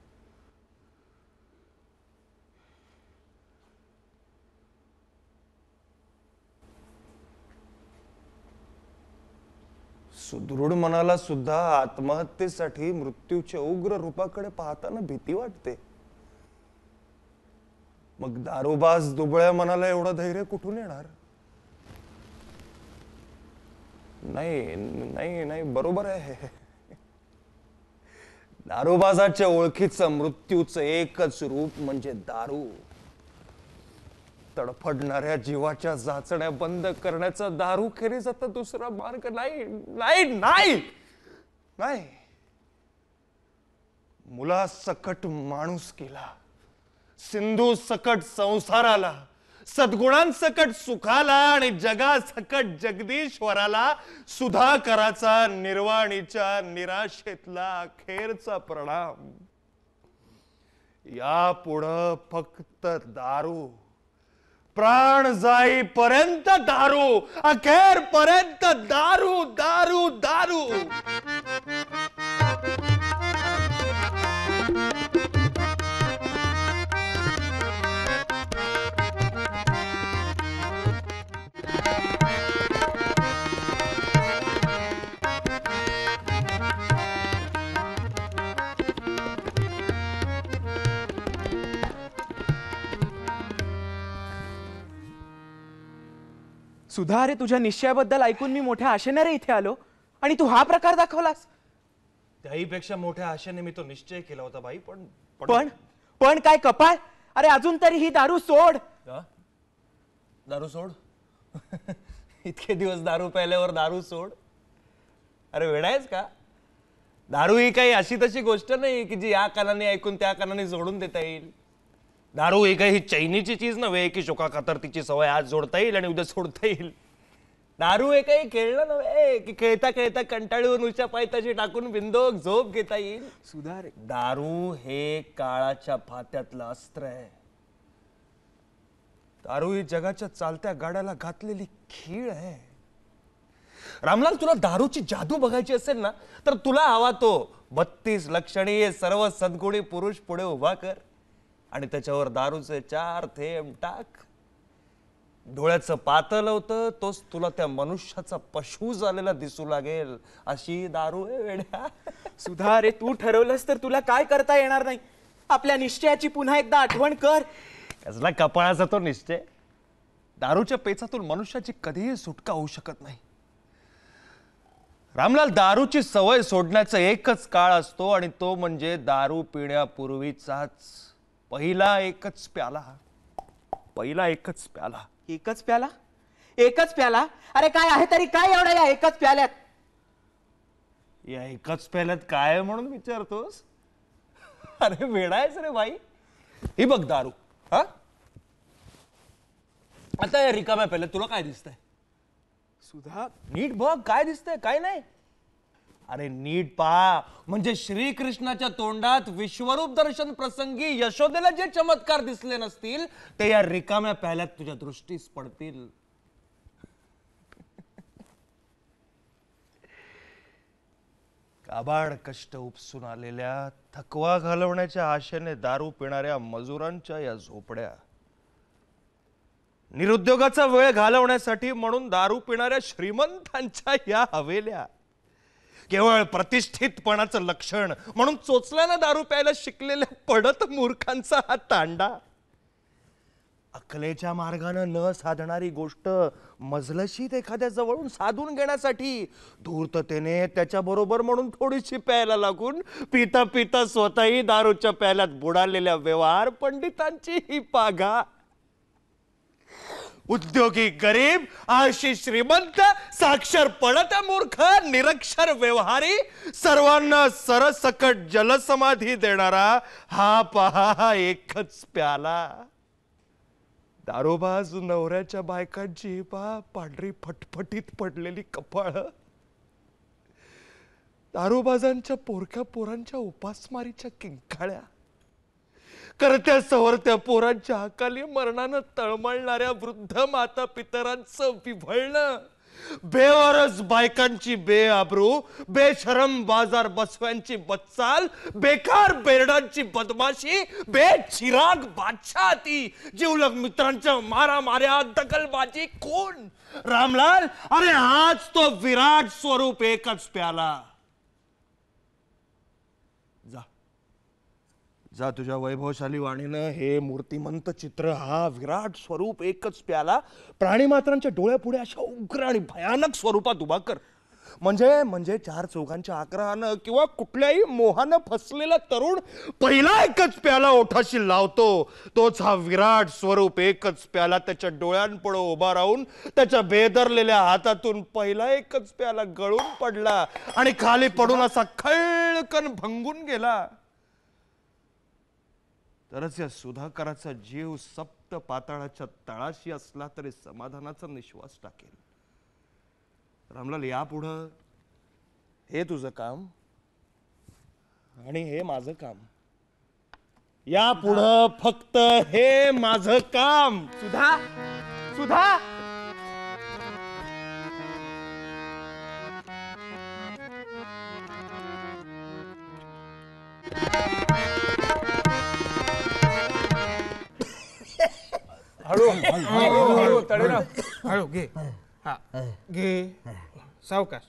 सुदृढ मनाला सुद्धा आत्महत्येसाठी मृत्यूच्या उग्र रूपाकडे पाहताना भीती वाटते. मग दारूबाज दुबळ्या मनाला एवढं धैर्य कुठून येणार? नाही नाही नाही बरोबर आहे. दारूबाजाच्या ओळखीचं मृत्यूचं एकच रूप म्हणजे दारू. तडफडणाऱ्या जीवाच्या जाचण्या बंद करण्याचा दारू खेरीज आता दुसरा मार्ग नाही नाही नाही नाही. मुला सकट माणूस केला, सिंधू सकट संसाराला, सद्गुणांसकट सुखाला आणि जगा सकट जगदीश्वराला सुधाकराचा निर्वाणीच्या निराशेतला अखेरचा प्रणाम. यापुढं फक्त दारू, प्राण जाईपर्यंत दारू, अखेर पर्यंत दारू दारू दारू. सुधा, अरे तुझ्या निश्चयाबद्दल ऐकून मी मोठ्या आशेने रे इथे आलो आणि तू हा प्रकार दाखवलास. त्याहीपेक्षा मोठ्या आशेने मी तो निश्चय केला होता बाई. पण पण पण काय कपाळ? अरे अजून तरी ही दारू सोड. दारू सोड? इतके दिवस दारू प्यायल्यावर दारू सोड? अरे वेडायच का? दारू ही काही अशी तशी गोष्ट नाही की जी या कानाने ऐकून त्या कानाने जोडून देता येईल. दारू ही काही चैनीची चीज नव्हे की शोका खातर तिची सवय आज जोडता येईल आणि उद्या सोडता येईल. दारू हे काही खेळणं नव्हे की खेळता खेळता कंटाळून उच्या पायथ्याशी टाकून बिंदोक झोप घेता येईल. सुधार, दारू हे काळाच्या फात्यातलं अस्त्र आहे. दारू ही जगाच्या चालत्या गाड्याला घातलेली खीळ आहे. रामलाल, तुला दारूची जादू बघायची असेल ना तर तुला हवा तो बत्तीस लक्षणीय सर्व सद्गुणी पुरुष पुढे उभा कर आणि त्याच्यावर दारूचे चार थेंब टाक. डोळ्याचं पातळ होतं तोच तुला त्या मनुष्याचा पशु झालेला दिसू लागेल. अशी दारू आहे वेड्या. सुधा, रे तू ठरवलंस तर तुला काय करता येणार नाही. आपल्या निश्चयाची पुन्हा एकदा आठवण कर. कसला कपाळाचा तो निश्चय? दारूच्या पेचातून मनुष्याची कधीही सुटका होऊ शकत नाही. रामलाल, दारूची सवय सोडण्याचा एकच काळ असतो आणि तो म्हणजे दारू पिण्यापूर्वीचाच पहिला एकच प्याला. पहिला एकच प्याला. एकच प्याला? एकच प्याला? अरे काय आहे तरी काय एवढा या एकच प्याल्यात? या एकच प्याल्यात काय आहे म्हणून विचारतोस? अरे वेडायच रे बाई. ही बघ दारू. हा आता या रिकाम्या प्याल्यात तुला काय दिसतंय? सुधा नीट बघ काय दिसतंय. काय नाही. अरे नीट पहा. म्हणजे श्रीकृष्णाच्या तोंडात विश्वरूप दर्शन प्रसंगी यशोदेला जे चमत्कार दिसले नसतील ते या रिकाम्या प्याल्यात तुझ्या दृष्टीस पडतील. काबाड कष्ट उपसून आलेल्या, थकवा घालवण्याच्या आशेने दारू पिणाऱ्या मजुरांच्या या झोपड्या, निरुद्योगाचा वेळ घालवण्यासाठी म्हणून दारू पिणाऱ्या श्रीमंतांच्या या हवेल्या, केवळ प्रतिष्ठितपणाचं लक्षण म्हणून चोचल्यानं दारू प्यायला शिकलेल्या पडत मूर्खांचा हा तांडा, अकलेच्या मार्गानं न साधणारी गोष्ट मजलशीत एखाद्या जवळून साधून घेण्यासाठी धूर्ततेने त्याच्या बरोबर म्हणून थोडीशी प्यायला लागून पिता पिता स्वतःही दारूच्या प्याल्यात बुडालेल्या व्यवहार पंडितांची ही पागा. उद्योगी गरीब, आळशी श्रीमंत, साक्षर पडत मूर्ख, निरक्षर व्यवहारी, सर्वांना सरसकट जलसमाधी देणारा हा पहा एकच प्याला. दारोबाज नवऱ्याच्या बायकांची पहा पांढरी फटफटीत पडलेली कपाळ, दारोबाजांच्या पोरक्या पोरांच्या उपासमारीच्या किंकाळ्या, करत्या सवरत्या पोरांच्या अकाली मरणानं तळमळणाऱ्या वृद्ध माता पितरांचं विव्हळणं, बेवारस बायकांची बेआबरू, बेशरम बाजार बसव्यांची बच्चाल, बेकार बेरडांची बदमाशी, बेचिराग बादशाहती, जिवलग मित्रांच्या मारा माऱ्या, दगलबाजी, खून. रामलाल, अरे हाच तो विराट स्वरूप एकच प्याला. जा जा तुझ्या वैभवशाली वाणीनं हे मूर्तिमंत चित्र, हा विराट स्वरूप एकच प्याला प्राणीमात्रांच्या डोळ्यापुढे अशा उग्र आणि भयानक स्वरूपात उभा कर. म्हणजे म्हणजे चार चौघांच्या आग्रहानं किंवा कुठल्याही मोहानं फसलेला तरुण पहिला एकच प्याला ओठाशी लावतो, तोच हा विराट स्वरूप एकच प्याला त्याच्या डोळ्यांपुढे उभा राहून त्याच्या बेदरलेल्या हातातून पहिला एकच प्याला गळून पडला आणि खाली पडून असा खळकन भंगून गेला. तरच या सुधाकराचा जीव सप्त पाताळाच्या तळाशी असला तरी समाधानाचा निश्वास टाकेल. रामलाल, यापुढं हे तुझं काम आणि हे माझं काम. यापुढं फक्त हे माझं काम. सुधा सुधा हळू हळू हळू तळेराव, हळू घे. हा घे सावकाश.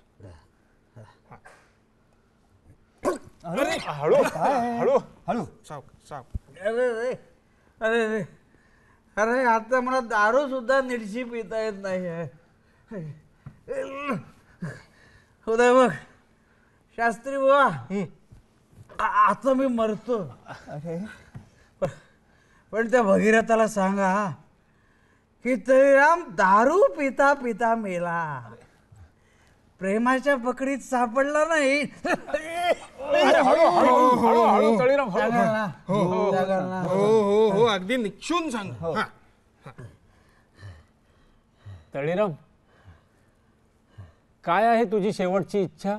अरे हळू हळू हळू सावकाश सावकाश. अरे रे अरे रे अरे आता मला दारू सुद्धा नीटशी पिता येत नाही. उदय बघ शास्त्री बुवा, आता मी मरतो. पण त्या भगीरथाला सांगा की तळीराम दारू पिता पिता मेला, प्रेमाच्या पकडीत सापडला नाही. हो हो अगदी निक्षून सांग. तळीराम, काय आहे तुझी शेवटची इच्छा?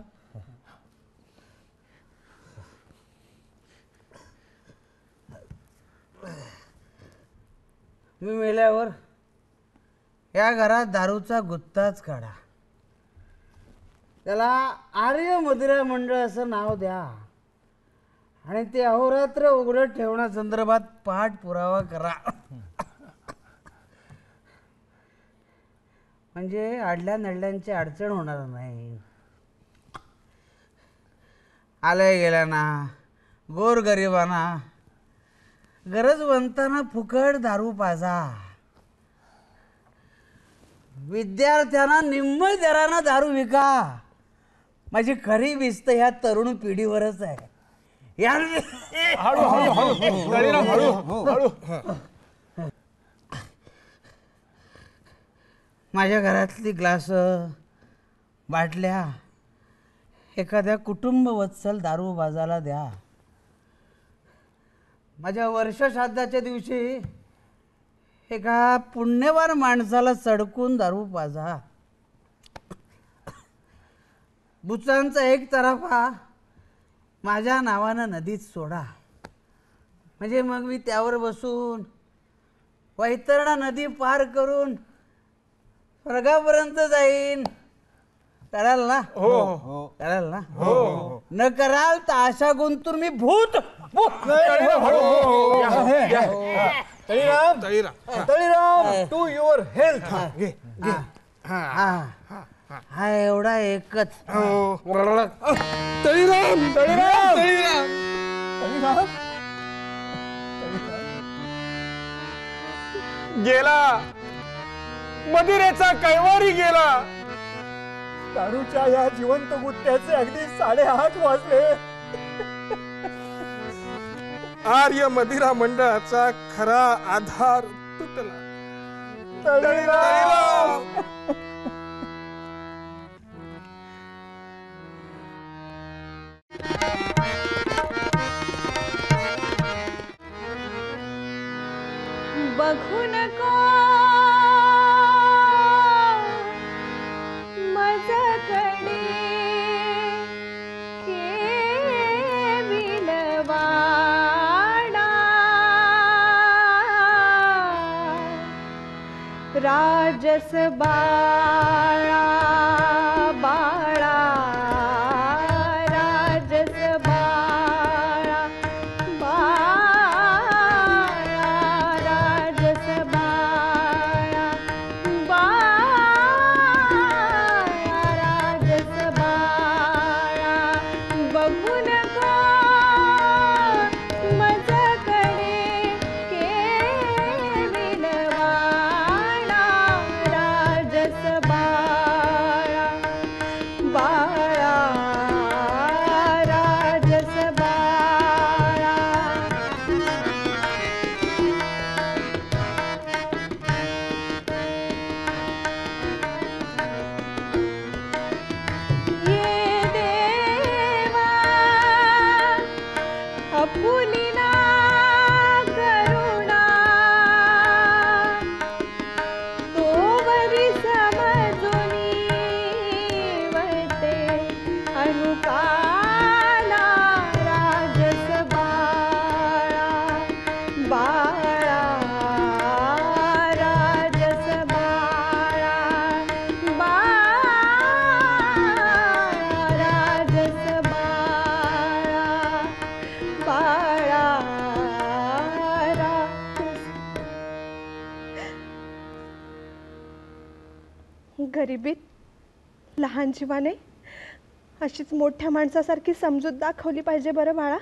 मी मेल्यावर या घरात दारूचा गुत्ताच काढा, त्याला आर्य मदिरा मंडळ असं नाव द्या आणि ते अहोरात्र उघडं ठेवण्यासंदर्भात पाठपुरावा करा. म्हणजे आडल्या नडल्यांची अडचण होणार नाही. आल्या गेल्याना, गोरगरिबांना, गरजवंतांना फुकट दारू पाजा, विद्यार्थ्यांना निम्म दरानं दारू विका, माझी खरी भिस्त ह्या तरुण पिढीवरच आहे. यार हळू हळू हळू तळीराम, हळू हळू. माझ्या घरातली ग्लास बाटल्या एखाद्या कुटुंब वत्सल दारू बाजाला द्या. माझ्या वर्षश्राद्धाच्या दिवशी एका पुण्यवान माणसाला सडकून दारू पाजा. बुचांचा एक तराफा माझ्या नावानं नदीत सोडा. म्हणजे मग मी त्यावर बसून वैतरणा नदी पार करून स्वर्गापर्यंत जाईन. कराल ना? हो. कराल ना? न कराल तर आशा गुंतून मी भूत Taliram Taliram to your health. हा एवढा एकच. तळीराम तळीराम तळीराम गेला, मदिरेचा कैवारी गेला. दारूच्या या जिवंत गुत्त्याचे अगदी साडेआठ वाजले. आर्य मदिरा मंडळाचा खरा आधार तुटला. तळीराम बघू नको माझ्याकडे केविलवाडा. राजस बाळा बाळा राजस बाळा बाळा राजस बाळा बाळा राजस बाळा. बघू नको माझ्याकडे केविलवाडा. राजस बाळा बाळा राजस बाळा. ये देवा आपुलिना करुणा तोवरी समजुनी वते अनुकाला. राजस बाळा बाळा राजस बाळा बाळा राजस बाळा बाळा राजस. गरिबीत लहान जीवाने अशीच मोठ्या माणसासारखी समजूत दाखवली पाहिजे बरं बाळा.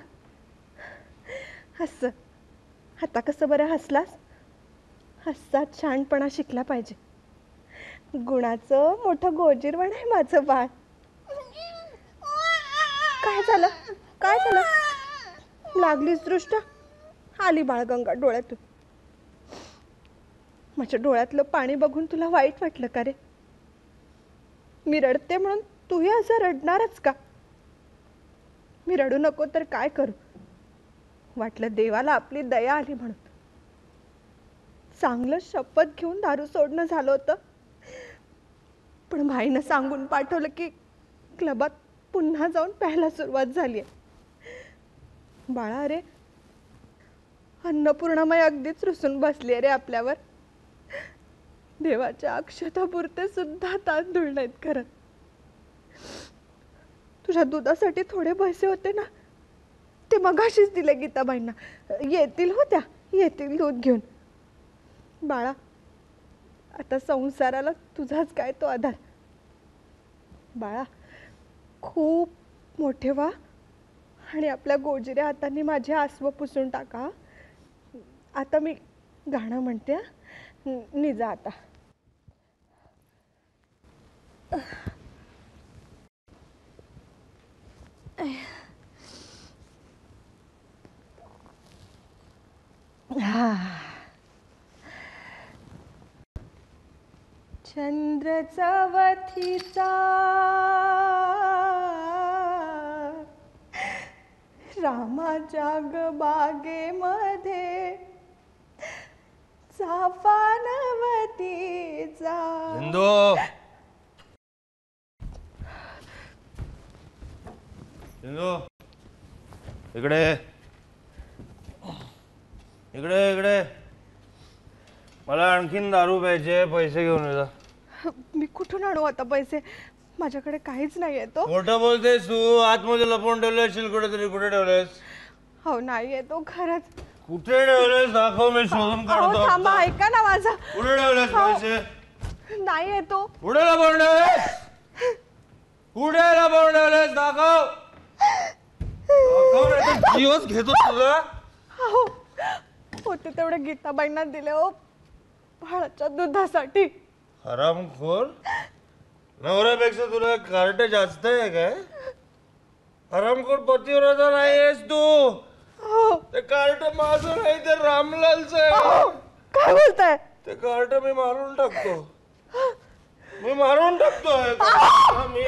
हस आता कसं बरं हसलास. हसतात शहाणपणा शिकला पाहिजे. गुणाचं मोठं गोजीरवण आहे माझं बाळ. काय झालं काय झालं लागलीच दृष्ट आली बाळगंगा डोळ्यातून. माझ्या डोळ्यातलं पाणी बघून तुला वाईट वाटलं का रे? मी रडते म्हणून तूही असं रडणारच का? मी रडू नको तर काय करू? वाटलं देवाला आपली दया आली म्हणून. चांगलं शपथ घेऊन दारू सोडणं झालं होतं, पण भाईनं सांगून पाठवलं की क्लबात पुन्हा जाऊन प्यायला सुरुवात झाली आहे. बाळा रे, अन्नपूर्णामाई अगदीच रुसून बसली आहे रे आपल्यावर. देवाच्या अक्षतापुरते सुद्धा तांदूळ नाहीत करत. तुझ्या दुधासाठी थोडे पैसे होते ना, ते मगाशीच दिले गीताबाईंना. येतील होत्या येतील दूध घेऊन. बाळा, आता संसाराला तुझाच काय तो आधार. बाळा, खूप मोठे व्हा आणि आपल्या गोजिऱ्या हातांनी माझे आसवं पुसून टाका. आता मी गाणं म्हणते. निजा आता. चंद्र चवथीचा रामाच्या ग बागेमध्ये चाफा नवतीचा. सिंधू सिंधू इकडे इकडे इकडे मला आणखीन दारू प्यायचे, पैसे घेऊन ये जा. मी कुठून आणू आता पैसे? माझ्याकडे काहीच नाही तो. खोटं बोलतेस तू. आतमध्ये लपवून ठेवले असशील कुठेतरी. कुठे ठेवलेस? हो नाही तो खरंच. कुठे ठेवलेस? दाखव, मी शोधून काढतो. थांबा, ऐका ना माझं. कुठे ठेवलेस पैसे? नाही येतो. कुठे लपवून ठेवलेस? कुठे लपवून ठेवलेस? दाखव. दाखव नाही तर जीवच घेतो तुझा. हो होते तेवढे गीताबाईंना दिले हो बाळाच्या दुधासाठी. हरामखोर. नवऱ्यापेक्षा तुला कार्ट जास्त आहे काय? हरामखोर पतिव्रता नाहीयेस तू. ते कार्ट माझं नाही, ते रामलालचं आहे. काय बोलताय? ते कार्ट मी मारून टाकतो. मी मारून टाकतोय. मी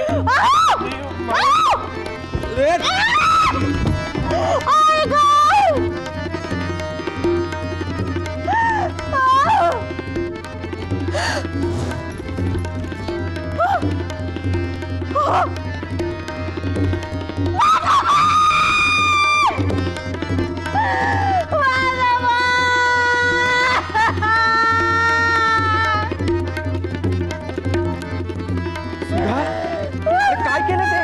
काय केलं ते?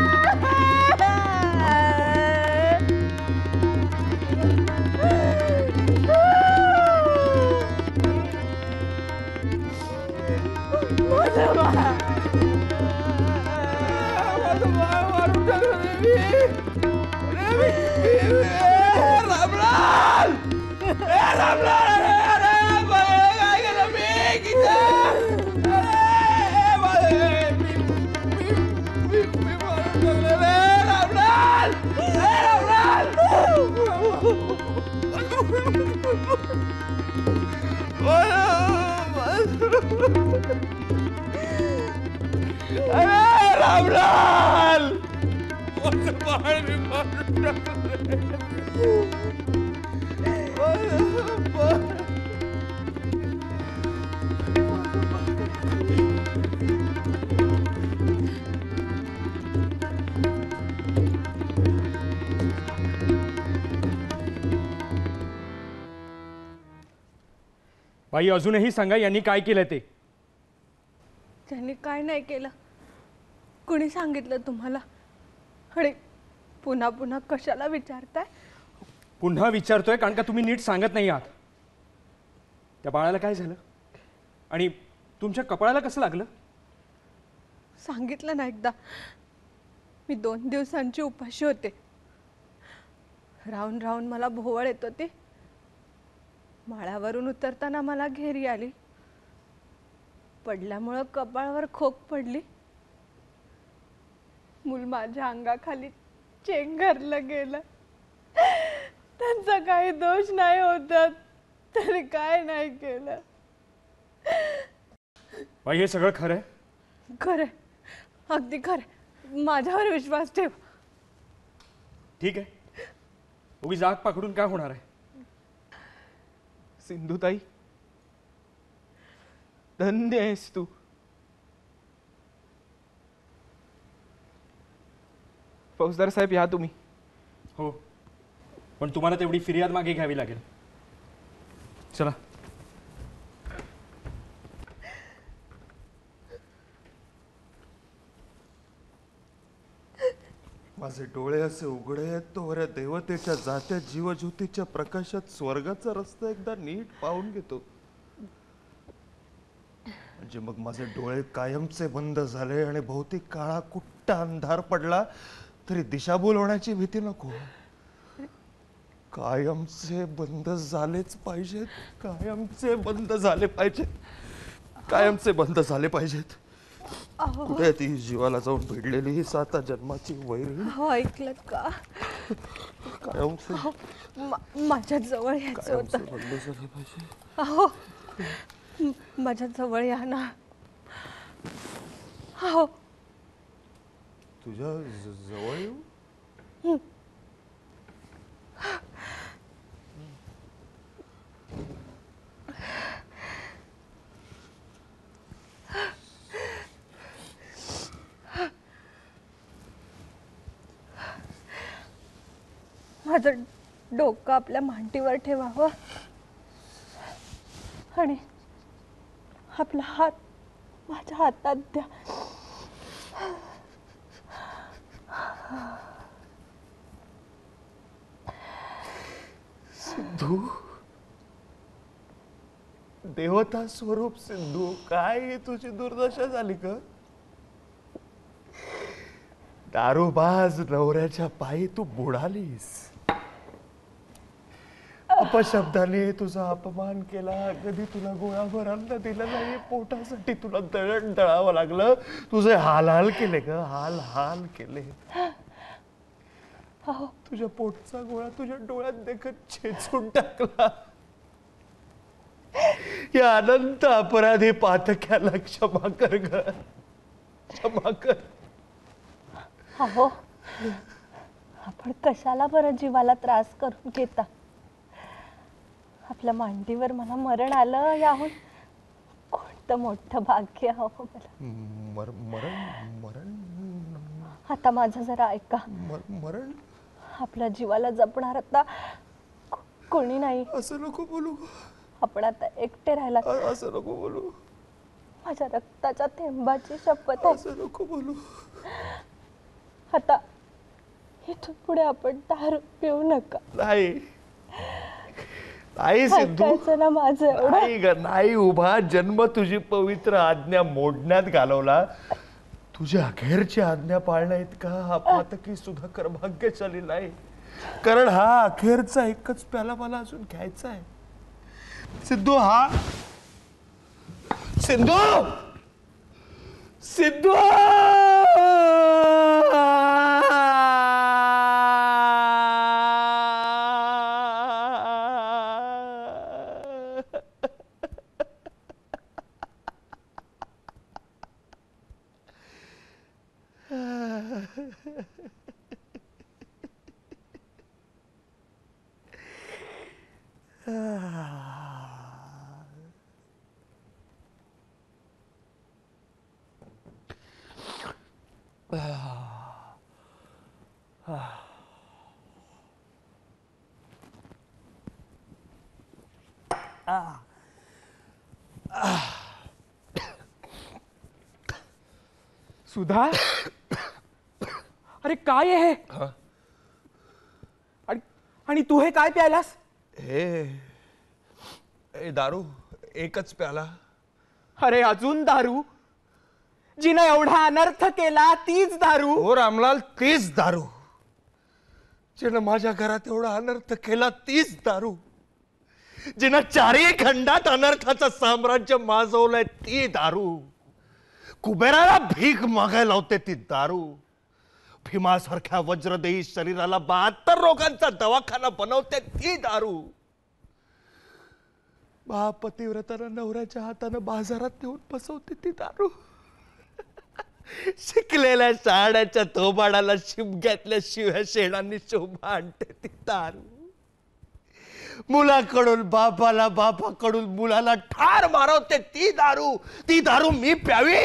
रामलाल. बाई अजूनही सांगा यांनी काय केलं ते. त्यांनी काय नाही केलं. कुणी सांगितलं तुम्हाला? आणि पुन्हा पुन्हा कशाला विचारताय? पुन्हा विचारतोय कारण का तुम्ही नीट सांगत नाही आहात. त्या बाळाला काय झालं आणि तुमच्या कपाळाला कसं लागलं? सांगितलं ना एकदा. मी दोन दिवसांची उपाशी होते. राहून राहून मला भोवळ येत होती. माळ्यावरून उतरताना मला घेरी आली. पडल्यामुळं कपाळावर खोक पडली. मूल माझ्या अंगाखाली चेंगरलं गेलं. त्यांचा काही दोष नाही होता तरी काय नाही केलं. बाई हे सगळं खरं आहे? खरं, अगदी खरं. माझ्यावर विश्वास ठेव. ठीक आहे. उगी जाग पकडून काय होणार आहे? सिंधुताई धन्य आहेस तू. फौजदार साहेब या तुम्ही. हो पण तुम्हाला तेवढी फिर्याद मागे घ्यावी लागेल. चला. माझे डोळे असे उघडे आहेत तोवर देवतेच्या जात्या जीवज्योतीच्या प्रकाशात स्वर्गाचा रस्ता एकदा नीट पाहून घेतो. म्हणजे मग माझे डोळे कायमचे बंद झाले आणि भोवती काळा कुट्टा अंधार पडला तरी दिशाभूल होण्याची भीती नको. कायमचे बंद झालेच पाहिजेत. कायमचे बंद झाले पाहिजेत. कायमचे बंद झाले पाहिजेत. कुठे ती जीवाला जाऊन भिडलेली ही साता जन्माची वैरी? हो ऐकलं का? कायमचे माझ्या जवळ यायचं कायमचे होतं. बंद झाले पाहिजे. अहो माझ्या जवळ या ना. हो. तुझ्या ज- जवळ येऊ? हं. माझं डोकं आपल्या मांडीवर ठेवावं आणि आपला हात माझ्या हातात द्या. सिद्धू, देवता स्वरूप सिद्धू, काय ही तुझी दुर्दशा झाली का? दारूबाज नवऱ्याच्या पायी तू बुडालीस. अपशब्दाने तुझा अपमान केला, कधी तुला गोळाभर अन्न दिलं नाही, पोटासाठी तुला दळण दळावं लागलं, तुझे हाल हाल केले ग, हाल हाल केले. तुझ्या पोटचा गोळा तुझ्या डोळ्यात देखत छेचून टाकला. या अनंत अपराधी पातक्याला क्षमा कर ग, क्षमा कर. अहो, आपण कशाला बरं जीवाला त्रास करून घेता? आपल्या मांडीवर मला मरण आलं, याहून कोणतं मोठं भाग्य हवं मला. मर मरण मरण आता माझं जरा ऐका. मरण आपल्या जीवाला जपणार आता को- कोणी नाही. असं नको बोलू. आपण आता एकटे राहिला. असं नको बोलू. माझ्या रक्ताच्या थेंबाची शपथ आहे. असं नको बोलू. आता इथून पुढे आपण दारू पिऊ नका. नाही नाही सिद्धू, ऐकायचं ना माझं एवढं? नाही ग, नाही. उभा जन्म तुझी पवित्र आज्ञा मोडण्यात घालवला. तुझ्या अखेरची आज्ञा पाळण्या इतका हा पातकी सुधाकर भाग्यशाली नाही, कारण हा अखेरचा एकच प्याला मला अजून घ्यायचा आहे. सिद्धू, हा सिद्धू सिद्धू सुधा, अरे काय आहे हे? आणि आणि तू हे काय प्यायलास? हे हे दारू, एकच प्याला. अरे अजून दारू? जिनं एवढा अनर्थ केला तीच दारू? हो रामलाल, तीच दारू. जिनं माझ्या घरात एवढा अनर्थ केला तीच दारू. जिनं चारही खंडात अनर्थाचं साम्राज्य माजवलंय ती दारू. कुबेराला भीक मागायला लावते ती दारू. भीमासारख्या वज्रदेही शरीराला बहात्तर रोगांचा दवाखाना बनवते ती दारू. महापतिव्रताला नवऱ्याच्या हातानं बाजारात नेऊन बसवते ती दारू. शिकलेल्या शाळ्याच्या थोबाडाला शिमग्यातल्या शिव्या शेणांनी शोभा आणते ती दारू. मुलाकडून बापाला, बापाकडून मुलाला ठार मारवते ती दारू. ती दारू मी प्यावी?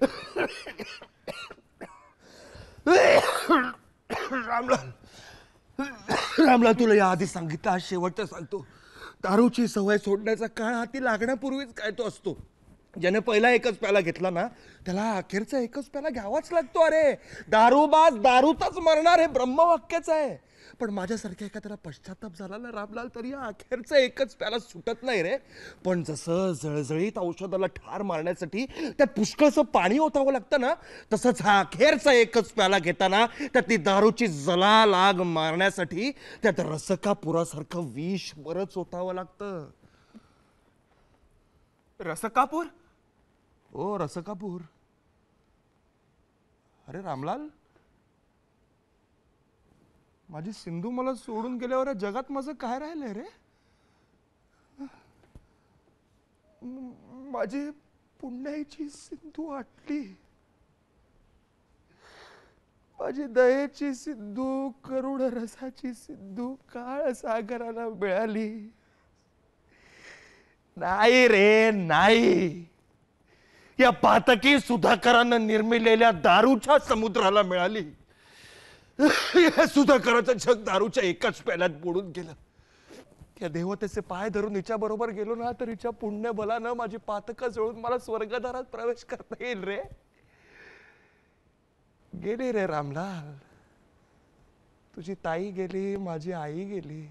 रामलाल, रामलाल, तुला या आधी सांगितलं, आज शेवटचं सांगतो. दारूची सवय सोडण्याचा काळ हाती लागण्यापूर्वीच काय तो असतो. ज्याने पहिला एकच प्याला घेतला ना, त्याला अखेरचा एकच प्याला घ्यावाच लागतो. अरे दारूबाज दारूतच मरणार, हे ब्रह्मवाक्यच आहे. पण माझ्यासारख्या एखाद्याला पश्चाताप झाला ना रामलाल, तरी या अखेरचा एकच प्याला सुटत नाही रे. पण जसं जळजळीत औषधाला ठार मारण्यासाठी त्यात पुष्कळसं पाणी ओतावं लागतं ना, तसंच हा अखेरचा एकच प्याला घेताना त्यात ती दारूची जलाल आग मारण्यासाठी त्यात रसकापुरासारखं विष बरंच ओतावं लागतं. रसकापूर? ओ रसकापूर. अरे रामलाल, माझी सिंधू मला सोडून गेल्यावर या जगात माझं काय राहिलंय रे? माझी पुण्याईची सिंधू आटली. माझी दयेची सिंधू, करुण रसाची सिंधू काळ सागराला मिळाली नाही रे नाही. या पातकी सुधाकरानं निर्मिलेल्या दारूच्या समुद्राला मिळाली. या सुधाकराचं जग दारूच्या एकाच प्याल्यात बुडून गेलं. त्या देवतेचे पाय धरून हिच्या बरोबर गेलो ना तर हिच्या पुण्य बलानं माझी पातकं जळून मला स्वर्गदारात प्रवेश करता येईल रे. गेली रे रामलाल, तुझी ताई गेली, माझी आई गेली.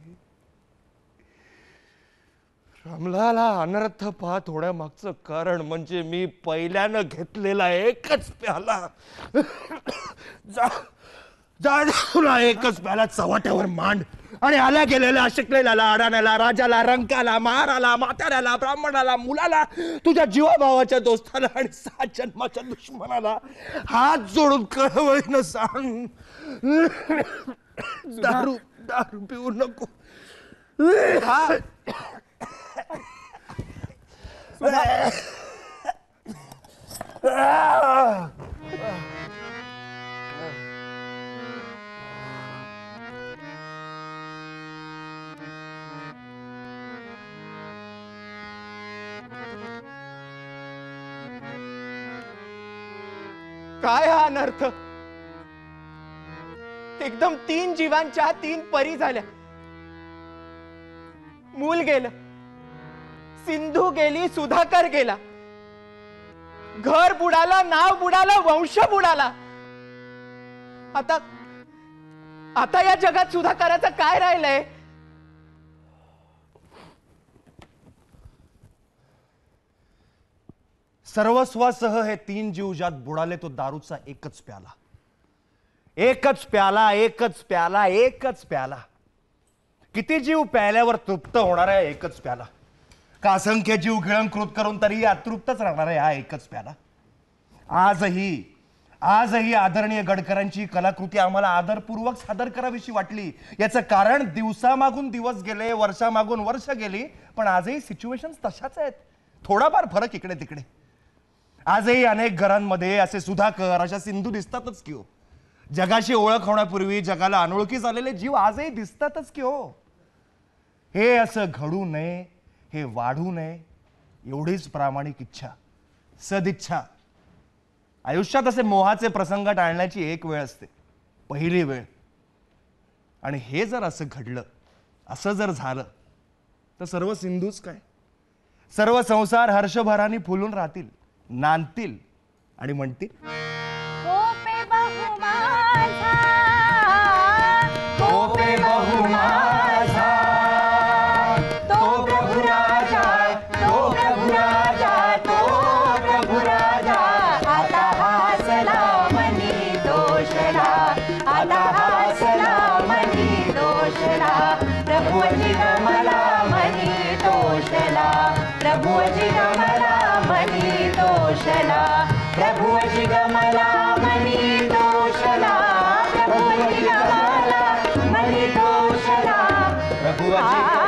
रामलाल, हा अनर्थ पाहत होण्यामागचं कारण म्हणजे मी पहिल्यानं घेतलेला एकच प्याला जाणूला एकच प्याला चव्हाट्यावर मांड आणि आल्या गेलेल्या शिकलेल्याला, अडाण्याला, राजाला, रंकाला, महाराला, म्हाताऱ्याला, ब्राह्मणाला, मुलाला, तुझ्या जीवाभावाच्या दोस्ताला आणि सात जन्माच्या दुश्मनाला हात जोडून कळवळीनं सांग, दारू दारू पिऊ नको. काय हा अनर्थ? एकदम तीन जीवांच्या तीन परी झाल्या. मूल गेलं, सिंधू गेली, सुधाकर गेला, घर बुडाला, नाव बुडाला, वंश बुडाला. आता आता या जगात सुधाकराचं काय राहिलंय? सर्वस्वासह हे तीन जीव ज्यात बुडाले तो दारूचा एकच प्याला, एकच प्याला, एकच प्याला, एकच प्याला. किती जीव प्यायल्यावर तृप्त होणार आहे एकच प्याला? का असंख्य जीव गिळंकृत करून तरीही अतृप्तच राहणार आहे हा एकच प्याला? आजही आजही आदरणीय गडकरांची कलाकृती आम्हाला आदरपूर्वक सादर करावीशी वाटली. याचं कारण दिवसामागून दिवस गेले, वर्षामागून वर्ष गेली, पण आजही सिच्युएशन तशाच आहेत. थोडाफार फरक इकडे तिकडे. आजही अनेक घरांमध्ये असे सुधाकर, अशा सिंधू दिसतातच की हो. जगाशी ओळख होण्यापूर्वी जगाला अनोळखी झालेले जीव आजही दिसतातच की हो. हे असं घडू नये, हे वाढू नये, एवढीच प्रामाणिक इच्छा, सदिच्छा. आयुष्यात असे मोहाचे प्रसंग टाळण्याची एक वेळ असते, पहिली वेळ. आणि हे जर असं घडलं, असं जर झालं तर सर्व सिंधूच काय, सर्व संसार हर्षभराने फुलून राहतील, नांदतील आणि म्हणतील, गोपे बहु माझा, गोपे बहु माझा, तो प्रभु राजा, तो प्रभु राजा, तो प्रभु राजा. आता हासला मनी दोषला, आता हासला मनी दोषला. प्रभुजी मला मनी दोषला, प्रभुजी मला मनी दोषला, प्रभुजी मला मनी दोषला, प्रभुजी मला मनी दोषला. प्रभुजी